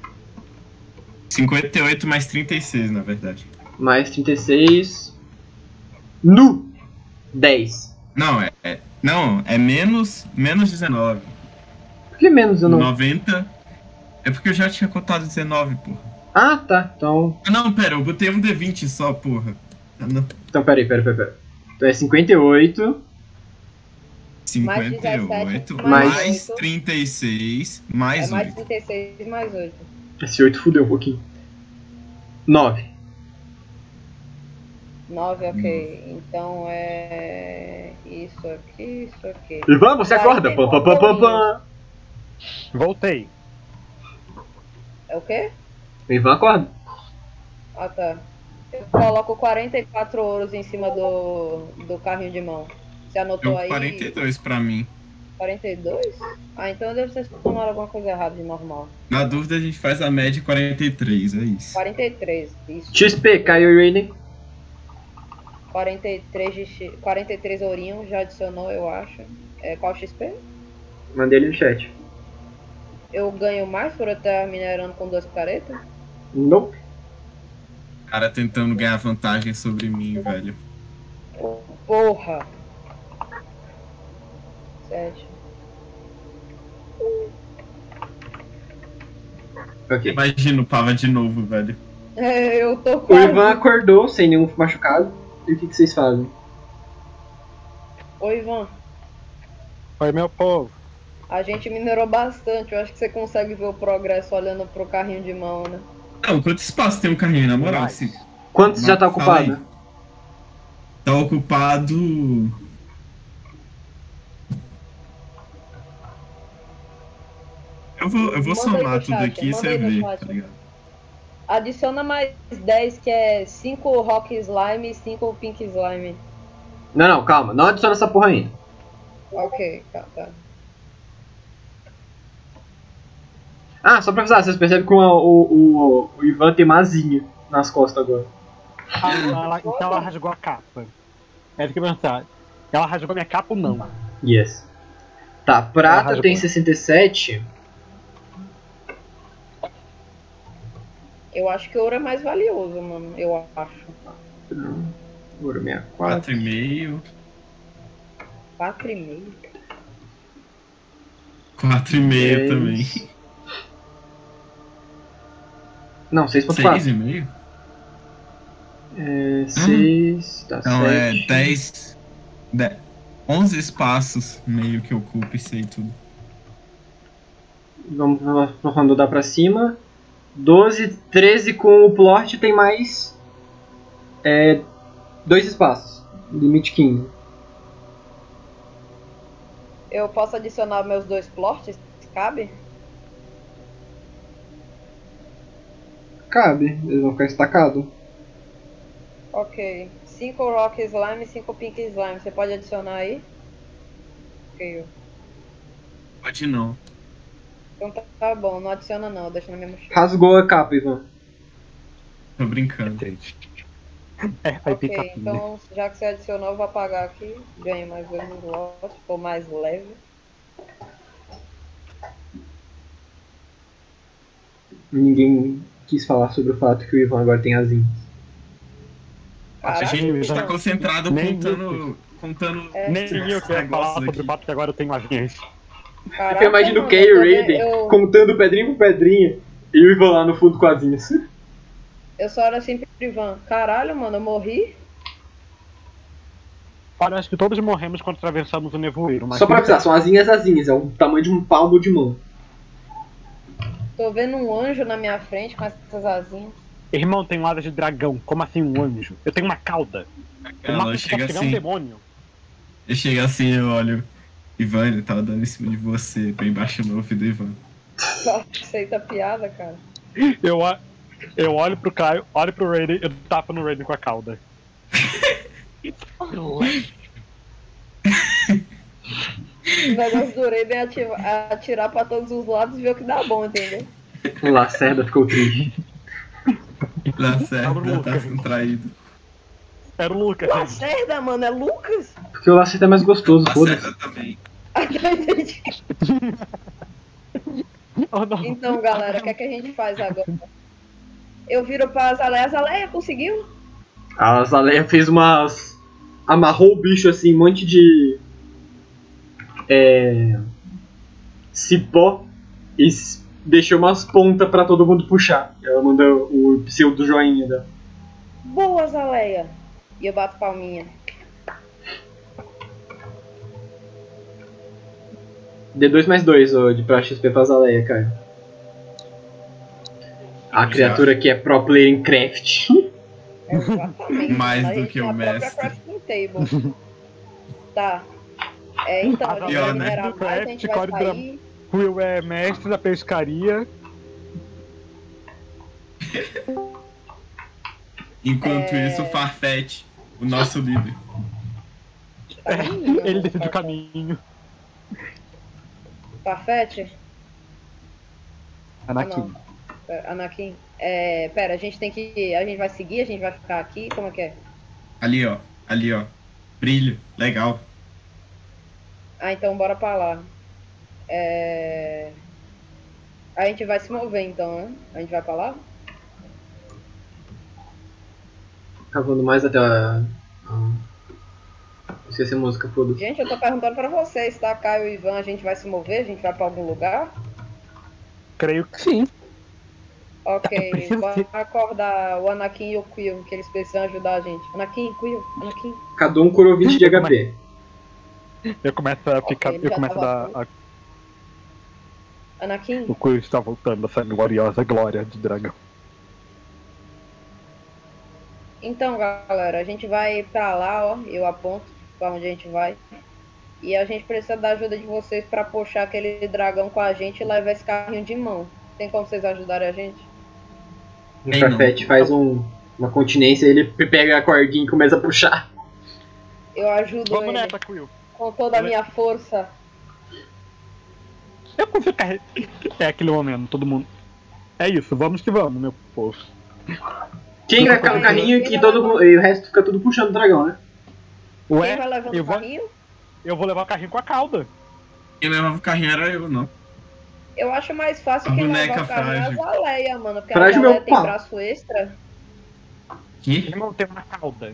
S2: 58 mais 36, na verdade.
S1: Mais 36. Nu! 10.
S2: Não, é menos 19.
S1: Por que menos 19?
S2: 90. É porque eu já tinha contado 19, porra.
S1: Ah, tá. Então.
S2: Ah, não, pera, eu botei um D20 só, porra. Ah, não.
S1: Então, peraí. Então é 58.
S2: 58
S1: mais
S2: mais
S4: 8.
S2: 36 mais
S4: É mais
S2: 8.
S4: 36 mais 8.
S1: Esse 8 fudeu um pouquinho. 9.
S4: 9, ok. Então é isso aqui, isso aqui.
S1: Ivan, você acorda. Pam, pam, pam, pam, pam.
S3: Voltei.
S4: É o quê?
S1: O Ivan acorda.
S4: Ah, tá. Eu coloco 44 ouros em cima do carrinho de mão. Você anotou
S2: Deu
S4: aí?
S2: 42 pra mim.
S4: 42? Ah, então deve ter tomado alguma coisa errada de normal.
S2: Na dúvida, a gente faz a média 43, é isso.
S4: 43, isso.
S1: XP, Caio e Raiden.
S4: 43 ourinho, já adicionou, eu acho. Qual XP?
S1: Mandei ele no chat.
S4: Eu ganho mais por eu estar minerando com 2 picaretas?
S1: Nope.
S2: O cara tentando ganhar vantagem sobre mim, velho.
S4: Porra! 7.
S1: Ok.
S2: Imagina o Pava de novo, velho.
S4: Eu tô
S1: O
S4: quase.
S1: Ivan acordou sem nenhum machucado. E o que vocês fazem?
S4: Oi, Ivan.
S3: Oi, meu povo.
S4: A gente minerou bastante. Eu acho que você consegue ver o progresso olhando pro carrinho de mão, né?
S2: Não, quanto espaço tem um carrinho, na moral?
S3: Nice.
S2: Assim,
S1: Quantos já tá
S2: fala aí.
S1: ocupado?
S2: Tá ocupado. Eu vou
S4: Manda aí
S2: somar
S4: no
S2: tudo
S4: chat,
S2: aqui e
S4: manda
S2: você
S4: aí no
S2: vê,
S4: chat.
S2: tá ligado?
S4: Adiciona mais 10, que é 5 Rock Slime e 5 Pink Slime.
S1: Não, calma. Não adiciona essa porra ainda.
S4: Ok, tá.
S1: Ah, só pra avisar, vocês percebem que o Ivan tem uma asinha nas costas agora.
S3: Então ela rasgou a capa. É do que pensar. Ela rasgou minha capa ou não?
S1: Yes. Tá, prata
S3: rasgou.
S1: tem 67.
S4: Eu acho que ouro é mais valioso, mano. Eu acho.
S1: Ouro 64.
S2: 4,5.
S4: 4,5.
S2: 4,5 também.
S1: Não, 6.4.
S2: 6,5?
S1: 6, tá
S2: Então
S1: 7.
S2: é 10. 11 espaços meio que ocupa isso aí tudo.
S1: Vamos arredondar pra cima. 12, 13 com o plot tem mais 2 espaços. Limite 15.
S4: Eu posso adicionar meus 2 plots? Cabe?
S1: Cabe, eles vão ficar estacados.
S4: Ok. 5 Rock Slime e 5 Pink Slime. Você pode adicionar aí? Ok.
S2: Pode não.
S4: Então tá bom, não adiciona não, deixa na minha mochila.
S1: Rasgou a capa, Ivan.
S2: Tô brincando.
S3: Triste. Vai
S4: Ok,
S3: picar.
S4: então já que você adicionou, eu vou apagar aqui. Ganho mais 2 slots, ficou mais leve.
S1: Ninguém quis falar sobre o fato que o Ivan agora tem asinhas.
S2: A
S4: Caralho,
S2: gente tá
S4: Ivan.
S2: concentrado
S3: Nem
S2: contando
S3: Nem eu quero falar sobre o fato que agora eu tenho asinhas.
S4: Caraca,
S1: Eu imagino o
S4: mano,
S1: Kay e
S4: eu
S1: o
S4: tô vendo-
S1: Raiden
S4: eu-
S1: contando pedrinha por pedrinha e o Ivan lá no fundo com asinhas.
S4: Eu só era sempre Ivan. Caralho, mano, eu morri?
S3: Olha, acho que todos morremos quando atravessamos o nevoeiro. Mas
S1: Só pra avisar, são asinhas, é o tamanho de um palmo de mão.
S4: Tô vendo um anjo na minha frente com essas asinhas.
S3: Irmão, tem asas de dragão. Como assim um anjo? Eu tenho uma cauda.
S2: Ela chega
S3: um
S2: assim.
S3: demônio.
S2: Eu chego assim, eu olho. Ivan, ele tava dando em cima de você, bem baixo no ouvido do Ivan.
S4: Só aceita a piada, cara.
S3: Eu olho pro Caio, olho pro Raiden, eu tapo no Raiden com a cauda.
S4: O negócio do Raiden é atirar pra todos os lados e ver o que dá bom, entendeu?
S1: O Lacerda ficou triste.
S2: Lacerda tá sendo traído.
S3: Era o Lucas.
S4: Lacerda, mano, é Lucas?
S1: Porque o Lacerda é mais gostoso, foda-se.
S2: Lacerda também.
S4: Ah, tá, entendi.
S3: Oh, não.
S4: Então, galera, o que é que a gente faz agora? Eu viro pra Azaleia. Azaleia, conseguiu?
S1: A Azaleia fez umas... Amarrou o bicho assim, um monte de... cipó e deixou umas pontas pra todo mundo puxar. Ela manda o pseudo joinha dela.
S4: Boa, Azaleia. E eu bato palminha.
S1: D2 mais 2 de pra XP pra Azaleia, cara. A criatura que é pro player em craft.
S4: Exatamente.
S2: Mais
S4: A
S2: do
S4: gente
S2: que
S4: tem
S2: o
S4: a própria
S2: mestre.
S4: crafting table. Tá. Então, a gente vai
S2: Né?
S4: liberar mais, a gente vai
S3: Craft,
S4: sair.
S3: Quill é mestre da pescaria.
S2: Enquanto isso, o Farfetch, o nosso líder.
S4: Tá menino,
S3: Ele decide o
S4: Farfetch.
S3: caminho.
S4: Farfetch?
S3: Anakin.
S4: não. Anakin. Pera, a gente tem que. A gente vai seguir, a gente vai ficar aqui, como é que é?
S2: Ali, ó. Ali, ó. Brilho. Legal.
S4: Ah, então bora pra lá. A gente vai se mover então, né? A gente vai pra lá?
S1: Cavando mais até a. Esqueci a música, foda-se.
S4: Gente, eu tô perguntando pra vocês, tá? Caio e Ivan, a gente vai se mover? A gente vai pra algum lugar?
S3: Creio que sim.
S4: Ok,
S3: Precisa
S4: bora
S3: ser.
S4: acordar o Anakin e o Quill, que eles precisam ajudar a gente. Anakin, Quill, Anakin.
S1: Cada um curou 20 de HP.
S3: Eu começo a ficar.
S4: ele
S3: Eu
S4: já
S3: começo a
S4: tava
S3: dar.
S4: Anakin,
S3: O Quill está voltando a essa gloriosa glória de dragão.
S4: então galera, a gente vai pra lá, ó. Eu aponto pra onde a gente vai. E a gente precisa da ajuda de vocês pra puxar aquele dragão com a gente e levar esse carrinho de mão. Tem como vocês ajudarem a gente?
S1: O
S2: Tem
S1: Farfetch faz uma continência, ele pega a cordinha e começa a puxar.
S4: Eu ajudo
S3: Vamos
S4: ele
S3: nessa, Quill.
S4: com toda a minha força.
S3: Eu consigo carregar. É aquele momento, todo mundo. É isso, vamos que vamos, meu povo.
S1: Quem vai ficar no carrinho e e o resto fica tudo puxando o dragão, né?
S3: Ué,
S4: Quem vai levando
S3: eu
S4: o
S3: vou,
S4: carrinho?
S3: eu vou levar o carrinho com a cauda.
S2: Quem levava o carrinho era eu, não.
S4: Eu acho mais fácil
S2: A
S4: quem
S2: boneca
S4: levar o carrinho é a
S2: frágil.
S4: Zaleia, mano. Porque
S1: Frágil
S4: a Zaleia
S1: meu
S4: tem
S1: pau.
S4: braço extra.
S2: Que?
S3: Eu não tenho uma cauda.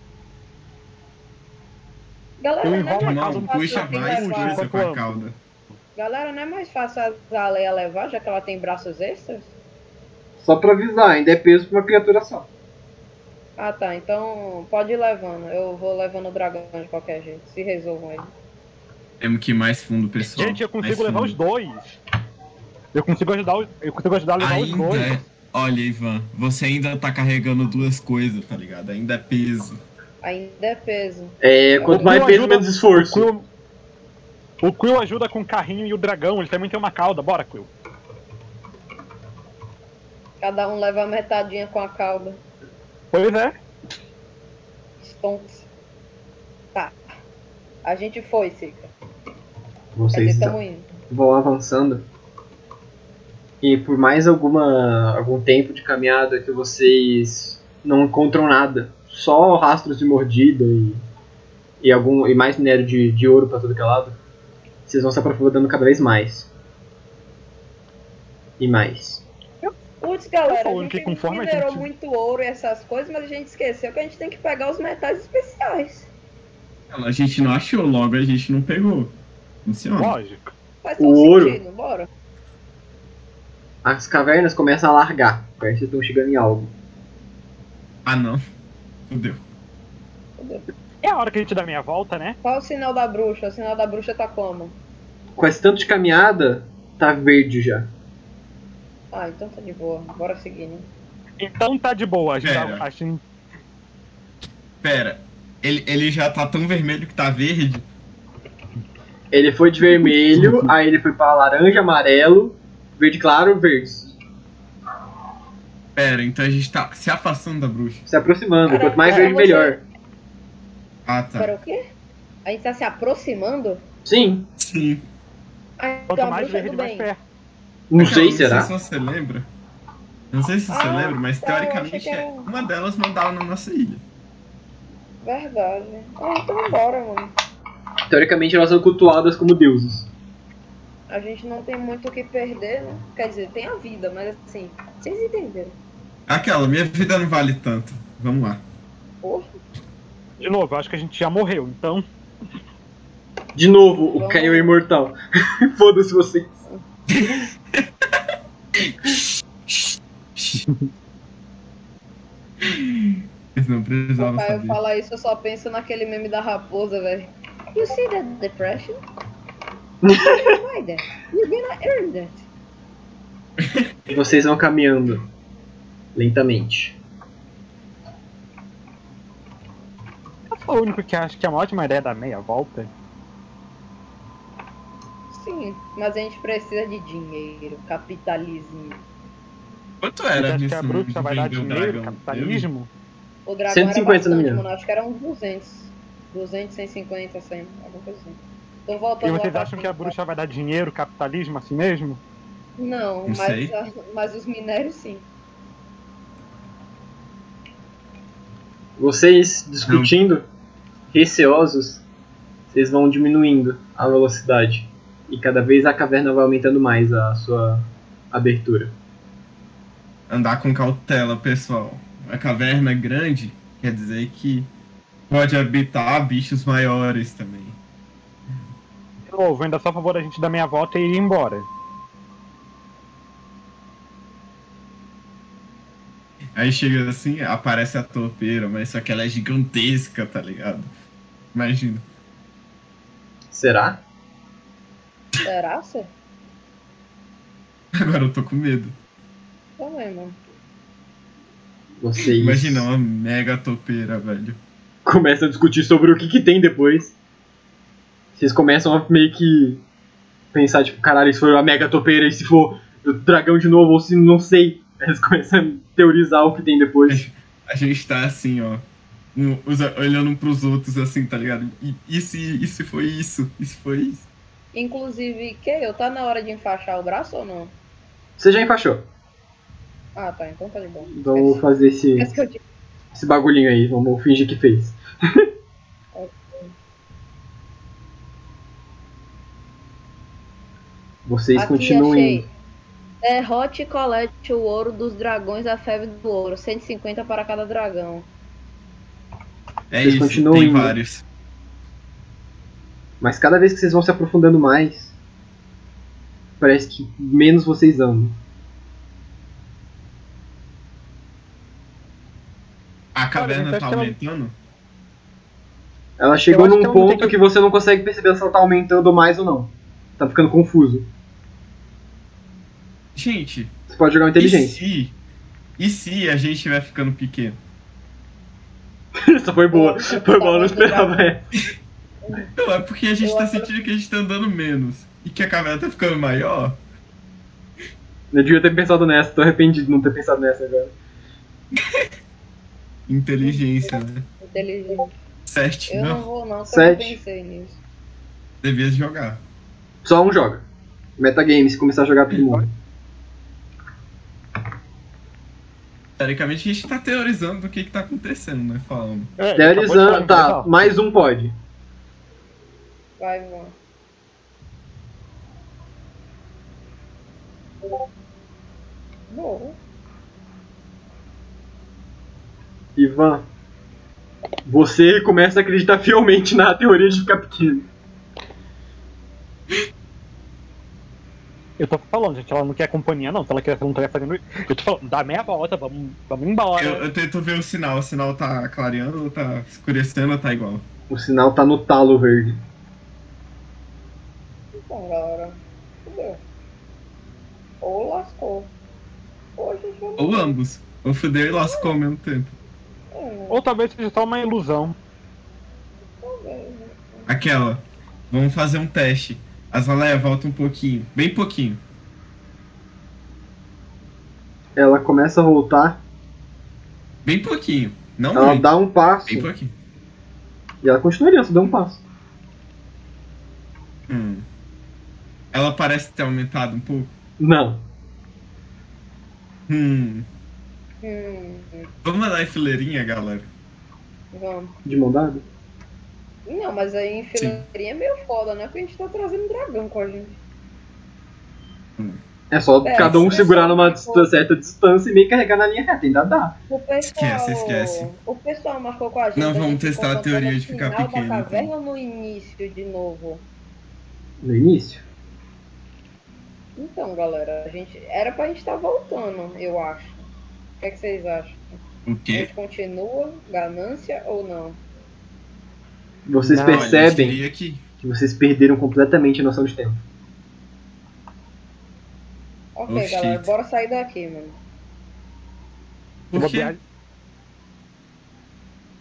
S4: Galera,
S3: Eu
S4: não é
S3: enrolo a
S4: mais
S3: cauda
S2: Não,
S3: no
S4: fácil
S2: puxa
S4: quem
S2: mais
S3: levar.
S2: coisa com a cauda.
S4: Galera, não é mais fácil a Zaleia levar, já que ela tem braços extras?
S1: Só pra avisar, ainda é peso pra uma criatura só.
S4: Ah tá, então pode ir levando. Eu vou levando o dragão de qualquer jeito. Se resolvam aí.
S2: Temos que ir mais fundo, pessoal.
S3: Gente, eu consigo
S2: Mais
S3: levar os
S2: fundo.
S3: dois. Eu consigo ajudar a levar os
S2: Ainda
S3: dois.
S2: é... Olha, Ivan, você ainda tá carregando duas coisas, tá ligado? Ainda é peso.
S4: Ainda é peso.
S1: Quanto
S3: O
S1: mais
S3: Quill
S1: peso,
S3: ajuda-
S1: menos esforço.
S3: O Quill ajuda com o carrinho e o dragão, ele também tem uma cauda. Bora, Quill.
S4: Cada um leva a metadinha com a cauda.
S3: Pois é.
S4: Stonks. Tá. A gente foi, Sica. Quer
S1: Vocês
S4: dizer, tamo indo.
S1: vão avançando. E por mais algum tempo de caminhada que vocês não encontram nada, só rastros de mordida e mais minério de ouro pra todo que é lado, vocês vão se aprofundando cada vez mais. E mais.
S4: Putz, galera, a
S3: falando que
S4: gente
S3: conforme a
S4: minerou
S3: gente-
S4: muito ouro e essas coisas, mas a gente esqueceu que a gente tem que pegar os metais especiais.
S2: A gente não achou, logo a gente não pegou. Funciona.
S3: Lógico.
S4: Faz
S1: O
S4: todo
S1: ouro.
S4: sentido, bora.
S1: As cavernas começam a largar. Parece que estão chegando em algo.
S2: Ah, não. Fudeu.
S3: É a hora que a gente dá meia volta, né?
S4: Qual é o sinal da bruxa? O sinal da bruxa tá como?
S1: Com esse tanto de caminhada, tá verde já.
S4: Ah, então tá de boa. Bora seguir, né?
S3: Então tá de boa. A gente,
S2: Pera.
S3: a gente-
S2: Pera, ele já tá tão vermelho que tá verde?
S1: Ele foi de vermelho, aí ele foi pra laranja, amarelo, verde claro, verde.
S2: Pera, então a gente tá se afastando da bruxa.
S1: Se aproximando.
S4: Cara,
S1: Quanto mais
S4: cara,
S1: verde,
S4: você-
S1: melhor.
S2: Ah, tá.
S4: Pera, o quê? A gente tá se aproximando?
S1: Sim.
S2: Sim.
S4: Ah, então
S3: Quanto
S4: a
S3: mais
S4: bruxa
S3: verde,
S4: do
S3: mais
S4: bem.
S3: perto.
S1: Não
S2: Aquela,
S1: sei, será?
S2: Não sei se você lembra. Não sei se você
S4: Ah,
S2: lembra, mas
S4: tá, eu achei
S2: teoricamente
S4: que era-
S2: uma delas mandava na nossa ilha.
S4: Verdade. Ah, então bora, mano.
S1: Teoricamente elas são cultuadas como deuses.
S4: A gente não tem muito o que perder, né? Quer dizer, tem a vida, mas assim, vocês entenderam.
S2: Aquela, minha vida não vale tanto. Vamos lá.
S4: Porra.
S3: De novo, eu acho que a gente já morreu, então.
S1: De novo, o
S4: Vamos.
S1: Caio é imortal. Foda-se vocês.
S2: Eles não precisavam
S4: Quando eu
S2: saber.
S4: falar isso, eu só penso naquele meme da raposa, velho. You see that depression? Why that? You're gonna earn that.
S1: E vocês vão caminhando lentamente.
S3: Eu sou o único que acha que é uma ótima ideia dar meia volta.
S4: sim, mas a gente precisa de dinheiro, capitalismo.
S2: Quanto
S3: Você
S2: era
S3: acha que
S2: nesse
S3: a
S2: mundo
S3: bruxa
S2: de
S3: vai dar
S2: vender o
S3: dinheiro,
S2: dragão?
S3: capitalismo?
S4: O dragão
S1: 150,
S4: era
S1: se não me
S4: bastante,
S1: engano.
S4: mano. Acho que era uns 200. 200, 150, 100, alguma coisa assim. Então
S3: E
S4: voltando lá
S3: vocês
S4: pra
S3: acham que a
S4: frente.
S3: bruxa vai dar dinheiro, capitalismo assim mesmo?
S4: Não,
S2: Não sei.
S4: mas os minérios sim.
S1: Vocês discutindo, receosos, vocês vão diminuindo a velocidade. E cada vez a caverna vai aumentando mais a sua abertura.
S2: Andar com cautela, pessoal. A caverna é grande, quer dizer que pode habitar bichos maiores também.
S3: De novo, ainda só a favor da gente dar meia volta e ir embora.
S2: Aí chega assim, aparece a topeira, mas só que ela é gigantesca, tá ligado? Imagina.
S1: Será?
S4: Será, só?
S2: Agora eu tô com medo.
S4: Também, mano.
S1: Vocês
S2: Imagina uma mega topeira, velho.
S1: começam a discutir sobre o que tem depois. Vocês começam a meio que pensar, tipo, caralho, se for uma mega topeira e se for o dragão de novo, ou se não sei. Eles começam a teorizar o que tem depois.
S2: A gente tá assim, ó. Olhando um pros outros assim, tá ligado? E se foi isso? E se foi isso?
S4: Inclusive, Keio, tá na hora de enfaixar o braço ou não?
S1: Você já enfaixou.
S4: Ah, tá. Então tá de boa.
S1: Vamos fazer
S4: Esquece que eu te...
S1: esse bagulhinho aí, vamos fingir que fez. Vocês
S4: Aqui,
S1: continuam
S4: achei.
S1: indo.
S4: Derrote e colete o ouro dos dragões da febre do ouro. 150 para cada dragão.
S2: É
S1: Vocês
S2: isso,
S1: continuam
S2: tem
S1: indo.
S2: vários.
S1: Mas cada vez que vocês vão se aprofundando mais, parece que menos vocês andam.
S2: A caverna
S3: Olha,
S2: tá
S3: acho que ela-
S2: aumentando?
S1: Ela chegou
S3: acho que
S1: num
S3: ela não tem
S1: ponto que você não consegue perceber se ela tá aumentando mais ou não. Tá ficando confuso.
S2: Gente,
S1: Você pode jogar uma inteligência.
S2: e se a gente vai ficando pequeno?
S1: Essa foi boa. Foi boa, eu não esperava essa.
S2: Não, é porque a gente tá sentindo que a gente tá andando menos. E que a caverna tá ficando maior.
S1: Eu devia ter pensado nessa, tô arrependido de não ter pensado nessa agora.
S2: Inteligência, né?
S4: Inteligente.
S2: 7,
S4: Eu não
S2: não.
S4: vou não, porque eu não
S1: Sete.
S4: pensei nisso.
S2: Devia jogar.
S1: Só um joga. Metagame, se começar a jogar todo mundo.
S2: Teoricamente a gente tá teorizando do que tá acontecendo, né? Falando.
S3: É,
S1: Teorizando,
S3: acabou de falar,
S1: tá,
S3: então.
S1: mais um pode.
S4: Vai, mano. Bom,
S1: Ivan, você começa a acreditar fielmente na teoria de ficar pequeno.
S3: Eu tô falando, gente, ela não quer companhia, não. Se ela não estiver fazendo isso. Eu tô falando, dá meia volta, vamos embora.
S2: Eu tento ver o sinal tá clareando ou tá escurecendo ou tá igual?
S1: O sinal tá no talo verde.
S4: então, galera. Fudeu. Ou lascou. Ou a gente vai
S2: Ou ambos. Ou fudeu e lascou ao mesmo tempo.
S3: Ou talvez seja só uma ilusão.
S2: Aquela. Vamos fazer um teste. Azaleia, volta um pouquinho. Bem pouquinho.
S1: Ela começa a voltar,
S2: Bem pouquinho. Não
S1: ela
S2: muito.
S1: dá um passo
S2: Bem pouquinho.
S1: e ela continua ali, ela só dá um passo.
S2: Ela parece ter aumentado um pouco.
S1: Não.
S2: Vamos mandar em fileirinha, galera.
S4: Vamos.
S1: De mão dada?
S4: Não, mas aí em fileirinha é meio foda, né? Porque a gente tá trazendo um dragão com a gente.
S1: É só
S4: É,
S1: cada um
S4: se
S1: segurar
S4: você
S1: numa
S4: for-
S1: certa distância e meio carregar na linha reta, ainda dá.
S4: O pessoal,
S2: Esquece.
S4: O pessoal marcou com a gente.
S2: Não,
S4: a
S2: vamos
S4: gente
S2: testar a
S4: ficou
S2: teoria
S4: no
S2: de ficar
S4: final
S2: pequeno,
S4: da caverna
S2: então.
S4: ou no início de novo?
S1: No início.
S4: Então, galera, a gente era pra gente estar voltando, eu acho. O que, é que vocês acham?
S2: O
S4: A
S2: quê?
S4: gente continua ganância ou não?
S1: Vocês
S3: Não,
S1: percebem
S2: Olha, eu que...
S1: que vocês perderam completamente a noção de tempo.
S4: Ok,
S2: Oh,
S4: galera,
S2: shit.
S4: bora sair daqui, mano.
S2: Por quê?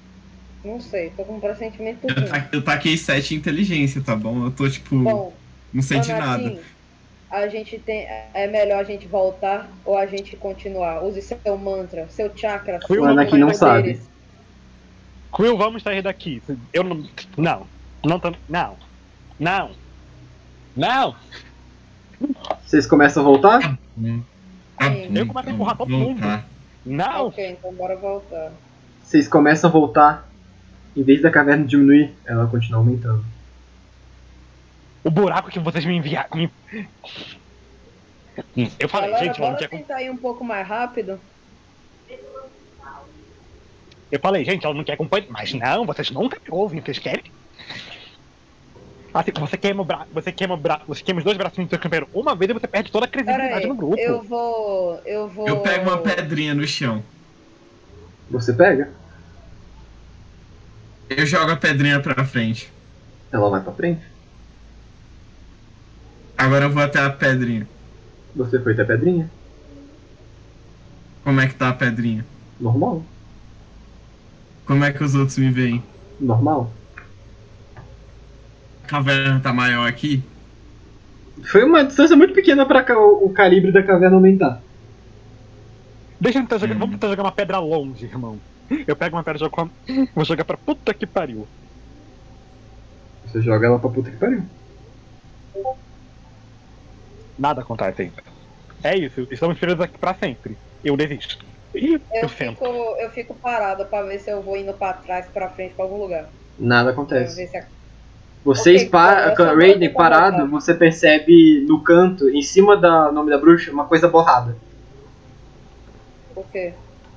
S4: Não sei, tô com um pressentimento
S2: Eu,
S4: ruim.
S2: eu taquei 7 em inteligência, tá bom? Eu tô, tipo,
S4: Bom,
S2: Não sente
S4: Anakin,
S2: nada.
S4: a gente tem. É melhor a gente voltar ou a gente continuar? Use seu mantra, seu chakra.
S3: O
S1: Anakin não sabe.
S3: Quill, vamos sair daqui. Eu não. Não. Não tô. Não. Não. Não.
S1: Vocês começam a voltar?
S2: Tá
S4: Sim.
S3: Eu começo a empurrar todo mundo.
S2: Voltar.
S3: Não.
S4: Ok, então bora voltar.
S1: Vocês começam a voltar. Em vez da caverna diminuir, ela continua aumentando.
S3: O buraco que vocês me enviaram. Eu falei,
S4: Galera,
S3: gente, ela não
S4: bora
S3: quer.
S4: tentar ir um pouco mais rápido?
S3: Eu falei, gente, ela não quer acompanhar. Mas não, vocês nunca me ouvem, vocês querem? Assim, você queima o braço. Você queima os dois bracinhos do seu campeiro uma vez e você perde toda a
S4: Pera
S3: credibilidade
S4: aí,
S3: no grupo.
S4: eu vou.
S2: Eu pego uma pedrinha no chão.
S1: Você pega,
S2: Eu jogo a pedrinha pra frente.
S1: ela vai pra frente.
S2: Agora eu vou até a pedrinha.
S1: Você foi até a pedrinha.
S2: Como é que tá a pedrinha?
S1: Normal.
S2: Como é que os outros me veem?
S1: Normal.
S2: A caverna tá maior aqui?
S1: Foi uma distância muito pequena para o calibre da caverna aumentar.
S3: Deixa eu tentar jogar. Vamos tentar jogar uma pedra longe, irmão. Eu pego uma pedra e jogo. Vou jogar pra puta que pariu.
S1: Você joga ela pra puta que pariu.
S3: Nada acontece ainda. É isso, estamos presos aqui pra sempre. Eu desisto. Ih, eu sento.
S4: Eu fico parada pra ver se eu vou indo pra trás, pra frente, pra algum lugar.
S1: Nada
S4: Pra
S1: acontece.
S4: ver se
S1: Vocês
S4: Ok, cara, eu só vou
S1: Raiden
S4: tentar
S1: parado,
S4: voltar.
S1: você percebe no canto, em cima do nome da bruxa, uma coisa borrada.
S4: O quê?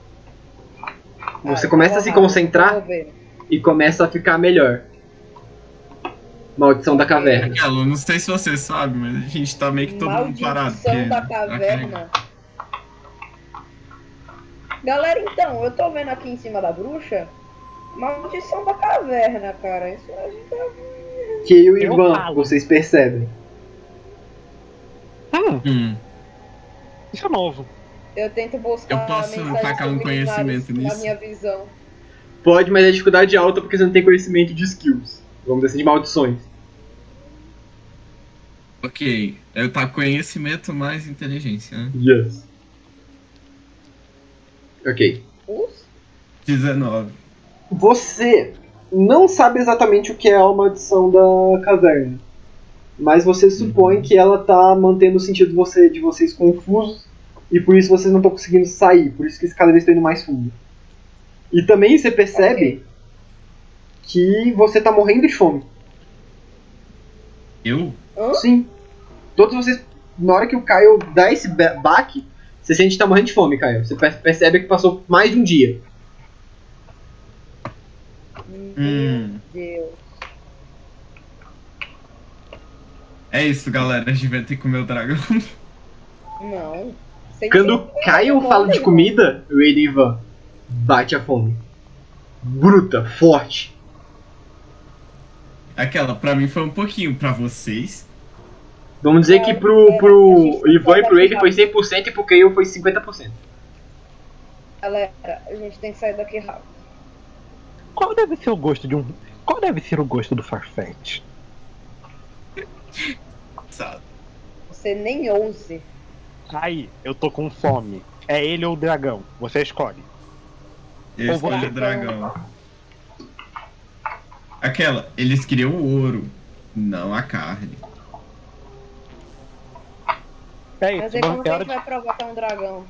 S1: Você
S4: Ah,
S1: começa
S4: tá
S1: a se
S4: borrado,
S1: concentrar
S4: vou ver.
S1: e começa a ficar melhor. Maldição da caverna.
S2: Aquela, não sei se você sabe, mas a gente tá meio que todo mundo parado.
S4: Maldição da caverna. Galera, então, eu tô vendo aqui em cima da bruxa. Maldição da caverna, cara. Isso a gente tá...
S1: Que eu e
S3: Eu
S1: Ivan,
S3: falo.
S1: vocês percebem.
S3: Isso é novo.
S4: Eu tento buscar
S2: Eu posso
S4: mensagens
S2: tacar um
S4: subliminares
S2: conhecimento
S4: na
S2: nisso?
S4: minha visão.
S1: Pode, mas é dificuldade alta porque você não tem conhecimento de skills. Vamos dizer assim, de maldições.
S2: Ok, eu tá conhecimento mais inteligência, né?
S1: Yes. Ok.
S4: Os?
S2: 19.
S1: Você não sabe exatamente o que é a maldição da caverna. Mas você supõe que ela tá mantendo o sentido de vocês confusos. E por isso vocês não estão conseguindo sair. Por isso que cada vez estão indo mais fundo. E também você percebe que você tá morrendo de fome.
S2: Eu?
S4: Hã?
S1: Sim. Todos vocês, na hora que o Caio dá esse baque, você sente que tá morrendo de fome, Caio. Você percebe que passou mais de um dia.
S4: Meu Deus.
S2: É isso, galera. A gente vai ter que comer o dragão.
S4: Não. Sem
S1: Quando
S4: ser-
S1: o Caio fala de comida, o Raiden Ivan bate a fome. Bruta, forte.
S2: Aquela, pra mim foi um pouquinho, pra vocês.
S1: Vamos dizer que pro Ivan e pro Raiden foi 100% e pro Caio foi 50%.
S4: Galera, a gente tem que sair daqui rápido.
S3: Qual deve ser o gosto de um. Qual deve ser o gosto do Farfetch?
S2: Sabe?
S4: Você nem ouse.
S3: Aí, eu tô com fome. É ele ou o dragão? Você escolhe.
S2: Eu
S3: Ou você-
S2: escolhi o dragão. Aquela, eles queriam o ouro, não a carne.
S3: É
S4: Mas
S3: isso,
S4: aí como
S3: vamos,
S4: que
S3: é
S4: a
S3: hora
S4: gente
S3: de...
S4: vai provar que é um dragão?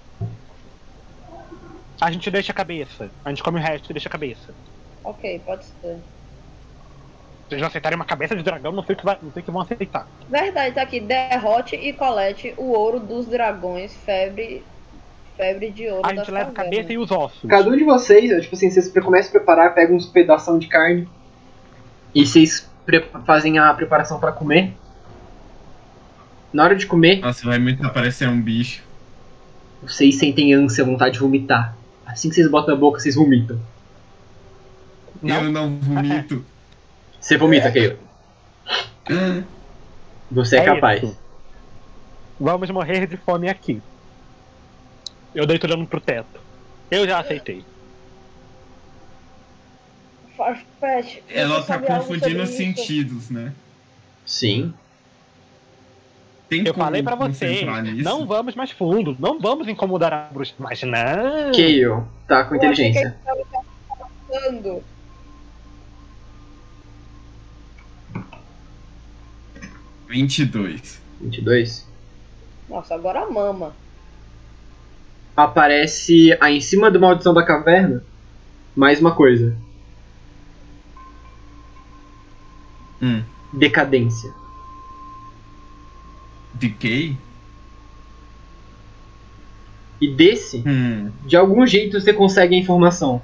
S3: A gente deixa a cabeça. A gente come o resto e deixa a cabeça.
S4: Ok, pode ser.
S3: Se eles não aceitarem uma cabeça de dragão, não sei o que vão aceitar.
S4: Verdade, tá aqui. Derrote e colete o ouro dos dragões. Febre de ouro
S3: A
S4: da
S3: gente leva a
S4: caverna.
S3: cabeça e os ossos.
S1: Cada um de vocês, tipo assim, vocês começam a preparar, pegam uns pedação de carne e vocês fazem a preparação pra comer. Na hora de comer,
S2: Nossa, vai muito aparecer um bicho.
S1: vocês sentem ânsia, vontade de vomitar. Assim que vocês botam na boca, vocês vomitam.
S3: Não.
S2: Eu não vomito.
S1: Você vomita, Caio. Você é capaz.
S3: isso. Vamos morrer de fome aqui. Eu deito olhando pro teto. Eu já aceitei.
S4: Farfetch,
S2: Ela
S4: você
S2: tá
S4: sabe algo
S2: confundindo
S4: sobre
S2: os
S4: isso?
S2: sentidos, né?
S1: Sim.
S2: Tem
S3: Eu
S2: como
S3: falei pra vocês,
S2: concentrar nisso?
S3: não vamos mais fundo, não vamos incomodar a bruxa. Mas não.
S1: Kayle tá com
S4: Eu achei que
S1: inteligência.
S4: ele tava passando.
S2: 22.
S1: 22.
S4: Nossa, agora a mama.
S1: Aparece aí em cima do Maldição da Caverna mais uma coisa. Decadência.
S2: Decay?
S1: E desse, de algum jeito você consegue a informação.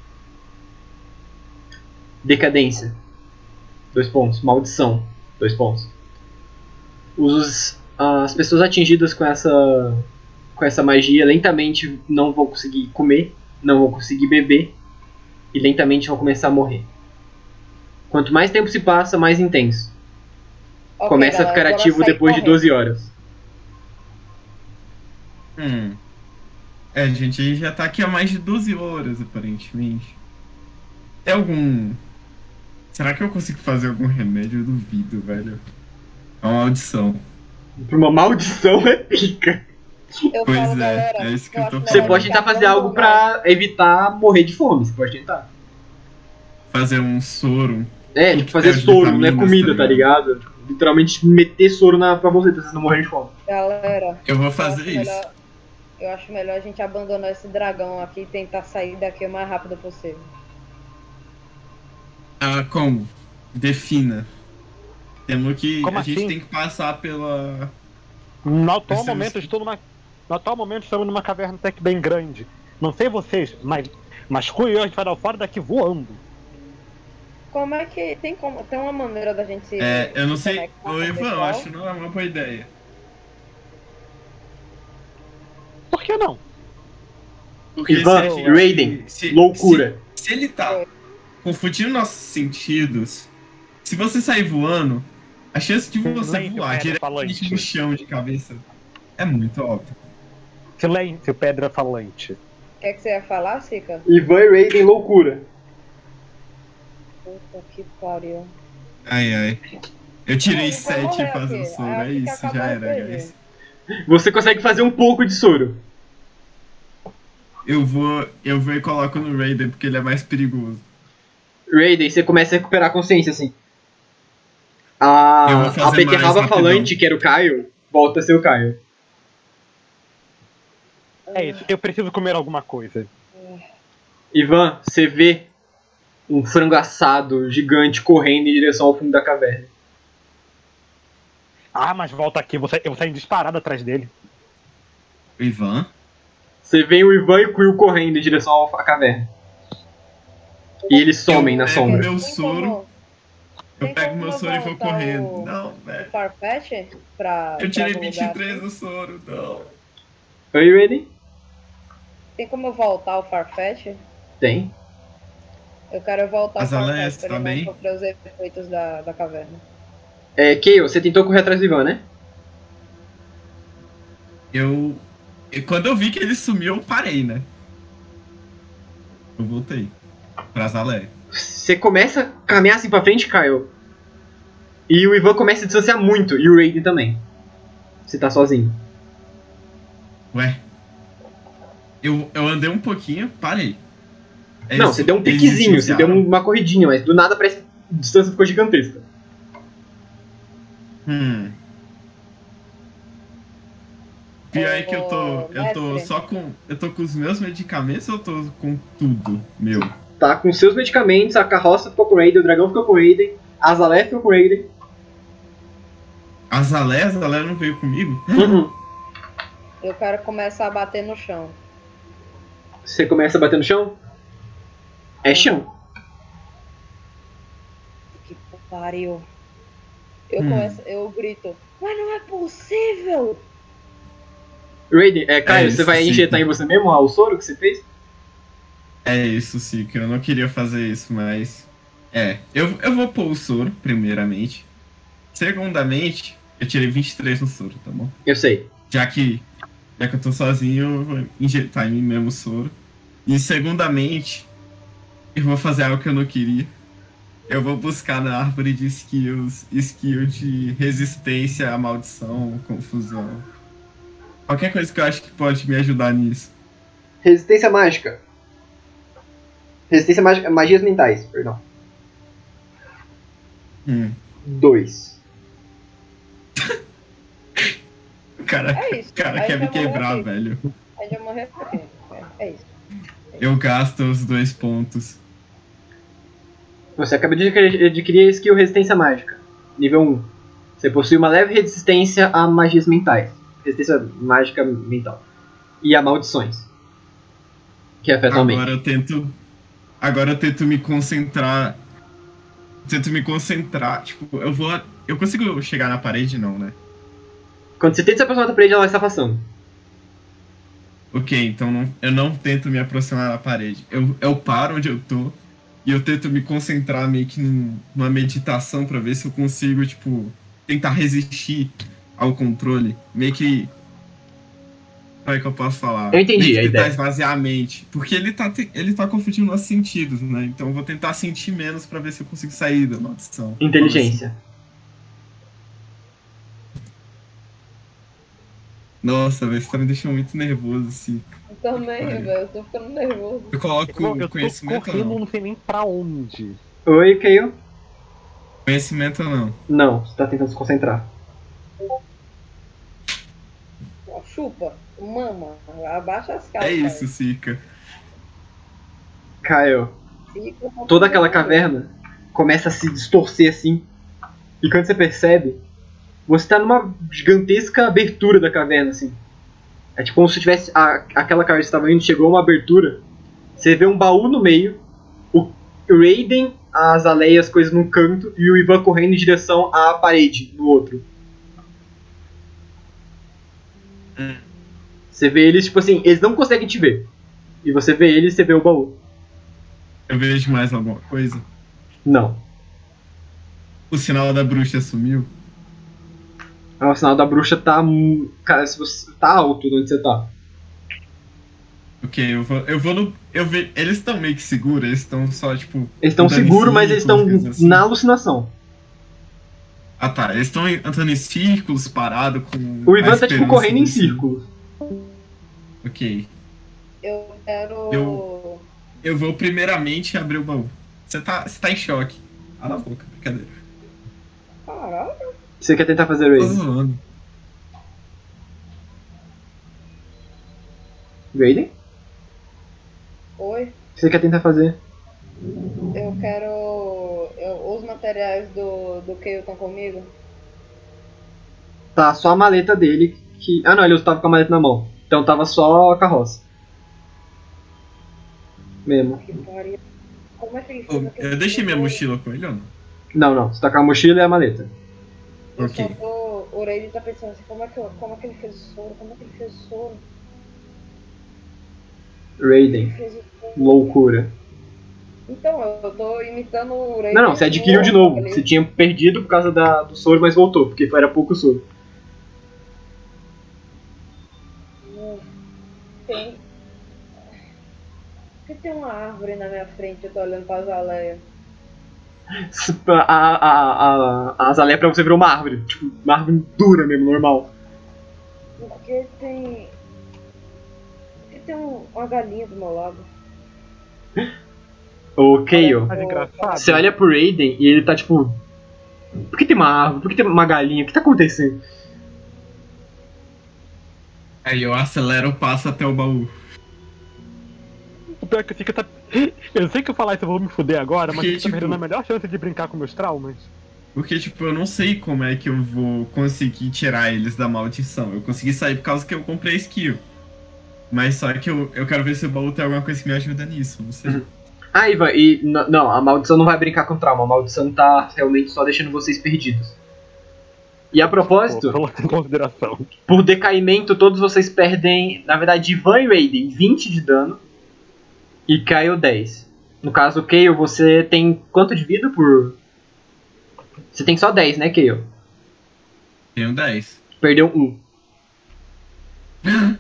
S1: Decadência. 2 pontos. Maldição. 2 pontos. As pessoas atingidas com essa magia lentamente não vão conseguir comer, não vão conseguir beber e lentamente vão começar a morrer. Quanto mais tempo se passa, mais intenso.
S4: Ok,
S1: Começa a
S4: galera,
S1: ficar
S4: agora
S1: ativo
S4: sai
S1: depois de
S4: correndo.
S1: 12 horas.
S2: É, gente, a gente já tá aqui há mais de 12 horas, aparentemente. Tem algum... Será que eu consigo fazer algum remédio? Eu duvido, velho. É uma maldição.
S1: Pra uma maldição é pica.
S4: Eu
S2: Pois
S4: falo,
S2: é,
S4: galera,
S2: é isso que eu tô
S4: acho
S1: Você
S4: melhor
S1: pode
S4: a gente
S1: tentar fazer algo
S4: abandonar.
S1: pra evitar morrer de fome. Você pode tentar.
S2: Fazer um soro.
S1: É,
S2: O
S1: tipo,
S2: que
S1: fazer
S2: tem as
S1: soro, não é
S2: vitaminas,
S1: comida,
S2: tá
S1: tá ligado? Literalmente meter soro pra você, pra vocês não morrerem de fome.
S4: Galera,
S2: Eu vou
S4: acho
S2: fazer isso.
S4: melhor- eu acho melhor a gente abandonar esse dragão aqui e tentar sair daqui o mais rápido possível.
S2: Ah, como? Defina. Temos que...
S3: Como
S2: a gente
S3: assim?
S2: tem que passar pela...
S3: No atual
S2: Esse-
S3: momento, no atual momento estamos numa caverna até que bem grande. Não sei vocês, mas Cu e eu, a gente vai dar fora daqui voando.
S4: Como é que. Tem uma maneira da gente se.
S2: É, eu não
S4: se
S2: sei...
S4: conectar com
S2: Ô,
S4: o
S2: Ivan, eu
S4: pessoal?
S2: acho que não é uma boa ideia.
S3: Por que não?
S2: Porque
S1: Ivan,
S2: se a gente-
S1: Raiden, loucura.
S2: Se ele tá confundindo nossos sentidos, se você sair voando, a chance de você
S3: Silêncio,
S2: voar
S3: pedra
S2: diretamente
S3: falante.
S2: no chão de cabeça é muito óbvio.
S3: Silêncio, pedra falante.
S4: O que é que você ia falar, Sika?
S1: Ivan e Raiden, loucura.
S4: Puta que pariu.
S2: Ai, ai. Eu tirei
S4: Não, vai
S2: 7
S4: morrer
S2: fazendo
S4: aqui.
S2: soro,
S4: Aí
S2: é
S4: acho que
S2: isso,
S4: acabou
S2: já
S4: o
S2: era,
S4: RPG.
S2: guys.
S1: Você consegue fazer um pouco de soro.
S2: Eu vou e coloco no Raiden porque ele é mais perigoso.
S1: Raiden, você começa a recuperar a consciência, assim.
S2: Eu vou
S1: A
S2: fazer
S1: beterraba
S2: mais
S1: falante,
S2: rapidão.
S1: que era o Caio, volta a ser o Caio.
S3: É isso, eu preciso comer alguma coisa.
S1: Ivan, você vê um frango assado gigante correndo em direção ao fundo da caverna.
S3: Ah, mas volta aqui, eu vou sair disparado atrás dele.
S2: O Ivan?
S1: Você vê o Ivan e o Quill correndo em direção à caverna. E eles somem na
S2: pego
S1: sombra.
S2: meu
S4: Tem
S2: soro,
S4: como-
S2: eu
S4: tem
S2: pego
S4: como
S2: meu soro e vou
S4: voltar
S2: correndo.
S4: o-
S2: Não,
S4: o
S2: velho.
S4: Farfetch pra.
S2: Eu tirei
S4: pra algum lugar
S2: 23
S4: assim?
S2: no soro, não.
S1: Oi, Raiden?
S4: Tem como eu voltar o Farfetch?
S1: Tem.
S4: Eu quero voltar
S2: As
S4: o Farfetch
S2: aleias,
S4: pra
S2: tá
S4: ele
S2: bem?
S4: não sofrer os efeitos da caverna.
S1: Kayle, você tentou correr atrás do Ivan, né?
S2: E quando eu vi que ele sumiu, eu parei, né? Eu voltei. Pra Zalé.
S1: Você começa a caminhar assim pra frente, Kyle. E o Ivan começa a distanciar muito. E o Raiden também. Você tá sozinho.
S2: Ué. Eu andei um pouquinho, parei.
S1: Não, você deu um piquezinho, você deu uma corridinha, mas do nada parece que a distância ficou gigantesca.
S2: Pior que eu tô
S4: mestre.
S2: só com. Eu tô com os meus medicamentos ou eu tô com tudo meu?
S1: Tá com seus medicamentos, a carroça ficou com o Raiden, o dragão ficou com o Raiden, a Azalea ficou com o Raiden.
S2: A Zalé não veio comigo?
S4: Eu quero começar a bater no chão.
S1: Você começa a bater no chão? É chão.
S4: Que pariu. Eu grito, mas não é possível!
S1: Raiden, Caio,
S2: isso,
S1: você vai
S2: sim.
S1: injetar em você mesmo o soro que você fez?
S2: É isso, sim, que eu não queria fazer isso, mas. Eu vou pôr o soro, primeiramente. Segundamente, eu tirei 23 no soro, tá bom?
S1: Eu sei.
S2: Já que eu tô sozinho, eu vou injetar em mim mesmo o soro. E segundamente, eu vou fazer algo que eu não queria. Eu vou buscar na árvore de skills, skill de resistência à maldição, confusão. Qualquer coisa que eu acho que pode me ajudar nisso.
S1: Resistência mágica. Resistência mágica. Magias mentais, perdão. 2.
S2: O cara,
S4: É isso.
S2: o cara
S4: Aí
S2: quer me
S4: já morreu
S2: quebrar,
S4: aqui.
S2: velho.
S4: Aí já morreu aqui. É isso.
S2: Eu gasto os 2 pontos.
S1: Você acaba de adquirir a skill Resistência Mágica. Nível 1. Você possui uma leve resistência a magias mentais. Resistência mágica mental. E a maldições. Que afetam a mente.
S2: Agora eu tento me concentrar. Tipo, eu consigo chegar na parede, não, né?
S1: Quando você tenta se aproximar da parede, ela está passando.
S2: Ok, então eu não tento me aproximar da parede. Eu paro onde eu tô e eu tento me concentrar meio que numa meditação pra ver se eu consigo, tipo, tentar resistir ao controle. Meio que. Como é que eu posso falar?
S1: Eu entendi
S2: meio que
S1: a
S2: tentar
S1: ideia.
S2: esvaziar a mente. Porque ele tá confundindo os sentidos, né? Então eu vou tentar sentir menos pra ver se eu consigo sair da maldição.
S1: Inteligência.
S2: Nossa, velho, você tá me deixando muito nervoso, assim.
S4: Eu também, velho. Eu tô ficando nervoso.
S2: Eu coloco
S3: Eu tô
S2: conhecimento ou
S3: correndo,
S2: não?
S3: não sei nem pra onde.
S1: Oi, Kayle?
S2: Conhecimento ou não?
S1: Não, você está tentando se concentrar.
S4: Ó, chupa, mama, abaixa as calças.
S2: É isso, Sika.
S1: Kyle,
S4: Fica com
S1: toda aquela
S4: tudo.
S1: caverna começa a se distorcer assim. E quando você percebe, você está numa gigantesca abertura da caverna, assim. É tipo como se tivesse. Aquela caverna que você estava indo chegou a uma abertura. Você vê um baú no meio, o Raiden, as aleias, as coisas num canto, e o Ivan correndo em direção à parede no outro. Você vê eles, tipo assim, eles não conseguem te ver. E você vê eles e você vê o baú.
S2: Eu vejo mais alguma coisa.
S1: Não.
S2: O sinal da bruxa sumiu.
S1: O sinal da bruxa tá. Cara, se você tá alto onde você tá.
S2: Ok, eles estão meio que seguros, eles estão só, tipo.
S1: Eles estão
S2: andando em
S1: seguros, mas eles estão
S2: círculos, assim.
S1: na alucinação.
S2: Ah tá, eles estão andando em círculos, parados com.
S1: O
S2: a
S1: Ivan tá tipo
S2: esperança
S1: correndo em
S2: desse-
S1: círculos.
S2: Ok.
S4: Eu quero.
S2: Eu vou primeiramente abrir o baú. Você tá em choque. Cala a boca, brincadeira.
S4: Caralho.
S1: Você quer tentar fazer
S2: Tô
S1: Raiden?
S2: zoando.
S1: Raiden?
S4: Oi.
S1: O que você quer tentar fazer?
S4: Eu quero. Os materiais do Keio estão comigo?
S1: Tá só a maleta dele que. Ah não, ele tava com a maleta na mão. Então tava só a carroça. Mesmo.
S4: Que pariu. Como é que ele fez aquele
S2: Eu deixei minha
S4: tesouro?
S2: mochila com ele ou não?
S1: Não. Você tá com a mochila e a maleta.
S4: Eu
S2: Ok.
S4: só tô. O Raiden tá pensando assim, como é que ele fez o soro? Como é que ele fez o soro?
S1: Raiden.
S4: Ele fez o soro.
S1: Loucura.
S4: Então, eu tô imitando o Raiden.
S1: Não, você adquiriu de novo.
S4: Ele-
S1: Você tinha perdido por causa do soro, mas voltou, porque era pouco soro.
S4: Tem. Por que tem uma árvore na minha frente? Eu tô olhando pra Zaleia.
S1: A azaleia pra você virou uma árvore. Tipo, uma árvore dura mesmo, normal.
S4: Por que tem. Uma galinha do meu lado?
S1: Ô, Kayle,
S3: Mas engraçado.
S1: você olha pro Raiden e ele tá tipo. Por que tem uma árvore? Por que tem uma galinha? O que tá acontecendo?
S2: Aí eu acelero o passo até o baú.
S3: O pior é que eu sei que tá. Eu sei que eu falar isso eu vou me fuder agora, mas
S2: Porque,
S3: eu tô
S2: tipo-
S3: perdendo a melhor chance de brincar com meus traumas.
S2: Porque, tipo, eu não sei como é que eu vou conseguir tirar eles da maldição. Eu consegui sair por causa que eu comprei skill. Mas só que eu quero ver se o baú tem alguma coisa que me ajuda nisso, não sei.
S1: Ah, Ivan, e não, a maldição não vai brincar com trauma. A maldição tá realmente só deixando vocês perdidos. E a propósito,
S3: Pô, em consideração.
S1: por decaimento, todos vocês perdem, na verdade, Ivan e Raiden 20 de dano e Kayle 10. No caso, Kayle, você tem quanto de vida por. Você tem só 10, né, Kayle?
S2: Tenho 10.
S1: Perdeu 1.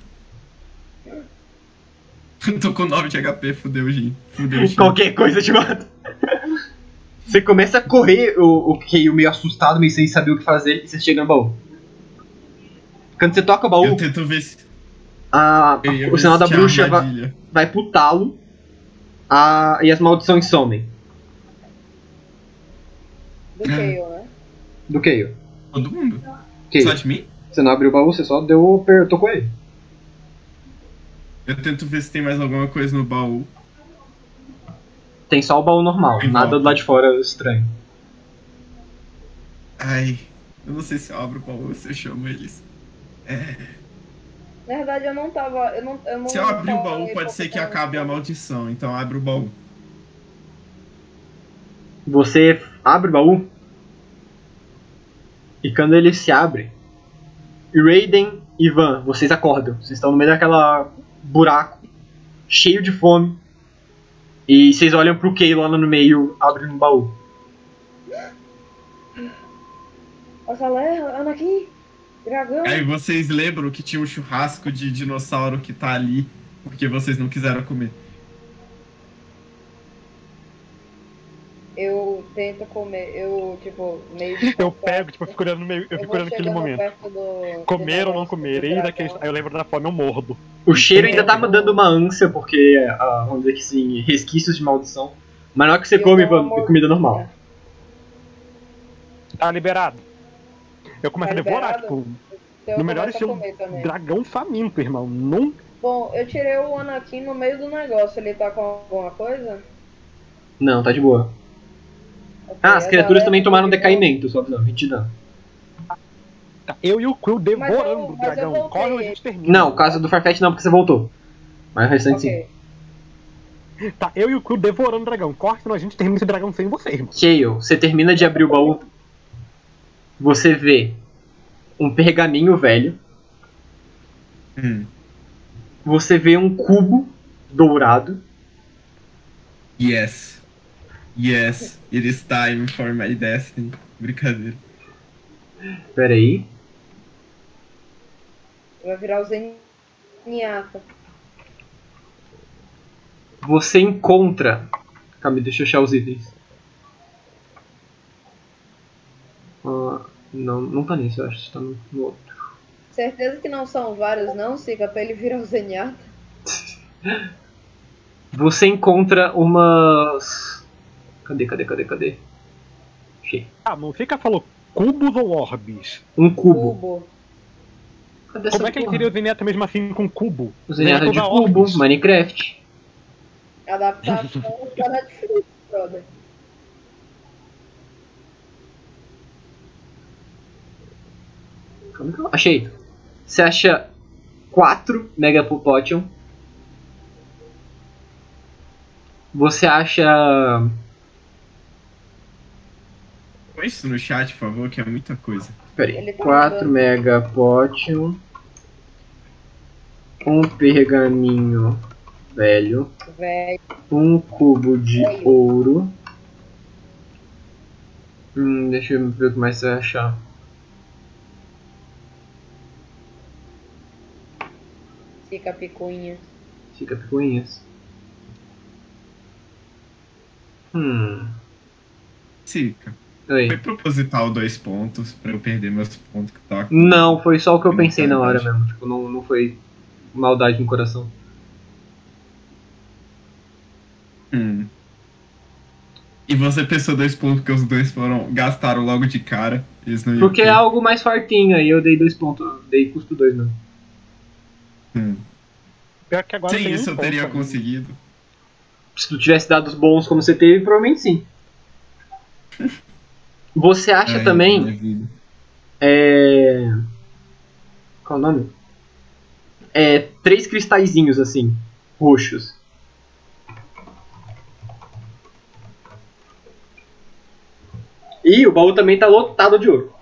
S2: Tô com 9 de HP, fudeu, Jim. Fudeu, Jim.
S1: Qualquer coisa te mata. Você começa a correr, o Keio meio assustado, meio sem saber o que fazer, e você chega no baú. Quando você toca o baú,
S2: Eu tento ver se. Eu ia
S1: o
S2: ver
S1: sinal
S2: se
S1: da
S2: tinha
S1: bruxa
S2: armadilha.
S1: vai pro talo, e as maldições somem.
S4: Do Kayle, né?
S1: Do Keio.
S2: Todo mundo?
S1: Keio.
S2: Só de mim?
S1: Você não abriu o baú, você só tocou ele.
S2: Eu tento ver se tem mais alguma coisa no baú.
S1: Tem só o baú normal,
S2: Em
S1: nada
S2: volta.
S1: do lado de fora estranho.
S2: Ai, eu não sei se eu abro o baú ou se eu chamo eles.
S4: Na verdade, eu não tava. Eu não
S2: Se eu abrir o baú,
S4: falei
S2: pode ser que
S4: porque eu
S2: acabe a
S4: não-
S2: maldição, então abre o baú.
S1: Você abre o baú, e quando ele se abre, Raiden e Van, vocês acordam. Vocês estão no meio daquela buraco, cheio de fome, e vocês olham pro Keio lá no meio, abrindo o baú.
S4: Azaleia, Anakin, dragão.
S2: Aí vocês lembram que tinha um churrasco de dinossauro que tá ali, porque vocês não quiseram comer.
S4: Eu tento comer, eu, tipo, meio.
S3: Eu pego, tipo, eu fico olhando, meio, eu fico olhando naquele momento. Comer ou não comer, e daquele, aí eu lembro da fome, eu mordo.
S1: O cheiro ainda tá dando uma ânsia, porque, vamos dizer que sim, resquícios de maldição. Mas na hora que você come, Van, é comida normal.
S3: Tá liberado. Eu começo
S4: Tá
S3: a devorar,
S4: liberado?
S3: tipo,
S4: Eu
S3: no melhor
S4: começo a
S3: estilo,
S4: comer também.
S3: dragão faminto, irmão. Não.
S4: Bom, eu tirei o Anakin no meio do negócio. Ele tá com alguma coisa?
S1: Não, tá de boa.
S4: Ok,
S1: As
S4: a
S1: criaturas
S4: galera
S1: também tomaram
S4: tá de boa.
S1: decaimento, só avisando, 20 de dano.
S3: Eu e o Quill devorando o
S4: mas eu
S3: dragão.
S4: voltei.
S3: Corre ou a gente termina.
S1: Não, o caso do Farfetch não, porque você voltou. Mas o restante sim.
S4: Ok.
S3: Tá, eu e o Quill devorando o dragão. Corre, senão a gente termina esse dragão sem você, irmão.
S1: Kayle, você termina de abrir o baú, você vê um pergaminho velho, você vê um cubo dourado,
S2: Yes. Yes, it is time for my destiny. Brincadeira.
S1: pera aí,
S4: Vai virar o Zenyatta.
S1: você encontra... Calma, deixa eu achar os itens. Não tá nesse, eu acho, tá no outro.
S4: Certeza que não são vários, não, Siga, pra ele virar o Zenyatta.
S1: Você encontra umas... Cadê? Achei.
S3: Ah, não fica falou cubos ou orbes?
S1: Um cubo.
S4: Cubo.
S1: Cadê
S3: Como
S1: essa
S3: é que ele
S1: porra?
S3: teria o Zenyatta mesmo assim com cubo?
S1: O Zenyatta de
S3: Zenyatta
S1: cubo,
S3: orbes.
S1: Minecraft.
S4: Adaptação da Netflix, brother.
S1: Como que eu... Achei. Você acha 4 Mega Potion. Você acha...
S2: Põe isso no chat, por favor, que é muita coisa.
S1: Pera aí.
S4: Ele tá
S1: 4
S4: mandando.
S1: Mega Potion. Um pergaminho velho.
S4: Velho.
S1: Um cubo de ouro. Deixa eu ver o que mais você vai achar.
S4: Fica picuinha.
S1: Fica picuinhas.
S2: Sica.
S1: Oi.
S2: Foi proposital 2 pontos pra eu perder meus pontos que tá.
S1: Não, foi só o que eu pensei na hora
S2: Verdade.
S1: mesmo. Tipo, não foi maldade no coração.
S2: E você pensou 2 pontos porque os dois gastaram logo de cara. Eles não iam
S1: Porque é
S2: ter.
S1: algo mais fortinho, aí eu dei 2 pontos. Eu dei custo 2 mesmo.
S3: Pior que agora
S2: Sem
S3: tem
S2: isso
S3: um
S2: eu teria
S3: ponto, né?
S2: conseguido.
S1: Se tu tivesse dados bons como você teve, provavelmente sim. Você acha
S2: Ai,
S1: também...
S2: minha vida.
S1: Qual é o nome? 3 cristalzinhos assim, roxos. E o baú também tá lotado de ouro.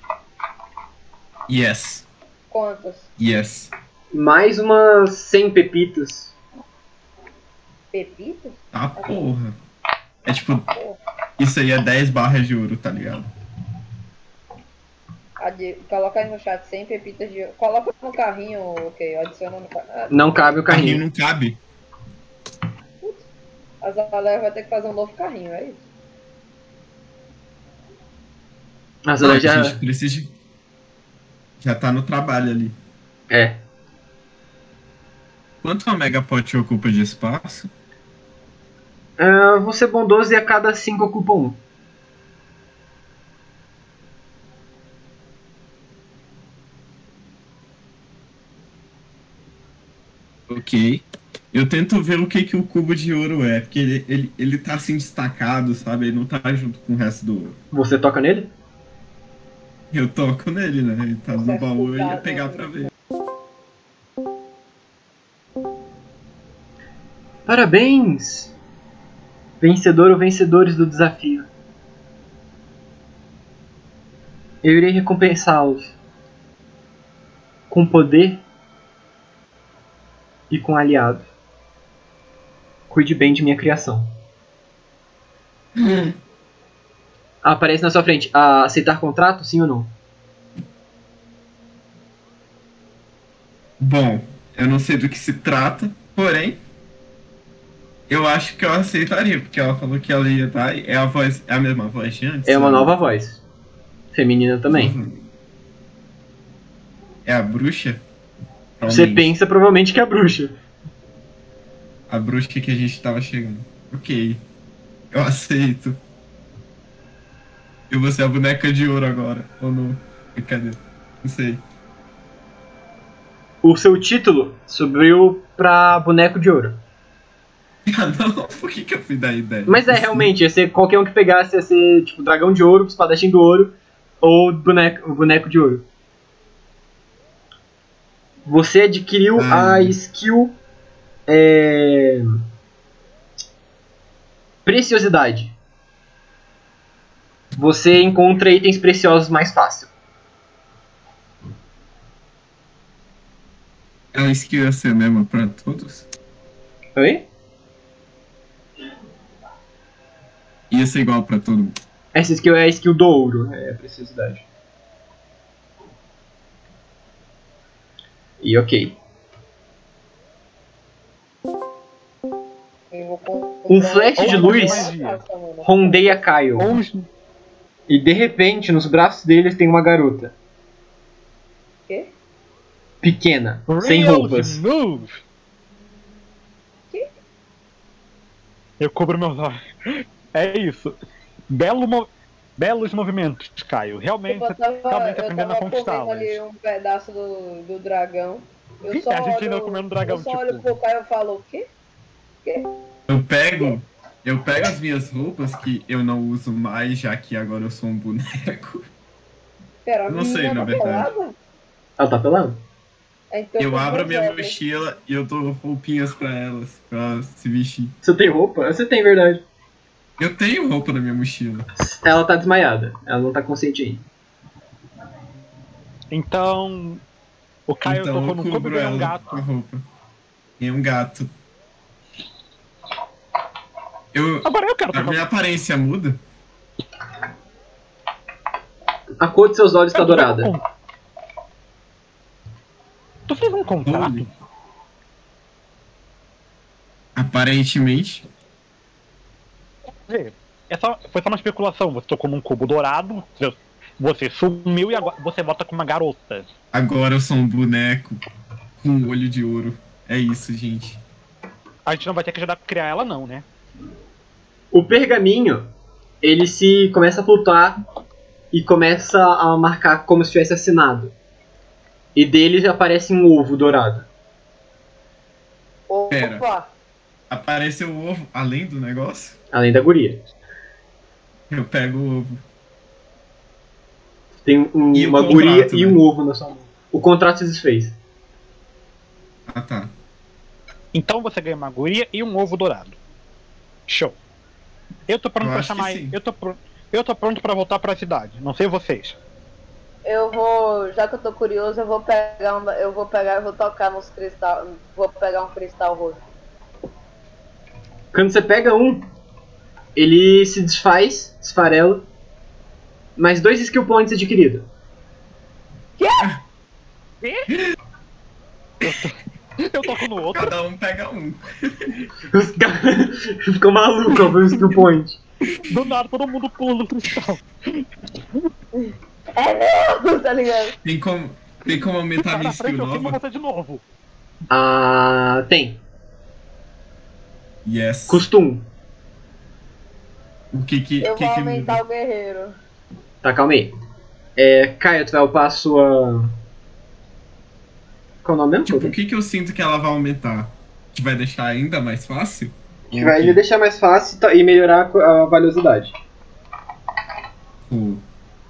S2: Yes.
S4: Quantos?
S2: Yes.
S1: Mais umas 100 pepitas.
S4: Pepitas?
S2: Ah, porra. É tipo, isso aí é 10 barras de ouro, tá ligado?
S4: Coloca aí no chat 100 pepitas de ouro. Coloca no carrinho, ok? Adiciona no carrinho.
S1: Não cabe o
S2: Carrinho
S1: carrinho.
S2: não cabe.
S4: A Zalera vai ter que fazer um novo carrinho, é isso?
S1: A Azaleia
S2: A
S1: já.
S2: gente precisa. Já tá no trabalho ali.
S1: É.
S2: Quanto a Megapod ocupa de espaço?
S1: Você é bondoso e a cada 5 ocupa um.
S2: Ok. Eu tento ver o que o cubo de ouro é, porque ele tá assim destacado, sabe? Ele não tá junto com o resto do ouro.
S1: Você toca nele?
S2: Eu toco nele, né? Ele tá no baú, eu ia pegar pra ver.
S1: Parabéns! Vencedor ou vencedores do desafio. Eu irei recompensá-los com poder e com aliados. Cuide bem de minha criação. Aparece na sua frente. Aceitar contrato, sim ou não?
S2: Bom, eu não sei do que se trata, porém, eu acho que eu aceitaria, porque ela falou que ela ia dar. É a voz, é a mesma voz de antes?
S1: É uma
S2: ou-
S1: nova voz. Feminina também.
S2: Uhum. É a bruxa?
S1: Você
S2: Provavelmente.
S1: pensa provavelmente que é a bruxa.
S2: A bruxa que a gente tava chegando. Ok. Eu aceito. Eu vou ser a boneca de ouro agora. Ou não? Brincadeira. Não sei.
S1: O seu título subiu pra boneco de ouro.
S2: Ah, não. Por que eu fui dar ideia?
S1: Mas é, realmente, ia ser qualquer um que pegasse, ia ser tipo dragão de ouro, espadachim do ouro ou boneco de ouro. Você adquiriu a
S2: Ai.
S1: skill Preciosidade. Você encontra itens preciosos mais fácil.
S2: É uma skill ia ser a mesma pra todos?
S1: Oi?
S2: Ia ser igual pra todo mundo.
S1: Essa skill é a skill do ouro, é a preciosidade. E ok.
S4: Eu vou comprar
S1: Um flash de luz
S4: magia.
S1: rondeia Kyle.
S3: Ou
S1: E de repente, nos braços deles tem uma garota.
S4: Quê?
S1: Pequena, sem
S3: Real
S1: roupas.
S3: Move.
S4: Que?
S3: Eu cubro meus olhos. É isso. Belos movimentos, Caio. Realmente,
S4: Tipo,
S3: realmente
S4: eu
S3: aprendendo a
S4: tava comendo ali
S3: conquistá-los.
S4: um pedaço do dragão. Eu só
S3: A gente ainda
S4: olho,
S3: comendo dragão,
S4: eu só
S3: tipo-
S4: olho pro Caio e falo, o quê?
S2: Eu pego as minhas roupas que eu não uso mais, já que agora eu sou um boneco.
S4: Pera, a
S2: Não sei,
S4: menina
S2: na
S4: tá
S2: verdade.
S4: pelada?
S1: Ela tá pelando?
S4: Então,
S2: Eu abro a minha
S4: olhos.
S2: mochila e eu dou roupinhas pra elas, pra elas se vestir.
S1: Você tem roupa? Você tem, verdade.
S2: Eu tenho roupa na minha mochila.
S1: Ela tá desmaiada. Ela não tá consciente ainda.
S3: Então, o Caio
S2: Então
S3: tocou
S2: eu
S3: no cubo e
S2: cubro
S3: ganhou um
S2: ela
S3: gato.
S2: com a roupa. E um gato.
S3: Agora eu quero
S2: A
S3: tocar.
S2: minha aparência muda?
S1: A cor de seus olhos tá dourada.
S3: Tu fez um contrato?
S2: Olhe. Aparentemente.
S3: Vê, foi só uma especulação. Você tocou num cubo dourado, você sumiu e agora você volta com uma garota.
S2: Agora eu sou um boneco com um olho de ouro. É isso, gente.
S3: A gente não vai ter que ajudar a criar ela, não, né?
S1: O pergaminho, ele se começa a flutuar e começa a marcar como se tivesse assinado. E dele já aparece um ovo dourado.
S2: Pera.
S4: Opa!
S2: Apareceu o ovo além do negócio?
S1: Além da guria.
S2: Eu pego o ovo.
S1: Tem
S2: E o
S1: uma
S2: contrato,
S1: guria e
S2: né?
S1: um ovo na sua mão. O contrato se desfez.
S2: Ah, tá.
S3: Então você ganha uma guria e um ovo dourado. Show. Eu tô pronto
S2: Eu
S3: pra
S2: acho que
S3: chamar.
S2: sim.
S3: Eu tô pronto pra voltar pra cidade. Não sei vocês.
S4: Eu vou, já que eu tô curioso, eu vou tocar nos cristais, vou pegar um cristal roxo.
S1: Quando você pega um, ele se desfaz, esfarela. Mais 2 skill points adquiridos.
S3: Eu toco no outro.
S2: Cada um pega um.
S1: Os caras ficam malucos ao ver o skill point.
S3: Do nada todo mundo pula no cristal.
S4: É meu, tá ligado?
S2: Tem como aumentar a minha
S3: Cara,
S2: skill
S3: eu queimo
S2: nova?
S3: você de novo.
S1: Ah, tem.
S2: Yes.
S1: Custo 1.
S2: O que
S4: Eu vou
S2: que
S4: aumentar
S2: muda?
S4: o guerreiro.
S1: Tá, calma aí. Caio, tu vai upar a sua... Qual é o nome mesmo?
S2: Tipo, o que eu sinto que ela vai aumentar? Que vai deixar ainda mais fácil?
S1: Que vai ainda deixar mais fácil e melhorar a valiosidade.
S2: Tipo,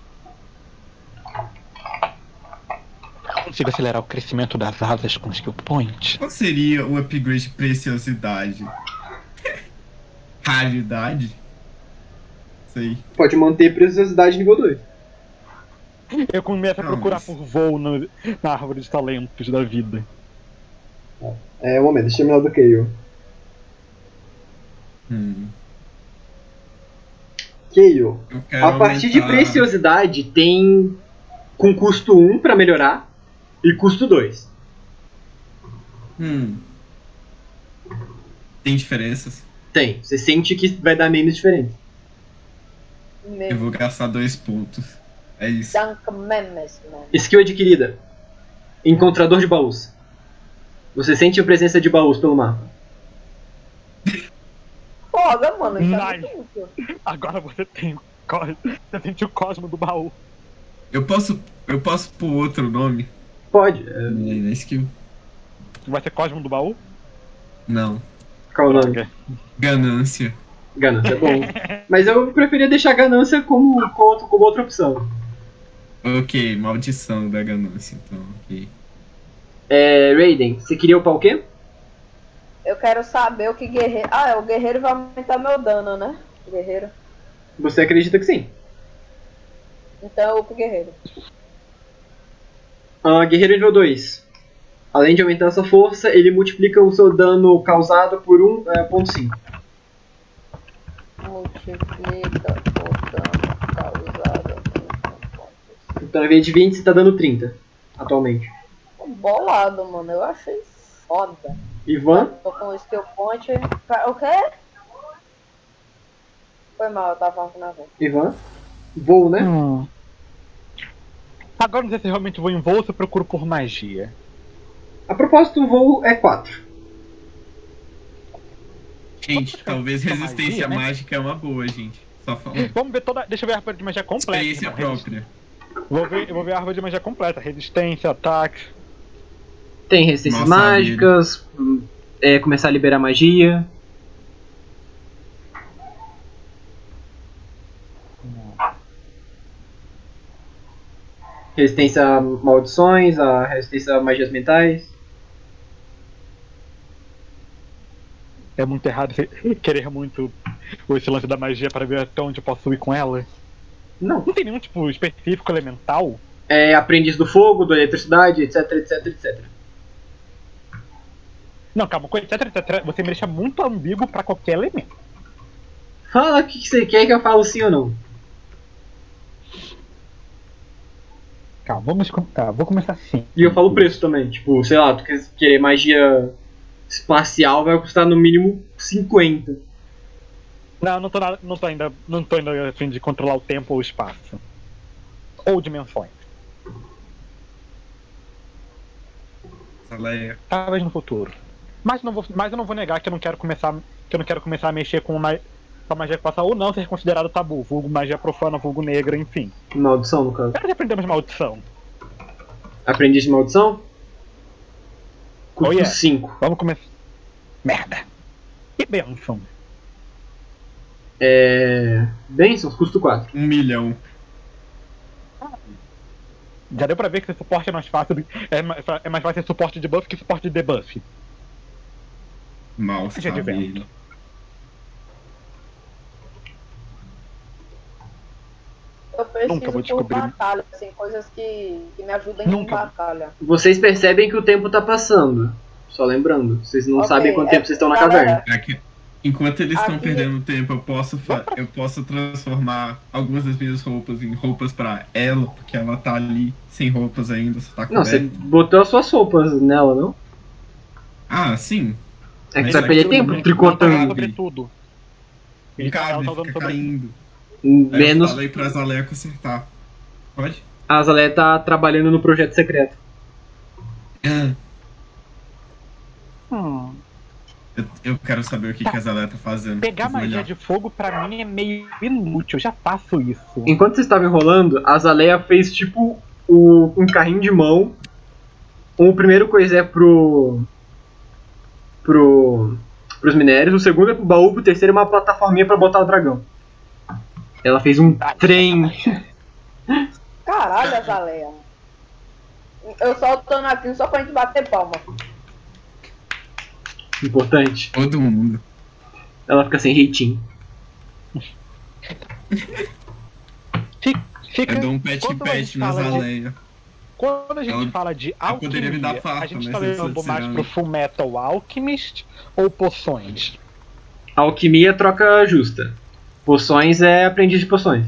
S3: Consigo acelerar o crescimento das asas com skill point.
S2: qual seria o upgrade de preciosidade? Raridade? Sei.
S1: Pode manter preciosidade nível 2.
S3: Eu começo a
S2: Não,
S3: procurar
S2: mas-
S3: por voo na árvore de talentos da vida.
S1: Um momento, deixa eu terminar do Kayle. Kayle,
S2: Eu quero
S1: a partir de
S2: aumentar-
S1: preciosidade tem com custo 1 pra melhorar e custo 2.
S2: Tem diferenças?
S1: Tem. Você sente que vai dar menos diferente.
S2: Eu vou gastar 2 pontos. É isso.
S4: Dunk memes, mano.
S1: Skill adquirida. Encontrador de baús. Você sente a presença de baús pelo mapa.
S4: Foda, mano. Isso é
S3: Nice.
S4: muito útil.
S3: Agora você tem você sente o cosmo do baú.
S2: Eu posso pôr outro nome
S1: Pode.
S2: na skill?
S3: Vai ser cosmo do baú?
S2: Não.
S1: Qual o nome?
S3: Ok.
S2: Ganância.
S1: Ganância é bom. Mas eu preferia deixar ganância como outra opção.
S2: Ok, maldição da ganância, então, ok.
S1: Raiden, você queria upar o quê?
S4: Eu quero saber o que guerreiro... Ah, o guerreiro vai aumentar meu dano, né? Guerreiro.
S1: Você acredita que sim.
S4: Então eu upo o guerreiro.
S1: Guerreiro nível 2. Além de aumentar sua força, ele multiplica o seu dano causado por 1.5.
S4: Multiplica o dano causado.
S1: Então, ao invés de 20, você tá dando 30, atualmente.
S4: Bolado, mano. Eu achei foda.
S1: Ivan,
S4: Tô com o skill point. O quê? Foi mal, eu tava falando na vez.
S1: Ivan. Voo, né?
S3: Agora não sei se realmente vou em voo ou se eu procuro por magia.
S1: A propósito, o voo é 4.
S2: Gente, talvez
S3: Magia,
S2: resistência
S3: né?
S2: mágica é uma boa, gente. Só falando.
S3: Vamos ver toda. Deixa eu ver a árvore de magia completa.
S2: Experiência
S3: irmão.
S2: própria.
S3: Eu vou ver a árvore de magia completa. Resistência, ataque.
S1: Tem resistências
S2: Nossa,
S1: mágicas, começar a liberar magia. Resistência a maldições, a resistência a magias mentais.
S3: É muito errado querer muito esse lance da magia para ver até onde eu posso ir com ela.
S1: Não.
S3: Não tem nenhum tipo específico elemental.
S1: Aprendiz do fogo, da eletricidade, etc, etc, etc.
S3: Não, calma, com etc, etc, você me deixa muito ambíguo pra qualquer elemento.
S1: Fala o que você quer que eu falo sim ou não.
S3: Calma, vou começar assim.
S1: E eu falo o preço também. Tipo, sei lá, tu querer magia espacial vai custar no mínimo 50.
S3: Não, não tô ainda a fim de controlar o tempo ou o espaço. Ou dimensões. Talvez no futuro. Mas eu não vou negar que eu não quero começar a mexer com a magia que passa ou não ser considerado tabu, vulgo magia profana, vulgo negra, enfim.
S1: Maldição, no caso.
S3: Nós aprendemos maldição.
S1: Aprendiz de maldição? Custo
S3: Oh, yeah.
S1: 5.
S3: Vamos começar. Merda. Que benção.
S1: Bênçãos, custo 4.
S2: 1 milhão.
S3: Já deu pra ver que esse suporte é mais fácil. É mais fácil ser suporte de buff que suporte de debuff.
S2: Mal
S3: Magia de
S2: sabe
S3: vento.
S2: ele.
S4: Eu preciso
S3: Nunca vou
S4: por
S3: descobrir.
S4: batalha, assim, coisas que me ajudem
S3: Nunca.
S4: em batalha.
S1: Vocês percebem que o tempo tá passando. Só lembrando. Vocês não
S4: Ok,
S1: sabem quanto tempo vocês estão na
S4: galera,
S1: caverna.
S2: Aqui, enquanto eles estão
S4: Aqui-
S2: perdendo tempo, eu posso transformar algumas das minhas roupas em roupas pra ela, porque ela tá ali sem roupas ainda, só tá
S1: Não, você
S2: coberta.
S1: botou as suas roupas nela, não?
S2: Ah, sim.
S1: É que
S2: Mas
S1: você vai perder
S2: aquilo
S1: tempo
S2: não-
S1: tricotando.
S3: Sobre tudo.
S2: Um cabo fica caindo. Aí
S1: Menos.
S2: eu falei pra Azaleia consertar. Pode?
S1: A Azaleia tá trabalhando no projeto secreto.
S2: Eu quero saber o que a Azaleia tá fazendo.
S3: Pegar
S2: Vou
S3: magia
S2: olhar.
S3: de fogo pra mim é meio inútil, eu já faço isso.
S1: Enquanto vocês estavam enrolando, a Azaleia fez tipo um carrinho de mão. O primeiro coisa é pros minérios, o segundo é pro baú, o terceiro é uma plataforminha pra botar o dragão. Ela fez um trem.
S4: Caralho, Azaleia. Eu só tô aqui só pra gente bater palma.
S1: Importante.
S2: Todo mundo.
S1: Ela fica sem jeitinho.
S3: Fica,
S2: Eu dou um pet
S3: quando a
S2: pet
S3: gente
S2: na
S3: fala de-
S2: Azaleia.
S3: Quando a gente
S2: Ela-
S3: fala de
S2: ela poderia me dar
S3: alquimia,
S2: farpa,
S3: a gente tá
S2: mas eu sou
S3: levando
S2: de
S3: mais pro
S2: cerâmica.
S3: Full Metal Alchemist ou poções?
S1: Alquimia é troca justa. Poções é aprendiz de poções.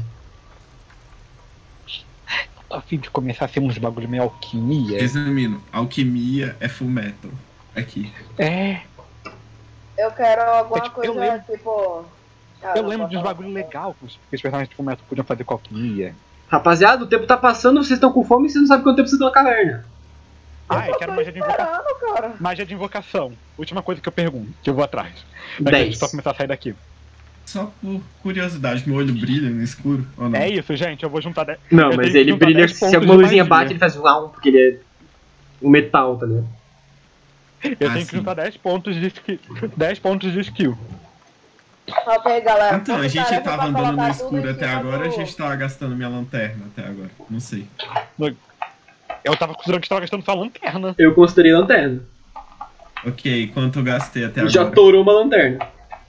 S3: Tô a fim de começar a ser uns bagulho meio alquimia.
S2: Resumindo, alquimia é full metal. Aqui.
S3: É,
S4: Eu quero alguma
S3: tipo,
S4: coisa
S3: eu lembro-
S4: tipo.
S3: eu lembro de uns bagulho legal que os personagens de Full Metal podiam fazer com alquimia.
S1: Rapaziada, o tempo tá passando, vocês estão com fome e vocês não sabem quanto tempo vocês estão na caverna.
S3: Ah, eu quero magia de invocação.
S4: Esperando, cara.
S3: Magia de invocação. Última coisa que eu pergunto, que eu vou atrás. Antes da
S1: 10.
S3: gente só começar a sair daqui.
S2: Só por curiosidade, meu olho brilha no escuro ou não?
S3: É isso, gente, eu vou juntar 10.
S1: Não,
S3: eu
S1: mas
S3: tenho que
S1: ele
S3: juntar
S1: brilha.
S3: 10
S1: Se
S3: pontos
S1: alguma
S3: de
S1: luzinha
S3: magia.
S1: bate, ele faz um, porque ele é um metal, tá ligado?
S3: Eu tenho que
S2: sim.
S3: juntar 10 pontos de skill. 10 pontos de skill.
S4: Ok, galera.
S2: Então, a
S4: vamos
S2: gente
S4: tarefa
S2: tava
S4: pra
S2: andando no
S4: colocar tudo
S2: escuro
S4: em
S2: até
S4: cima
S2: agora,
S4: do-
S2: a gente tava gastando minha lanterna até agora. Não sei.
S3: Eu tava considerando que estava gastando sua lanterna.
S1: Eu construí lanterna.
S2: Ok, quanto eu gastei até
S1: Já
S2: agora?
S1: tourou uma lanterna.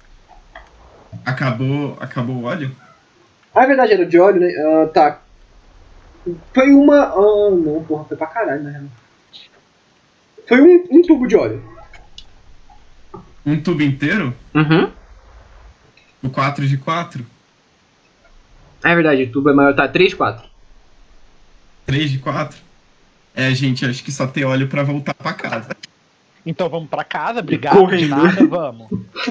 S2: Acabou o óleo?
S1: Ah, é verdade, era de óleo, né? Ah, tá. Foi uma. Ah, não, porra, foi pra caralho, na real. Foi um tubo de óleo.
S2: Um tubo inteiro?
S1: Uhum.
S2: O 4 de 4?
S1: Ah, é verdade, o tubo é maior, tá? 3, 4.
S2: 3 de 4? É, gente, acho que só tem óleo pra voltar pra casa.
S3: Então vamos pra casa, obrigado, de
S1: Correndo.
S3: nada, vamos.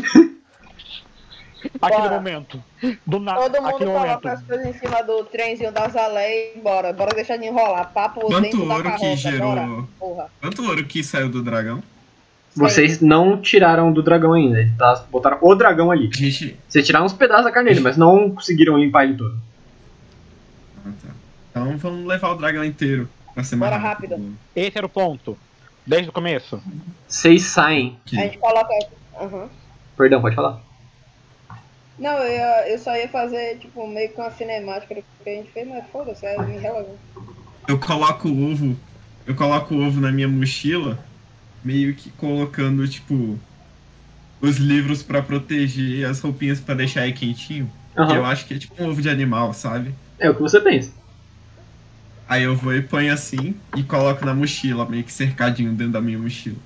S3: Aquele
S4: Bora.
S3: momento. Do nada.
S4: Todo mundo
S3: Aquele
S4: coloca
S3: momento.
S4: as coisas em cima do trenzinho da Azaleia e bora. Bora deixar de enrolar. Papo
S2: Quanto
S4: dentro da
S2: ouro que
S4: carroça,
S2: gerou?
S4: bora. Porra.
S2: Quanto ouro que saiu do dragão?
S1: Vocês não tiraram do dragão ainda, tá? Botaram o dragão ali.
S2: A gente.
S1: Vocês tiraram uns pedaços da carne dele, mas não conseguiram limpar ele todo.
S2: Ah, tá. Então vamos levar o dragão inteiro pra ser mais
S4: Bora
S2: rápido.
S3: Esse era o ponto. Desde o começo.
S1: Vocês saem.
S2: Aqui.
S4: A gente coloca. Uhum.
S1: Perdão, pode falar.
S4: Não, eu só ia fazer, tipo, meio que uma cinemática do que a gente fez, mas foda-se, é irrelevante.
S2: Eu coloco o ovo na minha mochila, meio que colocando, tipo, os livros pra proteger e as roupinhas pra deixar aí quentinho.
S1: Aham.
S2: Que eu acho que é tipo um ovo de animal, sabe?
S1: É o que você pensa.
S2: Aí eu vou e ponho assim e coloco na mochila, meio que cercadinho dentro da minha mochila.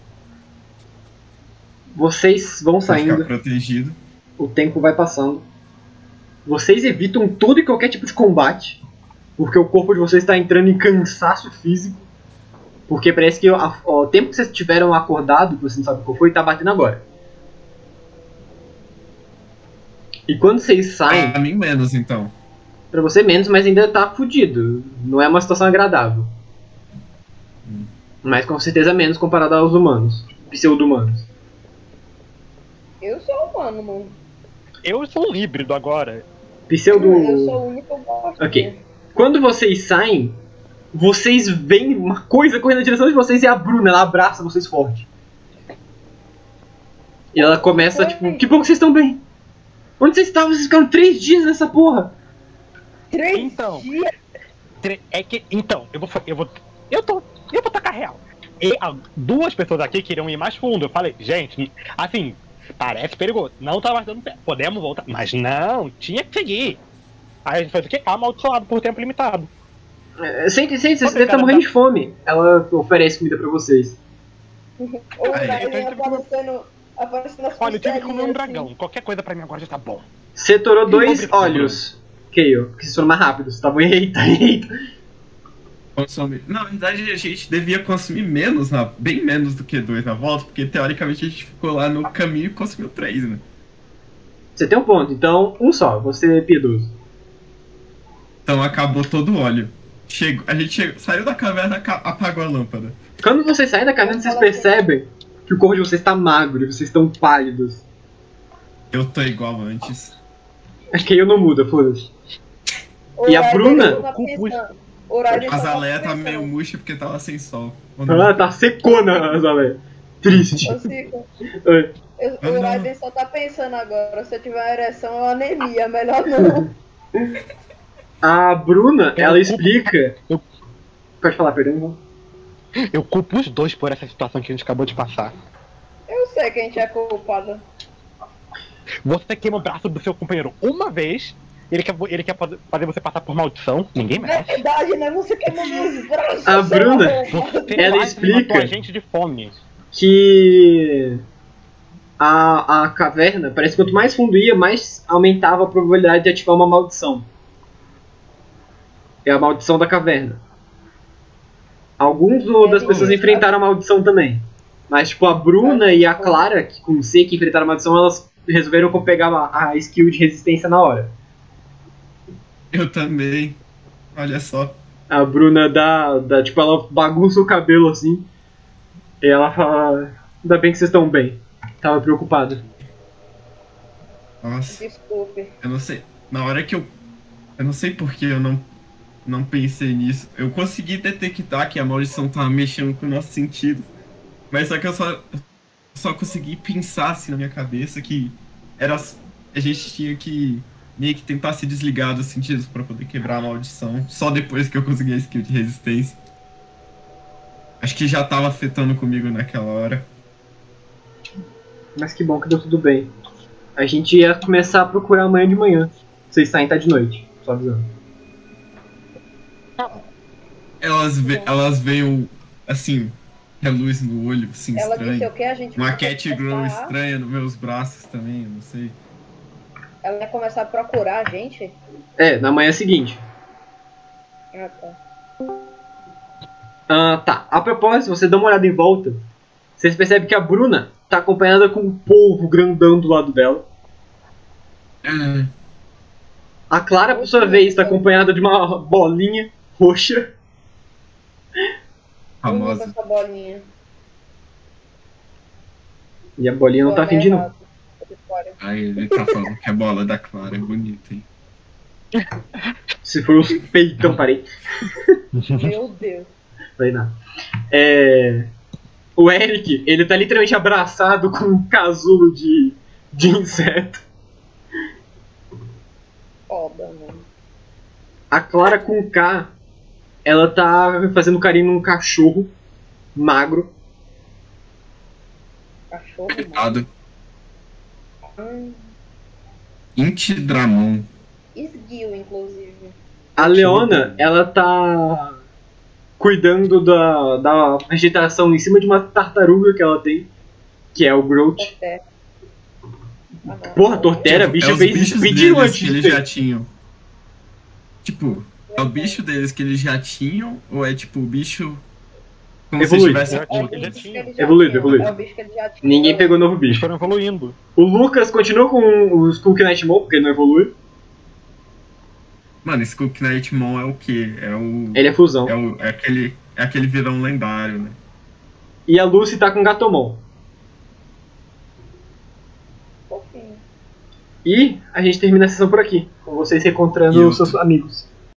S1: Vocês vão
S2: Pra ficar
S1: saindo,
S2: protegido.
S1: o tempo vai passando. Vocês evitam todo e qualquer tipo de combate, porque o corpo de vocês está entrando em cansaço físico. Porque parece que o tempo que vocês tiveram acordado, que você não sabe qual foi, tá batendo agora. E quando vocês saem,
S2: Pra mim menos, então.
S1: pra você menos, mas ainda tá fudido. Não é uma situação agradável. Mas com certeza menos comparado aos humanos. Pseudo-humanos.
S4: Eu sou humano, mano.
S3: Eu sou um híbrido agora.
S1: Pseudo...
S4: Eu sou o único que eu gosto.
S1: Ok. Quando vocês saem, vocês veem uma coisa correndo na direção de vocês e a Bruna, ela abraça vocês forte. E ela começa, tipo, que bom que vocês estão bem. Onde vocês estavam? Vocês ficaram 3 dias nessa porra.
S4: 3
S3: Então.
S4: dias.
S3: É que. Então, eu vou tacar real. Duas pessoas aqui queriam ir mais fundo. Eu falei, gente, assim, parece perigoso. Não tá mais dando pé. Podemos voltar. Mas não, tinha que seguir. Aí a gente faz o quê? Amaldiçoado por tempo limitado.
S1: Sente, vocês devem
S3: Obrigado,
S1: estar morrendo
S3: tá.
S1: de fome. Ela oferece comida pra vocês.
S4: O
S2: Aí,
S4: dragão
S3: eu
S4: aparecendo as
S3: Olha, eu tive que comer um
S4: costelinhas,
S3: dragão. Qualquer coisa pra mim agora já tá bom.
S1: Você torou 2
S3: Obrigado.
S1: olhos, Keio, porque vocês foram mais rápidos. Estavam eita.
S2: Consome. Na verdade, a gente devia consumir menos, bem menos do que 2 na volta, porque teoricamente a gente ficou lá no caminho e consumiu 3, né?
S1: Você tem um ponto, então um só, você é piedoso.
S2: Então acabou todo o óleo. A gente saiu da caverna, apagou a lâmpada.
S1: Quando vocês saem da caverna, vocês percebem que o corpo de vocês está magro, vocês estão pálidos.
S2: Eu tô igual antes.
S1: Acho que aí eu não muda, foda-se.
S4: O
S1: E a
S4: Ryder
S1: Bruna?
S4: só tá pensando- o Ryder
S2: A
S4: só tá
S2: Zaleia tá
S4: pensando.
S2: meio murcha porque tava sem sol. Ou não?
S1: Ah, tá secona, Zalé. Triste.
S4: Ô, Cico,
S1: Oi.
S4: o
S2: não.
S4: Ryder só tá pensando agora, se eu tiver uma ereção é uma anemia, melhor não.
S1: A Bruna,
S3: Eu
S1: ela
S3: culpo-
S1: explica...
S3: eu-
S1: Pode falar, perdão.
S3: Eu culpo os dois por essa situação que a gente acabou de passar.
S4: Eu sei que a gente é culpada.
S3: Você queima o braço do seu companheiro uma vez, ele quer fazer você passar por maldição, ninguém
S4: É
S3: merece.
S4: verdade, né? Você queimou meus braços.
S1: A
S4: seu
S1: Bruna-
S4: arrombado.
S3: Você
S1: Ela
S3: quase
S1: explica-
S3: matou a gente de fome.
S1: Que a caverna, parece que quanto mais fundo ia, mais aumentava a probabilidade de ativar uma maldição. É a maldição da caverna. Alguns das pessoas enfrentaram a maldição também. Mas tipo, a Bruna e a Clara, que com C, que enfrentaram a maldição, elas resolveram pegar a skill de resistência na hora.
S2: Eu também. Olha só.
S1: A Bruna tipo, ela bagunça o cabelo assim. E ela fala, ainda bem que vocês estão bem. Tava preocupada.
S2: Nossa,
S4: Desculpe.
S2: eu não sei. Na hora que eu não sei por que eu não pensei nisso. Eu consegui detectar que a maldição tava mexendo com o nosso sentido. Mas só que eu só consegui pensar assim na minha cabeça que a gente tinha que meio que tentar se desligar dos sentidos pra poder quebrar a maldição. Só depois que eu consegui a skill de resistência. Acho que já tava afetando comigo naquela hora.
S1: Mas que bom que deu tudo bem. A gente ia começar a procurar amanhã de manhã. Vocês saem tá de noite, só avisando.
S2: Elas veem assim, reluz no olho, assim,
S4: Ela disse o
S2: estranho.
S4: que? A gente
S2: Uma
S4: vai
S2: cat grow
S4: começar-
S2: estranha nos meus braços também, eu não sei.
S4: Ela vai começar a procurar a gente?
S1: É, na manhã seguinte.
S4: Ah, tá.
S1: Tá. A propósito, você dá uma olhada em volta. Vocês percebem que a Bruna tá acompanhada com um polvo grandão do lado dela. A Clara, por sua vez, está acompanhada de uma bolinha roxa.
S4: Eu vi com
S2: Famosa.
S4: essa bolinha.
S1: E a bolinha não tá afim de não.
S4: Errado. Fora.
S2: Aí ele tá falando que a bola da Clara é bonita, hein?
S1: Se for os peitão, parei.
S4: Meu Deus.
S1: Falei nada. O Eric, ele tá literalmente abraçado com um casulo de inseto.
S4: Foda, mano.
S1: A Clara com K, ela tá fazendo carinho num cachorro magro.
S4: Cachorro, mano.
S2: Coitado.
S4: Hum,
S2: Intidramon.
S4: esguio, inclusive.
S1: A Leona, ela tá cuidando da vegetação em cima de uma tartaruga que ela tem, que é o Groot.
S4: Torté. Ah, não.
S1: Porra, Tortera,
S2: Tipo,
S1: bicho
S2: os
S1: fez
S2: bichos
S1: speed
S2: deles
S1: antes
S2: que
S1: de
S2: eles
S1: ter.
S2: já tinham. Tipo, é o bicho deles que eles já tinham, ou é tipo o bicho como
S1: Evoluído.
S2: se tivesse.
S3: Já
S4: É o
S3: tinha.
S4: bicho que ele já
S1: Evoluído,
S4: tinha.
S1: evoluído.
S4: É o bicho que ele já tinha.
S1: Ninguém pegou novo
S3: Eles
S1: bicho.
S3: foram evoluindo.
S1: O Lucas continua com o Skull Knight Mole, porque ele não evolui.
S2: Mano, esse Cook Nightmon é o quê? É o.
S1: Ele é fusão.
S2: É aquele vilão lendário, né?
S1: E a Lucy tá com Gatomon.
S4: Fofinho.
S1: E a gente termina a sessão por aqui, com vocês encontrando
S2: E
S1: os seus amigos.